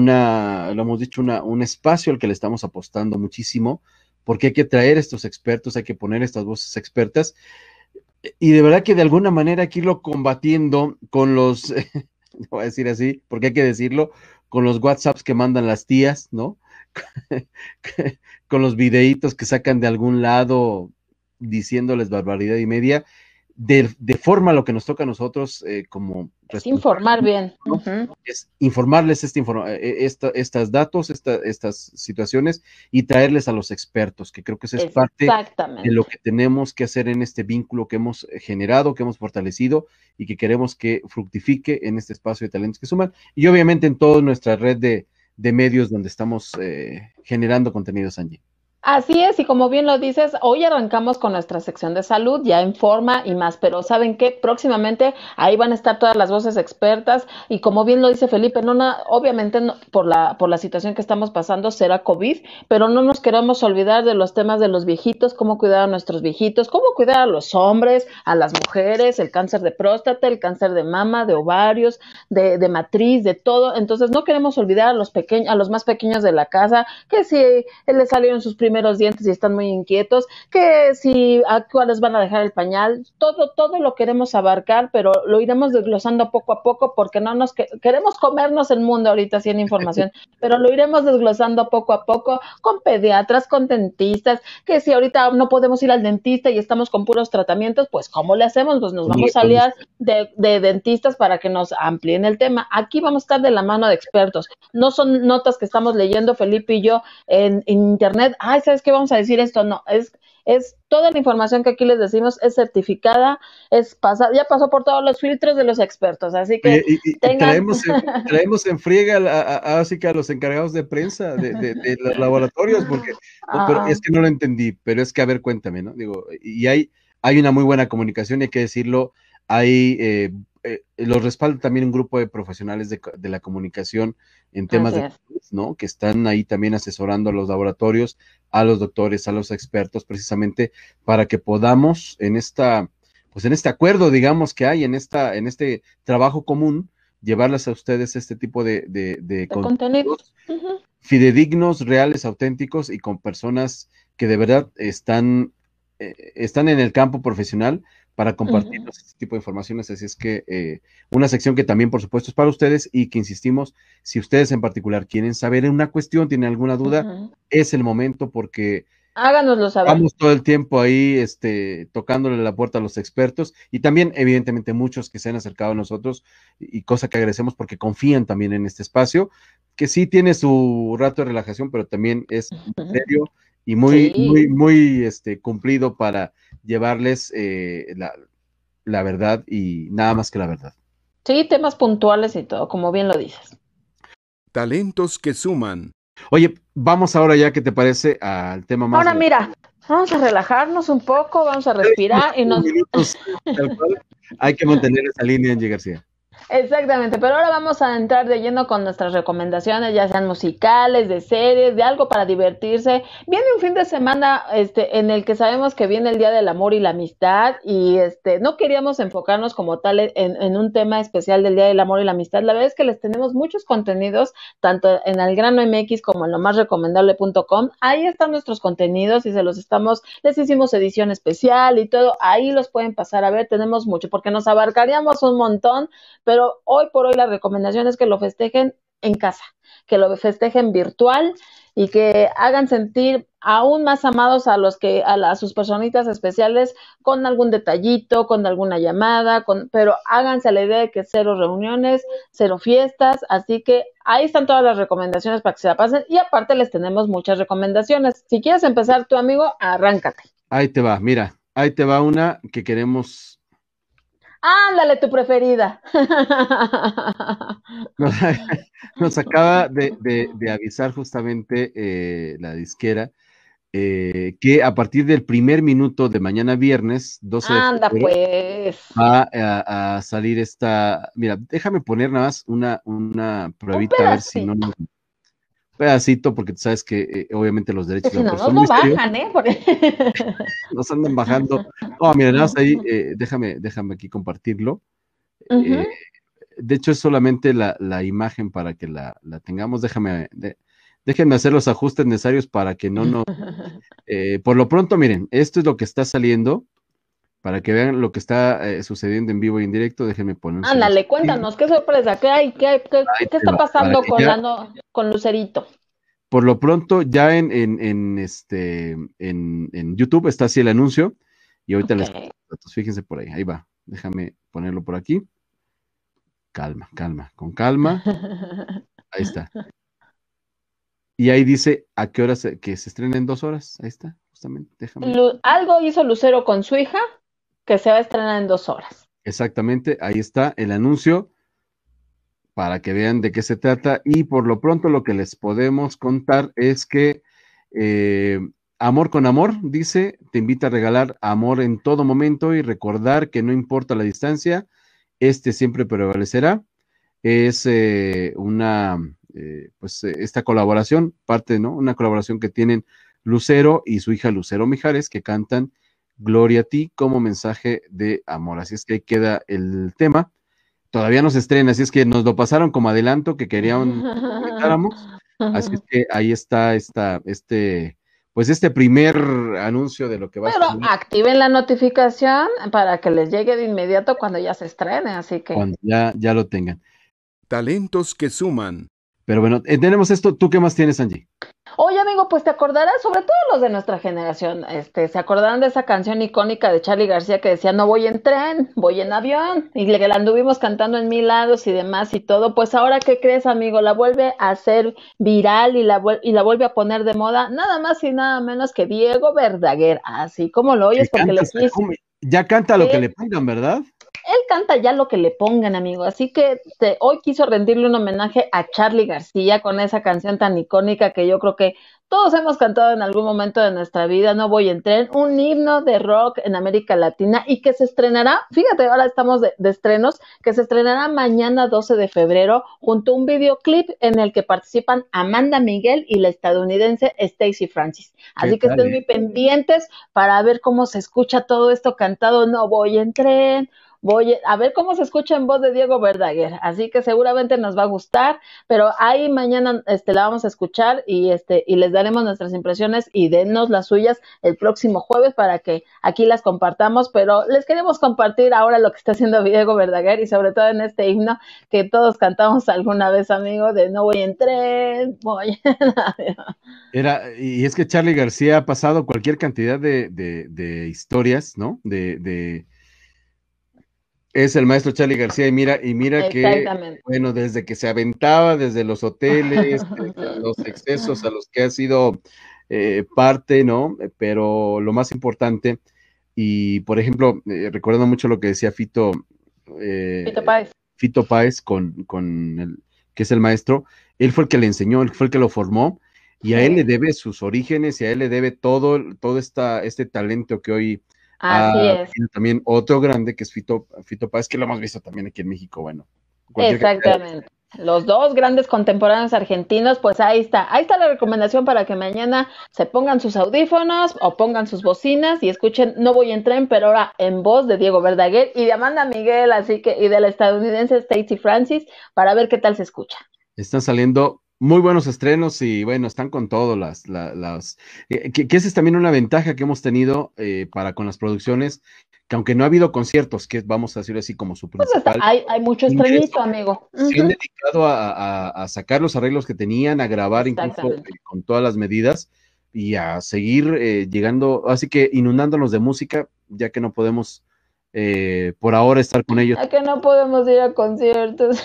Speaker 2: una, lo hemos dicho, una, un espacio al que le estamos apostando muchísimo, porque hay que traer estos expertos, hay que poner estas voces expertas, y de verdad que de alguna manera hay que irlo combatiendo con los, voy a decir así, porque hay que decirlo, con los WhatsApps que mandan las tías, ¿no? Con los videitos que sacan de algún lado diciéndoles barbaridad y media, de, de forma lo que nos toca a nosotros eh, como...
Speaker 3: Es informar bien.
Speaker 2: ¿no? Uh-huh. Es informarles este informa, esta, estas datos, esta, estas situaciones y traerles a los expertos, que creo que eso es parte de lo que tenemos que hacer en este vínculo que hemos generado, que hemos fortalecido y que queremos que fructifique en este espacio de Talentos que Suman y obviamente en toda nuestra red de, de medios donde estamos eh, generando contenidos, Angie.
Speaker 3: Así es, y como bien lo dices, hoy arrancamos con nuestra sección de salud, ya en forma y más, pero ¿saben qué? Próximamente ahí van a estar todas las voces expertas y como bien lo dice Felipe, no, no obviamente no, por la por la situación que estamos pasando será COVID, pero no nos queremos olvidar de los temas de los viejitos, cómo cuidar a nuestros viejitos, cómo cuidar a los hombres, a las mujeres, el cáncer de próstata, el cáncer de mama, de ovarios, de, de matriz, de todo. Entonces no queremos olvidar a los pequeños, a los más pequeños de la casa, que si les salieron sus primeros dientes y están muy inquietos, que si a cuáles van a dejar el pañal, todo, todo lo queremos abarcar, pero lo iremos desglosando poco a poco porque no nos que, queremos comernos el mundo ahorita sin información, pero lo iremos desglosando poco a poco con pediatras, con dentistas, que si ahorita no podemos ir al dentista y estamos con puros tratamientos, pues ¿cómo le hacemos? Pues nos vamos a aliar de, de dentistas para que nos amplíen el tema. Aquí vamos a estar de la mano de expertos, no son notas que estamos leyendo Felipe y yo en, en internet, ay, ¿sabes qué? Vamos a decir esto, no, es, es toda la información que aquí les decimos es certificada, es pasa, ya pasó por todos los filtros de los expertos, así que
Speaker 2: y, y, tengan... traemos, en, traemos en friega a, a, así que a los encargados de prensa de, de, de los laboratorios, porque ah. pero es que no lo entendí, pero es que a ver, cuéntame, ¿no? Digo, y hay, hay una muy buena comunicación, y hay que decirlo, hay eh, eh, los respalda también un grupo de profesionales de, de la comunicación en temas de ¿no? Que están ahí también asesorando a los laboratorios, a los doctores, a los expertos, precisamente para que podamos en esta, pues en este acuerdo, digamos, que hay en esta, en este trabajo común, llevarles a ustedes este tipo de, de, de, de contenidos uh-huh. fidedignos, reales, auténticos y con personas que de verdad están, eh, están en el campo profesional para compartirnos uh-huh. este tipo de informaciones, así es que eh, una sección que también por supuesto es para ustedes y que insistimos, si ustedes en particular quieren saber una cuestión, tienen alguna duda, uh-huh. es el momento porque
Speaker 3: háganoslo saber.
Speaker 2: Vamos todo el tiempo ahí este, tocándole la puerta a los expertos y también evidentemente muchos que se han acercado a nosotros y, y cosa que agradecemos porque confían también en este espacio, que sí tiene su rato de relajación, pero también es uh-huh. serio y muy, sí. muy, muy este, cumplido para llevarles eh, la, la verdad y nada más que la verdad.
Speaker 3: Sí, temas puntuales y todo, como bien lo dices.
Speaker 1: Talentos que suman.
Speaker 2: Oye, vamos ahora ya, ¿qué te parece? Al tema más...
Speaker 3: Ahora de... mira, vamos a relajarnos un poco, vamos a respirar y nos...
Speaker 2: Minutos, tal cual. Hay que mantener esa línea, Angie García.
Speaker 3: Exactamente, pero ahora vamos a entrar de lleno con nuestras recomendaciones, ya sean musicales, de series, de algo para divertirse. Viene un fin de semana este, en el que sabemos que viene el Día del Amor y la Amistad y este, no queríamos enfocarnos como tal en, en un tema especial del Día del Amor y la Amistad. La verdad es que les tenemos muchos contenidos, tanto en Algrano M X como en lo más recomendable punto com. Ahí están nuestros contenidos y se los estamos, les hicimos edición especial y todo. Ahí los pueden pasar a ver, tenemos mucho, porque nos abarcaríamos un montón, pero Pero hoy por hoy la recomendación es que lo festejen en casa, que lo festejen virtual y que hagan sentir aún más amados a los que a, la, a sus personitas especiales con algún detallito, con alguna llamada, con, pero háganse la idea de que cero reuniones, cero fiestas, así que ahí están todas las recomendaciones para que se la pasen y aparte les tenemos muchas recomendaciones. Si quieres empezar tu amigo, arráncate.
Speaker 2: Ahí te va, mira, ahí te va una que queremos...
Speaker 3: Ándale, tu preferida.
Speaker 2: Nos, nos acaba de, de, de avisar justamente eh, la disquera eh, que a partir del primer minuto de mañana viernes, doce
Speaker 3: Anda,
Speaker 2: de febrero,
Speaker 3: pues.
Speaker 2: va a, a salir esta... Mira, déjame poner nada más una, una pruebita a ver si no nos... pedacito, porque tú sabes que eh, obviamente los derechos
Speaker 3: de la persona no, no bajan, ¿eh? Porque...
Speaker 2: nos andan bajando. No, mira, nada más ahí, eh, déjame, déjame aquí compartirlo. Uh-huh. Eh, de hecho, es solamente la, la imagen para que la, la tengamos. Déjame, de, déjenme hacer los ajustes necesarios para que no nos... Eh, por lo pronto, miren, esto es lo que está saliendo para que vean lo que está eh, sucediendo en vivo y en directo. Déjenme poner un
Speaker 3: Ándale,
Speaker 2: segundo.
Speaker 3: cuéntanos, qué sorpresa, qué hay, qué, hay, qué,
Speaker 2: Ahí
Speaker 3: qué
Speaker 2: te
Speaker 3: está
Speaker 2: va, para
Speaker 3: pasando
Speaker 2: que
Speaker 3: con
Speaker 2: ya,
Speaker 3: la no- con Lucerito.
Speaker 2: por lo pronto, ya en, en, en este, en, en YouTube está así el anuncio, y ahorita les
Speaker 3: Ok.
Speaker 2: datos, fíjense por ahí, ahí va, déjame ponerlo por aquí. Calma, calma, con calma, ahí está. Y ahí dice a qué hora se, que se estrena en dos horas, ahí está, justamente, déjame.
Speaker 3: Lu- algo hizo Lucero con su hija que se va a estrenar en dos horas.
Speaker 2: Exactamente, ahí está el anuncio para que vean de qué se trata. Y por lo pronto lo que les podemos contar es que eh, Amor con Amor, dice, te invita a regalar amor en todo momento y recordar que no importa la distancia, este siempre prevalecerá. Es eh, una, eh, pues eh, esta colaboración, parte, ¿no? Una colaboración que tienen Lucero y su hija Lucero Mijares, que cantan Gloria a ti como mensaje de amor. Así es que ahí queda el tema. Todavía no se estrena, así es que nos lo pasaron como adelanto que querían que comentáramos. Así es que ahí está esta, este, pues este primer anuncio de lo que va a
Speaker 3: Pero
Speaker 2: estrenar
Speaker 3: activen la notificación para que les llegue de inmediato cuando ya se estrene, así que
Speaker 2: cuando ya, ya lo tengan.
Speaker 1: Talentos que suman.
Speaker 2: Pero bueno, eh, tenemos esto. ¿Tú qué más tienes, Angie?
Speaker 3: oye, amigo, pues te acordarás, sobre todo los de nuestra generación, este, se acordarán de esa canción icónica de Charly García que decía, no voy en tren, voy en avión, y que la anduvimos cantando en mil lados y demás y todo. Pues ahora, ¿qué crees, amigo? La vuelve a hacer viral y la, vuel- y la vuelve a poner de moda, nada más y nada menos que Diego Verdaguer, así como lo
Speaker 2: Que
Speaker 3: oyes, porque
Speaker 2: canta
Speaker 3: le
Speaker 2: hasta
Speaker 3: quiso.
Speaker 2: cum- ya canta lo que
Speaker 3: Sí,
Speaker 2: le pongan, ¿verdad?
Speaker 3: él canta ya lo que le pongan, amigo. Así que te- hoy quiso rendirle un homenaje a Charly García con esa canción tan icónica que yo creo que todos hemos cantado en algún momento de nuestra vida, No voy en tren, un himno de rock en América Latina y que se estrenará, fíjate, ahora estamos de, de estrenos, que se estrenará mañana doce de febrero junto a un videoclip en el que participan Amanda Miguel y la estadounidense Stacey Francis.
Speaker 2: ¿Qué
Speaker 3: Así que
Speaker 2: tal,
Speaker 3: estén
Speaker 2: eh?
Speaker 3: muy pendientes para ver cómo se escucha todo esto cantado, No voy en tren, voy a ver cómo se escucha en voz de Diego Verdaguer, así que seguramente nos va a gustar, pero ahí mañana este, la vamos a escuchar y, este, y les daremos nuestras impresiones y denos las suyas el próximo jueves para que aquí las compartamos, pero les queremos compartir ahora lo que está haciendo Diego Verdaguer y sobre todo en este himno que todos cantamos alguna vez, amigo, de no voy en tren, voy en avión.
Speaker 2: Era, y es que Charly García ha pasado cualquier cantidad de, de, de historias, ¿no? De, de, es el maestro Charly García, y mira, y mira que,
Speaker 3: Exactamente.
Speaker 2: bueno, desde que se aventaba, desde los hoteles, desde los excesos a los que ha sido eh, parte, ¿no? Pero lo más importante, y por ejemplo, eh, recordando mucho lo que decía Fito, eh,
Speaker 3: Fito Páez.
Speaker 2: Fito Páez, con, con el, que es el maestro, él fue el que le enseñó, él fue el que lo formó, y a él le
Speaker 3: Sí,
Speaker 2: debe sus orígenes, y a él le debe todo, todo esta, este talento que hoy ha
Speaker 3: así es.
Speaker 2: tenido también otro grande, que es Fito, Fito Páez, que lo hemos visto también aquí en México, bueno, cualquier cantidad de-
Speaker 3: Exactamente. Los dos grandes contemporáneos argentinos, pues ahí está. Ahí está la recomendación para que mañana se pongan sus audífonos o pongan sus bocinas y escuchen No voy en tren, pero ahora en voz de Diego Verdaguer y de Amanda Miguel, así que, y de la estadounidense Stacey Francis, para ver qué tal se escucha.
Speaker 2: están saliendo muy buenos estrenos y bueno, están con todo las, la- las, eh, que, que esa es también una ventaja que hemos tenido eh, para con las producciones, que aunque no ha habido conciertos, que vamos a decir así como su
Speaker 3: Pues está,
Speaker 2: principal
Speaker 3: hay, hay mucho
Speaker 2: ingreso,
Speaker 3: estreñito, amigo.
Speaker 2: se han
Speaker 3: Ujú.
Speaker 2: dedicado a, a- a sacar los arreglos que tenían, a grabar incluso
Speaker 3: Exactamente.
Speaker 2: eh, con todas las medidas y a seguir eh, llegando, así que inundándonos de música, ya que no podemos eh, por ahora estar con ellos.
Speaker 3: Ya que no podemos ir a conciertos.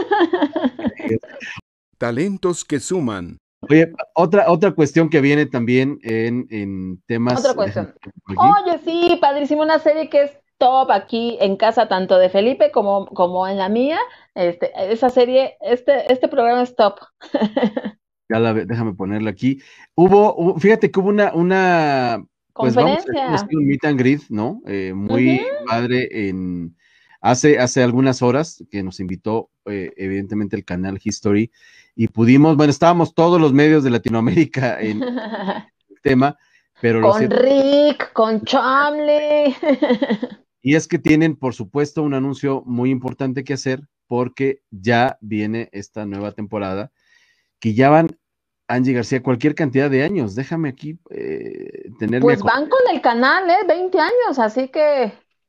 Speaker 1: Talentos que suman.
Speaker 2: Oye, otra, otra cuestión que viene también en, en temas.
Speaker 3: Otra
Speaker 2: déjame
Speaker 3: cuestión.
Speaker 2: ver por aquí.
Speaker 3: Oye, sí, padrísimo, una serie que es top aquí en casa, tanto de Felipe como, como en la mía. Este, esa serie, este, este programa es top.
Speaker 2: Ya la, ve- déjame ponerla aquí. Hubo, hubo- fíjate que hubo una, una, pues vamos a decirlo
Speaker 3: Conferencia.
Speaker 2: así, un meet and greet, ¿no? Eh, muy
Speaker 3: Ujú.
Speaker 2: padre en hace, hace algunas horas que nos invitó, eh, evidentemente, el canal History, y pudimos, bueno, estábamos todos los medios de Latinoamérica en el tema, pero lo
Speaker 3: Con
Speaker 2: cierto,
Speaker 3: Rick, con Chomley.
Speaker 2: y es que tienen, por supuesto, un anuncio muy importante que hacer, porque ya viene esta nueva temporada, que ya van, Angie García, cualquier cantidad de años. Déjame aquí eh, tener mi
Speaker 3: Pues
Speaker 2: acor-
Speaker 3: van con el canal, ¿eh? veinte años, así que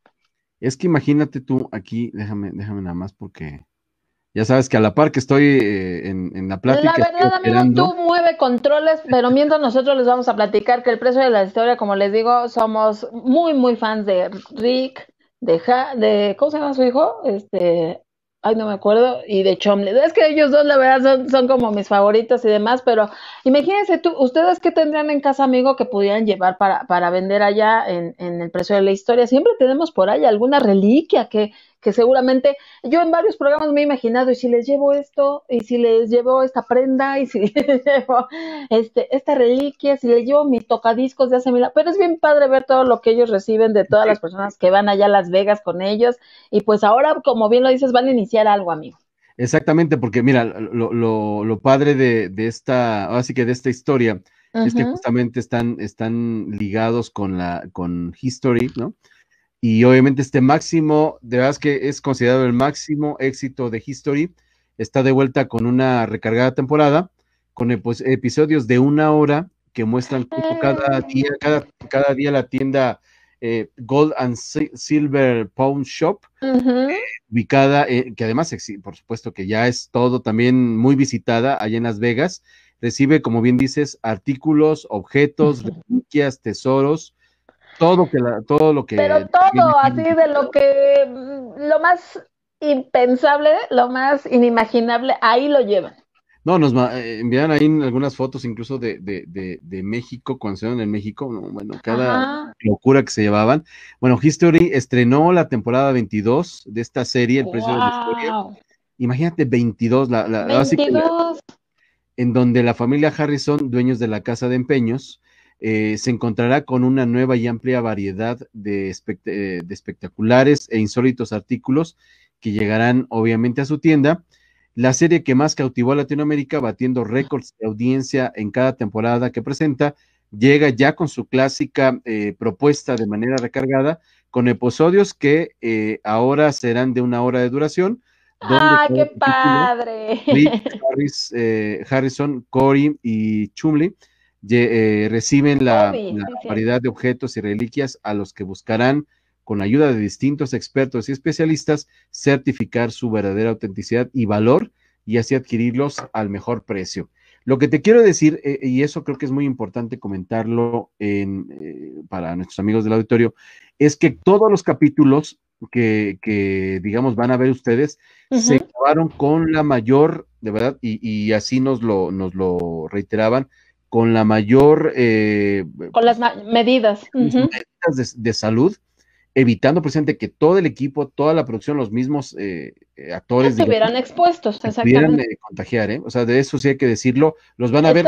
Speaker 2: Es que imagínate tú aquí, déjame, déjame nada más porque ya sabes que a la par que estoy eh, en, en la plática.
Speaker 3: La verdad, amigo,
Speaker 2: esperando.
Speaker 3: tú mueve controles, pero mientras nosotros les vamos a platicar que el precio de la historia, como les digo, somos muy, muy fans de Rick, de, ja, de ¿cómo se llama su hijo? Este, ay, no me acuerdo, y de Chomley. Es que ellos dos, la verdad, son, son como mis favoritos y demás, pero imagínense tú, ¿ustedes qué tendrían en casa, amigo, que pudieran llevar para, para vender allá en, en el precio de la historia? Siempre tenemos por ahí alguna reliquia que que seguramente yo en varios programas me he imaginado, y si les llevo esto, y si les llevo esta prenda, y si les llevo este, esta reliquia, si les llevo mis tocadiscos de hace mil años, pero es bien padre ver todo lo que ellos reciben de todas las personas que van allá a Las Vegas con ellos, y pues ahora, como bien lo dices, van a iniciar algo, amigo.
Speaker 2: Exactamente, porque mira, lo, lo, lo padre de, de esta, ahora sí que de esta historia, uh-huh. es que justamente están, están ligados con la, con History, ¿no? Y obviamente este máximo, de verdad es que es considerado el máximo éxito de History, está de vuelta con una recargada temporada, con episodios de una hora que muestran cómo cada día, cada, cada día la tienda eh, Gold and Silver Pawn Shop, uh-huh. eh, ubicada, eh, que además, por supuesto que ya es todo también muy visitada allá en Las Vegas, recibe, como bien dices, artículos, objetos, uh-huh. reliquias, tesoros, todo que la, todo lo que
Speaker 3: pero todo así de lo que lo más impensable, lo más inimaginable, ahí lo llevan.
Speaker 2: No, nos eh, enviaron ahí algunas fotos incluso de, de, de, de México, cuando se en México, no, bueno, cada Ajá. locura que se llevaban. Bueno, History estrenó la temporada veintidós de esta serie, El precio wow. de la historia. Imagínate, veintidós, la, la,
Speaker 3: veintidós.
Speaker 2: La, en donde la familia Harrison, dueños de la casa de empeños, Eh, se encontrará con una nueva y amplia variedad de, espect de espectaculares e insólitos artículos que llegarán obviamente a su tienda. La serie que más cautivó a Latinoamérica, batiendo récords de audiencia en cada temporada que presenta, llega ya con su clásica eh, propuesta de manera recargada, con episodios que eh, ahora serán de una hora de duración.
Speaker 3: ¡Ah, qué padre!
Speaker 2: Rick, Harris, eh, Harrison, Corey y Chumley Eh, reciben la,
Speaker 3: Obi,
Speaker 2: la
Speaker 3: sí, sí.
Speaker 2: variedad de objetos y reliquias a los que buscarán, con la ayuda de distintos expertos y especialistas, certificar su verdadera autenticidad y valor y así adquirirlos al mejor precio. Lo que te quiero decir, eh, y eso creo que es muy importante comentarlo en, eh, para nuestros amigos del auditorio, es que todos los capítulos que, que digamos, van a ver ustedes, uh-huh. se grabaron con la mayor, de verdad, y, y así nos lo, nos lo reiteraban, con la mayor... Eh,
Speaker 3: con las medidas. Uh-huh.
Speaker 2: medidas de, de salud, evitando precisamente que todo el equipo, toda la producción, los mismos eh, actores...
Speaker 3: Estuvieran digamos, expuestos,
Speaker 2: exactamente. Pudieran eh, contagiar, ¿eh? O sea, de eso sí hay que decirlo. Los van a ver...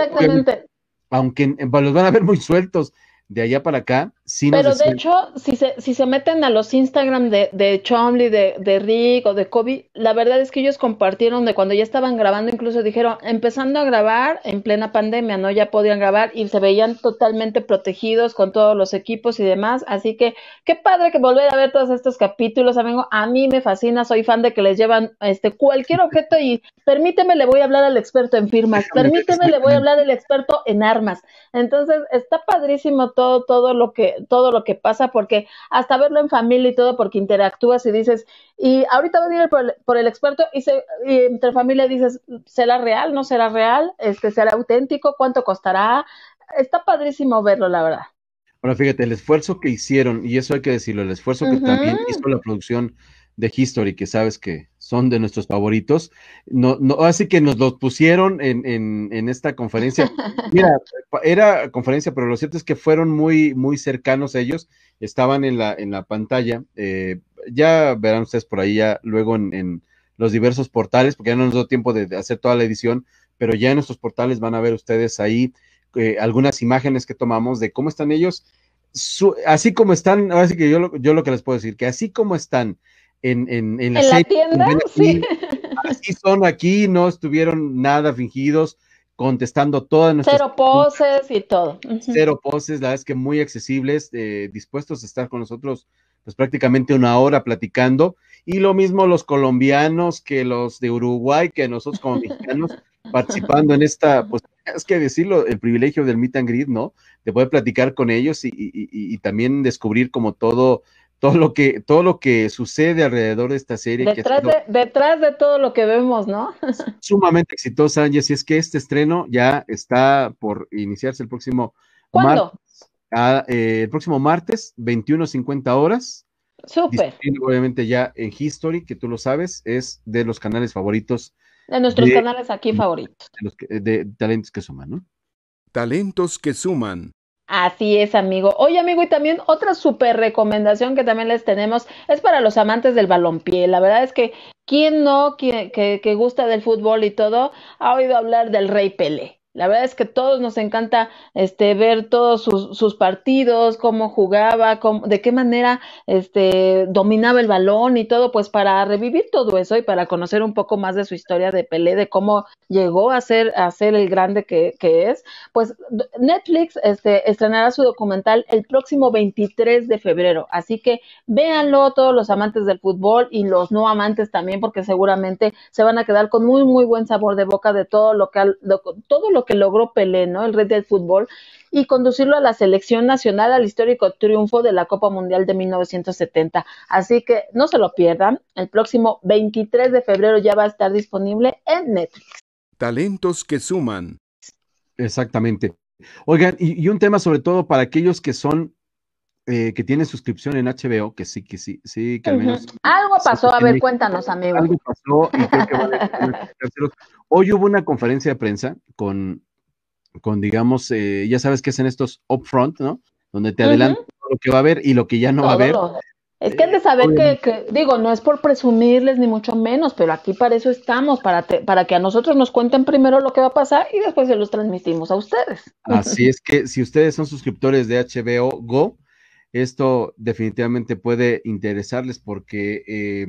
Speaker 2: Aunque los van a ver muy sueltos, de allá para acá, sí nos
Speaker 3: Pero
Speaker 2: decían...
Speaker 3: de hecho, si se, si se meten a los Instagram de, de Chomley, de, de Rick o de Kobe, la verdad es que ellos compartieron de cuando ya estaban grabando, incluso dijeron, empezando a grabar en plena pandemia, ¿no? Ya podían grabar y se veían totalmente protegidos con todos los equipos y demás, así que qué padre que volver a ver todos estos capítulos, amigo, a mí me fascina, soy fan de que les llevan este cualquier objeto y permíteme, le voy a hablar al experto en firmas, permíteme, le voy a hablar al experto en armas, entonces está padrísimo todo, todo lo que todo lo que pasa, porque hasta verlo en familia y todo, porque interactúas y dices, y ahorita va a ir por el, por el experto y, se, y entre familia dices, ¿será real? ¿No será real? Este, ¿será auténtico? ¿Cuánto costará? Está padrísimo verlo, la verdad.
Speaker 2: Ahora fíjate, el esfuerzo que hicieron, y eso hay que decirlo, el esfuerzo que uh-huh. también hizo la producción de History, que sabes que son de nuestros favoritos, no, no, así que nos los pusieron en, en, en esta conferencia. Mira, era conferencia, pero lo cierto es que fueron muy, muy cercanos a ellos, estaban en la, en la pantalla, eh, ya verán ustedes por ahí ya luego en, en los diversos portales, porque ya no nos dio tiempo de, de hacer toda la edición, pero ya en nuestros portales van a ver ustedes ahí eh, algunas imágenes que tomamos de cómo están ellos, su, así como están, ahora sí que yo, yo lo que les puedo decir, que así como están en, en, en la,
Speaker 3: ¿En
Speaker 2: serie,
Speaker 3: la tienda,
Speaker 2: aquí,
Speaker 3: sí.
Speaker 2: Así son aquí, no estuvieron nada fingidos, contestando todas nuestras...
Speaker 3: Cero poses y todo.
Speaker 2: Uh-huh. Cero poses, la verdad es que muy accesibles, eh, dispuestos a estar con nosotros pues prácticamente una hora platicando, y lo mismo los colombianos que los de Uruguay, que nosotros como mexicanos, participando en esta, pues es que decirlo, el privilegio del meet and greet, ¿no? De poder platicar con ellos y, y, y, y también descubrir como todo, todo lo que, todo lo que sucede alrededor de esta serie.
Speaker 3: Detrás,
Speaker 2: que ha sido
Speaker 3: de, detrás de todo lo que vemos, ¿no?
Speaker 2: sumamente exitosa, y así es que este estreno ya está por iniciarse el próximo
Speaker 3: ¿Cuándo?
Speaker 2: martes, a, eh, el próximo martes, veintiuno cincuenta horas.
Speaker 3: Súper.
Speaker 2: Disponible obviamente ya en History, que tú lo sabes, es de los canales favoritos
Speaker 3: De nuestros
Speaker 2: de,
Speaker 3: canales aquí favoritos.
Speaker 2: de, los que, de talentos que suman, ¿no?
Speaker 1: Talentos que suman.
Speaker 3: Así es, amigo. Oye, amigo, y también otra súper recomendación que también les tenemos es para los amantes del balompié. La verdad es que quién no, que, que, que gusta del fútbol y todo, ha oído hablar del Rey Pelé. La verdad es que todos nos encanta este ver todos sus, sus partidos, cómo jugaba, cómo, de qué manera este dominaba el balón y todo, pues para revivir todo eso y para conocer un poco más de su historia de Pelé, de cómo llegó a ser, a ser el grande que, que es, pues Netflix este, estrenará su documental el próximo veintitrés de febrero, así que véanlo todos los amantes del fútbol y los no amantes también, porque seguramente se van a quedar con muy muy buen sabor de boca de todo lo que lo, todo lo que logró Pelé, ¿no? El rey del fútbol, y conducirlo a la selección nacional al histórico triunfo de la Copa Mundial de mil novecientos setenta. Así que no se lo pierdan, el próximo veintitrés de febrero ya va a estar disponible en Netflix.
Speaker 1: Talentos que suman.
Speaker 2: Exactamente. Oigan, y, y un tema sobre todo para aquellos que son, eh, que tienen suscripción en H B O, que sí, que sí, sí, que al menos...
Speaker 3: Uh-huh. Algo pasó,
Speaker 2: sí,
Speaker 3: a ver, cuéntanos, amigo.
Speaker 2: Algo pasó y creo que van a, van a Hoy hubo una conferencia de prensa con, con digamos, eh, ya sabes que hacen estos upfront, ¿no? Donde te adelantan uh-huh. todo lo que va a haber y lo que ya no
Speaker 3: todo
Speaker 2: va a haber.
Speaker 3: Lo... Es que han de saber que, que, digo, no es por presumirles ni mucho menos, pero aquí para eso estamos, para, te, para que a nosotros nos cuenten primero lo que va a pasar y después se los transmitimos a ustedes.
Speaker 2: Así es que si ustedes son suscriptores de H B O Go, esto definitivamente puede interesarles porque, eh,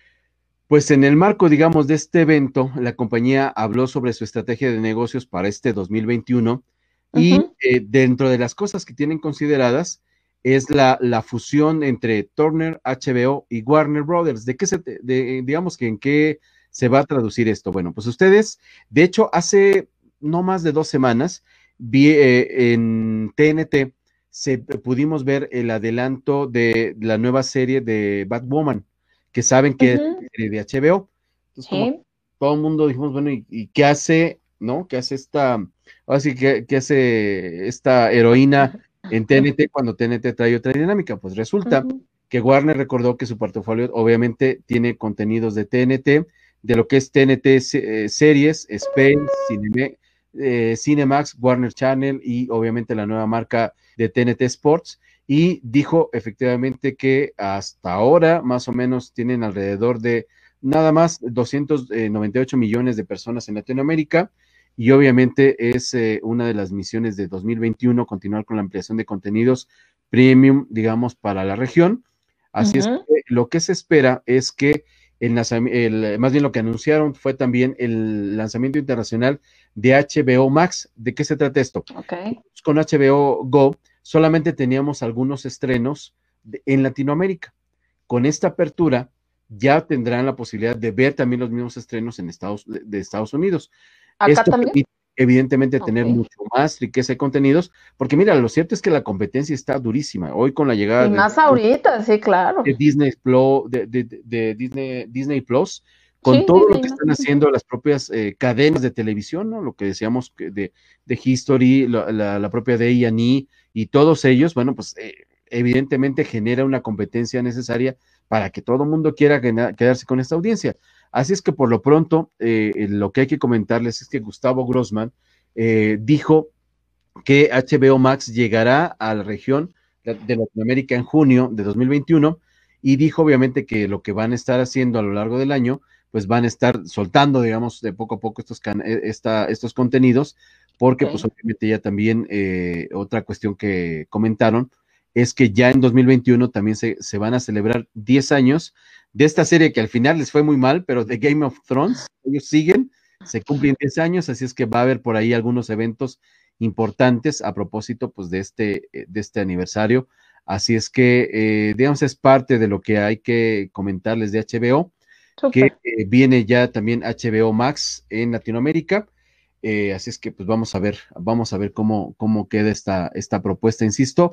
Speaker 2: pues en el marco, digamos, de este evento, la compañía habló sobre su estrategia de negocios para este dos mil veintiuno y uh-huh. eh, dentro de las cosas que tienen consideradas es la, la fusión entre Turner, H B O y Warner Brothers. ¿De qué se, de, digamos que en qué se va a traducir esto? Bueno, pues ustedes, de hecho, hace no más de dos semanas, vi eh, en T N T, se, pudimos ver el adelanto de la nueva serie de Batwoman, que saben que uh-huh. es serie de H B O. Entonces, ¿sí? Como todo el mundo dijimos, bueno, ¿y, y qué hace, no? ¿Qué hace esta, así que qué hace esta heroína en T N T cuando T N T trae otra dinámica? Pues resulta uh-huh. que Warner recordó que su portafolio obviamente tiene contenidos de T N T, de lo que es T N T eh, series, Space, Cineme, eh, Cinemax, Warner Channel y obviamente la nueva marca de T N T Sports, y dijo efectivamente que hasta ahora más o menos tienen alrededor de nada más doscientos noventa y ocho millones de personas en Latinoamérica, y obviamente es eh, una de las misiones de dos mil veintiuno continuar con la ampliación de contenidos premium, digamos, para la región. Así uh-huh. es que lo que se espera es que el, el, más bien lo que anunciaron fue también el lanzamiento internacional de H B O Max. ¿De qué se trata esto?
Speaker 3: Okay.
Speaker 2: Con H B O Go solamente teníamos algunos estrenos de, en Latinoamérica. Con esta apertura ya tendrán la posibilidad de ver también los mismos estrenos en Estados, de, de Estados Unidos.
Speaker 3: ¿Acá
Speaker 2: Esto
Speaker 3: también?
Speaker 2: permite, evidentemente, tener
Speaker 3: okay.
Speaker 2: mucho más riqueza de contenidos, porque mira, lo cierto es que la competencia está durísima. Hoy con la llegada
Speaker 3: y
Speaker 2: de,
Speaker 3: más ahorita, sí, claro.
Speaker 2: de Disney Plus, de, de, de Disney, Disney Plus, con
Speaker 3: sí,
Speaker 2: todo
Speaker 3: Disney,
Speaker 2: lo que están haciendo las propias eh, cadenas de televisión, ¿no? Lo que decíamos de, de History, la, la, la propia de A and E y todos ellos, bueno, pues eh, evidentemente genera una competencia necesaria para que todo el mundo quiera quedarse con esta audiencia. Así es que por lo pronto, eh, lo que hay que comentarles es que Gustavo Grossman eh, dijo que H B O Max llegará a la región de Latinoamérica en junio de dos mil veintiuno, y dijo obviamente que lo que van a estar haciendo a lo largo del año, pues van a estar soltando, digamos, de poco a poco estos, can esta, estos contenidos, porque okay. pues obviamente ya también eh, otra cuestión que comentaron es que ya en dos mil veintiuno también se, se van a celebrar diez años de esta serie que al final les fue muy mal, pero de Game of Thrones, ellos siguen, se cumplen diez años, así es que va a haber por ahí algunos eventos importantes a propósito pues de este, de este aniversario. Así es que, eh, digamos, es parte de lo que hay que comentarles de H B O, Super. que eh, viene ya también H B O Max en Latinoamérica. Eh, así es que, pues vamos a ver, vamos a ver cómo, cómo queda esta, esta propuesta. Insisto,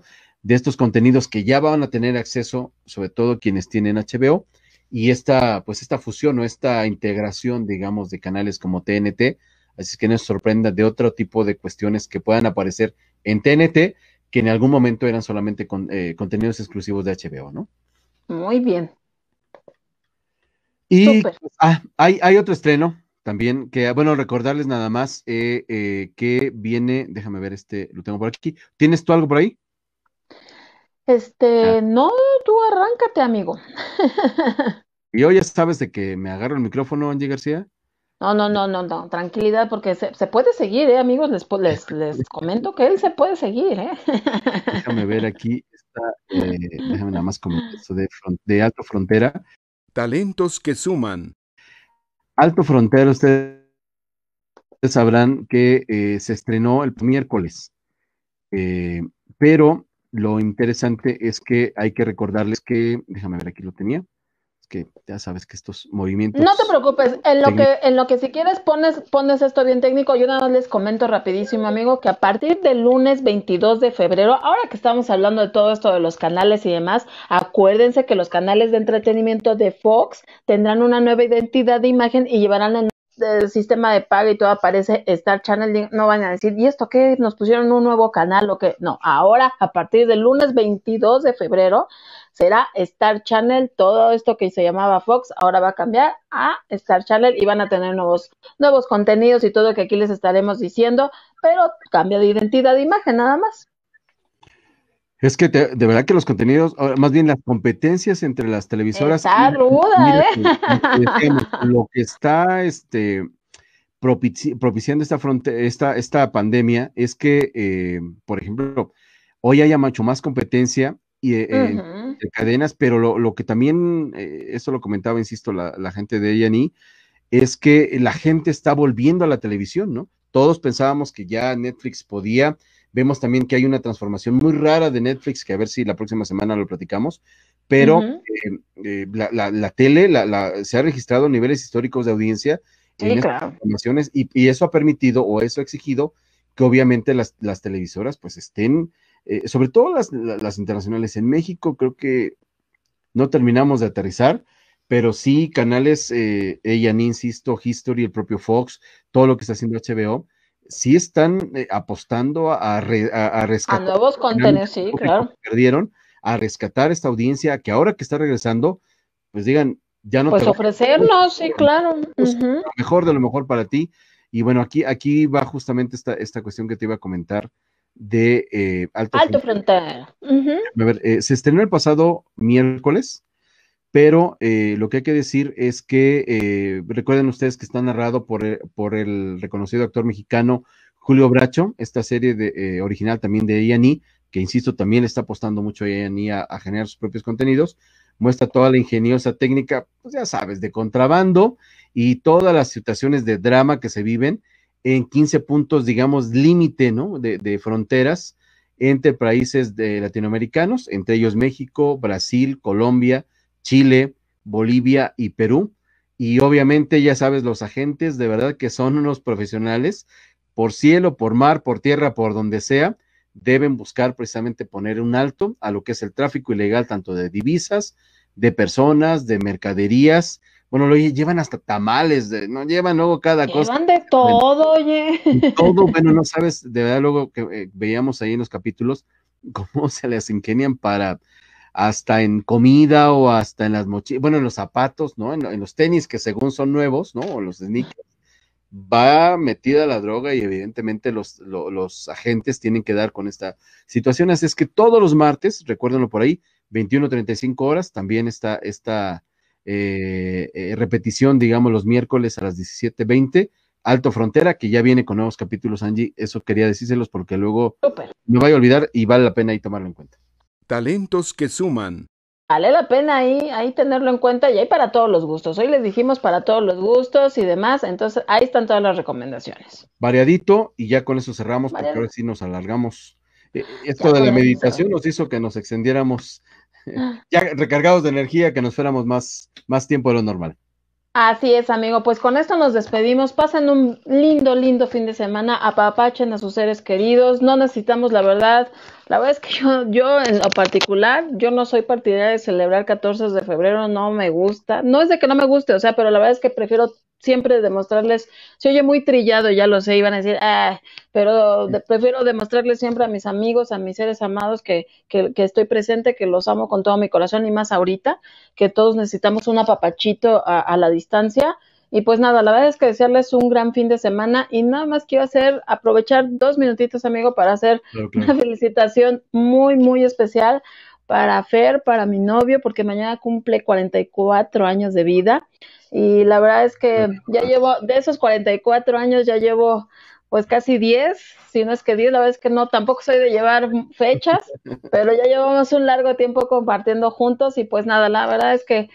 Speaker 2: de estos contenidos que ya van a tener acceso, sobre todo quienes tienen H B O, y esta, pues esta fusión o esta integración, digamos, de canales como T N T, así es que no se sorprenda de otro tipo de cuestiones que puedan aparecer en T N T, que en algún momento eran solamente con, eh, contenidos exclusivos de H B O, ¿no?
Speaker 3: Muy bien.
Speaker 2: Y
Speaker 3: Súper.
Speaker 2: ah, hay, hay otro estreno también, que bueno, recordarles nada más eh, eh, que viene, déjame ver, este, lo tengo por aquí. ¿Tienes tú algo por ahí? Ah,
Speaker 3: Este, no, tú arráncate, amigo.
Speaker 2: y hoy ya sabes de que me agarro el micrófono, Angie García.
Speaker 3: No, no, no, no, no, tranquilidad, porque se, se puede seguir, ¿eh, amigos? Les, po- les, les comento que él se puede seguir, ¿eh?
Speaker 2: Déjame ver aquí, está, eh, déjame nada más comentar esto de, fron- de Alto Frontera.
Speaker 1: Talentos que suman.
Speaker 2: Alto Frontera, ustedes sabrán que eh, se estrenó el miércoles, eh, pero lo interesante es que hay que recordarles que, déjame ver, aquí lo tenía, es que ya sabes que estos
Speaker 3: No te
Speaker 2: movimientos
Speaker 3: preocupes, en lo
Speaker 2: técnicos.
Speaker 3: que, en lo que si quieres pones, pones esto bien técnico, yo nada más les comento rapidísimo, amigo, que a partir del lunes veintidós de febrero, ahora que estamos hablando de todo esto de los canales y demás, acuérdense que los canales de entretenimiento de Fox tendrán una nueva identidad de imagen y llevarán el, el sistema de paga y todo aparece Star Channel, no van a decir, ¿y esto qué? ¿Nos pusieron un nuevo canal o qué? No, ahora a partir del lunes veintidós de febrero será Star Channel, todo esto que se llamaba Fox, ahora va a cambiar a Star Channel y van a tener nuevos, nuevos contenidos y todo que aquí les estaremos diciendo, pero cambia de identidad de imagen nada más.
Speaker 2: Es que te- de verdad que los contenidos, ahora, más bien las competencias entre las televisoras,
Speaker 3: Está
Speaker 2: y,
Speaker 3: ruda,
Speaker 2: mira,
Speaker 3: ¿eh?
Speaker 2: que, como te decíamos, lo que está este, propici- propiciando esta, fronte- esta, esta pandemia es que, eh, por ejemplo, hoy haya mucho más competencia y, eh, eh,
Speaker 3: Uh-huh.
Speaker 2: entre cadenas, pero lo, lo que también, eh, eso lo comentaba, insisto, la, la gente de A and E, es que la gente está volviendo a la televisión, ¿no? Todos pensábamos que ya Netflix podía, vemos también que hay una transformación muy rara de Netflix, que a ver si la próxima semana lo platicamos, pero
Speaker 3: Uh-huh.
Speaker 2: eh, eh, la, la, la, tele la, la, se ha registrado niveles históricos de audiencia en
Speaker 3: Sí,
Speaker 2: estas
Speaker 3: claro.
Speaker 2: transformaciones y, y, eso ha permitido o eso ha exigido que obviamente las, las televisoras pues estén, eh, sobre todo las, las internacionales en México, creo que no terminamos de aterrizar, pero sí canales, eh, A and E, insisto, History, el propio Fox, todo lo que está haciendo H B O, sí están eh, apostando a, re, a, a
Speaker 3: A
Speaker 2: rescatar
Speaker 3: nuevos contenidos, sí, claro.
Speaker 2: que perdieron, a rescatar esta audiencia que ahora que está regresando, pues digan, ya no te
Speaker 3: Pues
Speaker 2: va
Speaker 3: ofrecernos, sí, claro.
Speaker 2: a
Speaker 3: Uh-huh.
Speaker 2: lo mejor de lo mejor para ti. Y bueno, aquí, aquí va justamente esta, esta cuestión que te iba a comentar de eh, Alto,
Speaker 3: Alto
Speaker 2: Frontera.
Speaker 3: Frontera. Uh-huh.
Speaker 2: A ver, eh, se estrenó el pasado miércoles, pero eh, lo que hay que decir es que eh, recuerden ustedes que está narrado por, eh, por el reconocido actor mexicano Julio Bracho, esta serie de, eh, original también de A and E, que insisto, también le está apostando mucho a A and E a, a generar sus propios contenidos, muestra toda la ingeniosa técnica, pues ya sabes, de contrabando y todas las situaciones de drama que se viven en quince puntos, digamos, límite, ¿no? De, de fronteras entre países de latinoamericanos, entre ellos México, Brasil, Colombia, Chile, Bolivia y Perú. Y obviamente, ya sabes, los agentes de verdad que son unos profesionales, por cielo, por mar, por tierra, por donde sea, deben buscar precisamente poner un alto a lo que es el tráfico ilegal, tanto de divisas, de personas, de mercaderías. Bueno, lo llevan hasta tamales, de, no llevan luego cada cosa.
Speaker 3: Llevan de todo, oye.
Speaker 2: Todo, bueno, no sabes, de verdad, luego que eh, veíamos ahí en los capítulos, cómo se les ingenian para hasta en comida o hasta en las mochilas, bueno, en los zapatos, ¿no? En, en, los tenis que según son nuevos, ¿no? O los sneakers, va metida la droga y evidentemente los, los, los agentes tienen que dar con esta situación. Así es que todos los martes, recuérdenlo por ahí, veintiuno treinta y cinco horas, también está esta eh, eh, repetición, digamos, los miércoles a las diecisiete veinte, Alto Frontera, que ya viene con nuevos capítulos, Angie, eso quería decírselos porque luego
Speaker 3: Súper.
Speaker 2: me voy a olvidar y vale la pena ahí tomarlo en cuenta.
Speaker 1: Talentos que suman.
Speaker 3: Vale la pena ahí, ahí tenerlo en cuenta y hay para todos los gustos. Hoy les dijimos para todos los gustos y demás, entonces ahí están todas las recomendaciones.
Speaker 2: Variadito y ya con eso cerramos porque
Speaker 3: Variado.
Speaker 2: ahora sí nos alargamos. Eh, esto
Speaker 3: Ya
Speaker 2: de la
Speaker 3: con eso
Speaker 2: meditación
Speaker 3: cerramos.
Speaker 2: nos hizo que nos extendiéramos, eh, ya recargados de energía, que nos fuéramos más, más tiempo de lo normal.
Speaker 3: Así es, amigo. Pues con esto nos despedimos. Pasen un lindo, lindo fin de semana. Apapachen a sus seres queridos. No necesitamos, la verdad. La verdad es que yo, yo en lo particular, yo no soy partidaria de celebrar catorce de febrero. No me gusta. No es de que no me guste, o sea, pero la verdad es que prefiero siempre demostrarles. Se oye muy trillado, ya lo sé. Iban a decir, ah, pero de, prefiero demostrarles siempre a mis amigos, a mis seres amados que, que, que estoy presente, que los amo con todo mi corazón y más ahorita, que todos necesitamos un apapachito a, a la distancia. Y pues nada, la verdad es que desearles un gran fin de semana y nada más quiero hacer, aprovechar dos minutitos, amigo, para hacer
Speaker 2: Claro,
Speaker 3: una
Speaker 2: claro.
Speaker 3: felicitación muy, muy especial para Fer, para mi novio, porque mañana cumple cuarenta y cuatro años de vida. Y la verdad es que ya llevo, de esos cuarenta y cuatro años, ya llevo pues casi diez, si no es que diez, la verdad es que no, tampoco soy de llevar fechas, pero ya llevamos un largo tiempo compartiendo juntos y pues nada, la verdad es que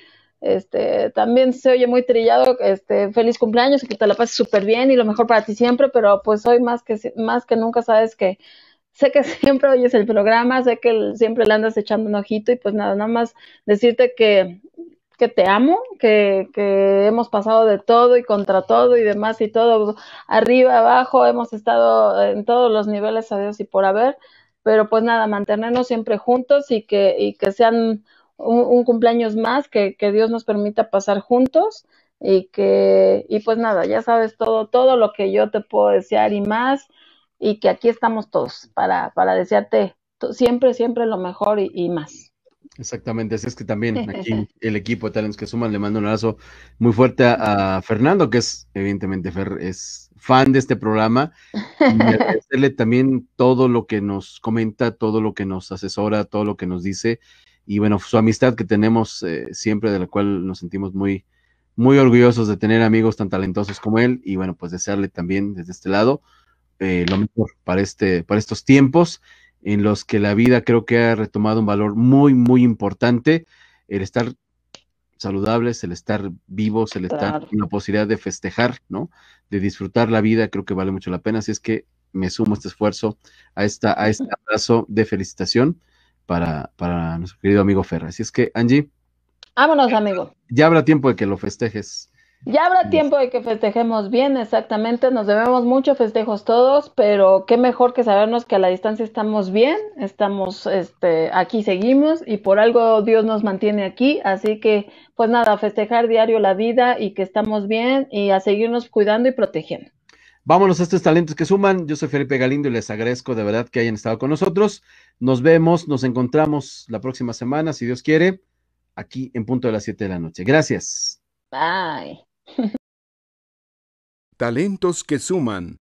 Speaker 3: este también se oye muy trillado, este feliz cumpleaños y que te la pases súper bien y lo mejor para ti siempre, pero pues hoy más que más que nunca sabes que sé que siempre oyes el programa, sé que el, siempre le andas echando un ojito y pues nada, nada más decirte que que te amo, que, que hemos pasado de todo y contra todo y demás y todo, arriba, abajo, hemos estado en todos los niveles, a Dios y por haber, pero pues nada, mantenernos siempre juntos y que, y que sean un, un cumpleaños más, que, que Dios nos permita pasar juntos y que, y pues nada, ya sabes todo, todo lo que yo te puedo desear y más, y que aquí estamos todos para, para desearte siempre, siempre lo mejor y, y más.
Speaker 2: Exactamente, así es que también aquí el equipo de Talentos que Suman le mando un abrazo muy fuerte a, a Fernando, que es, evidentemente, Fer es fan de este programa, y agradecerle también todo lo que nos comenta, todo lo que nos asesora, todo lo que nos dice, y bueno, su amistad que tenemos eh, siempre, de la cual nos sentimos muy, muy orgullosos de tener amigos tan talentosos como él, y bueno, pues desearle también desde este lado eh, lo mejor para, este, para estos tiempos en los que la vida creo que ha retomado un valor muy, muy importante, el estar saludables, el estar vivos, el estar
Speaker 3: Claro.
Speaker 2: con la posibilidad de festejar, ¿no? De disfrutar la vida, creo que vale mucho la pena, así es que me sumo a este esfuerzo, a, esta, a este abrazo de felicitación para, para nuestro querido amigo Ferra. Así es que, Angie,
Speaker 3: Vámonos, amigo.
Speaker 2: ya habrá tiempo de que lo festejes.
Speaker 3: Ya habrá tiempo de que festejemos bien, exactamente, nos debemos mucho festejos todos, pero qué mejor que sabernos que a la distancia estamos bien, estamos, este, aquí seguimos y por algo Dios nos mantiene aquí, así que, pues nada, a festejar diario la vida y que estamos bien y a seguirnos cuidando y protegiendo.
Speaker 2: Vámonos a estos talentos que suman. Yo soy Felipe Galindo y les agradezco de verdad que hayan estado con nosotros. Nos vemos, nos encontramos la próxima semana, si Dios quiere, aquí en punto de las siete de la noche. Gracias.
Speaker 3: Bye.
Speaker 1: Talentos que suman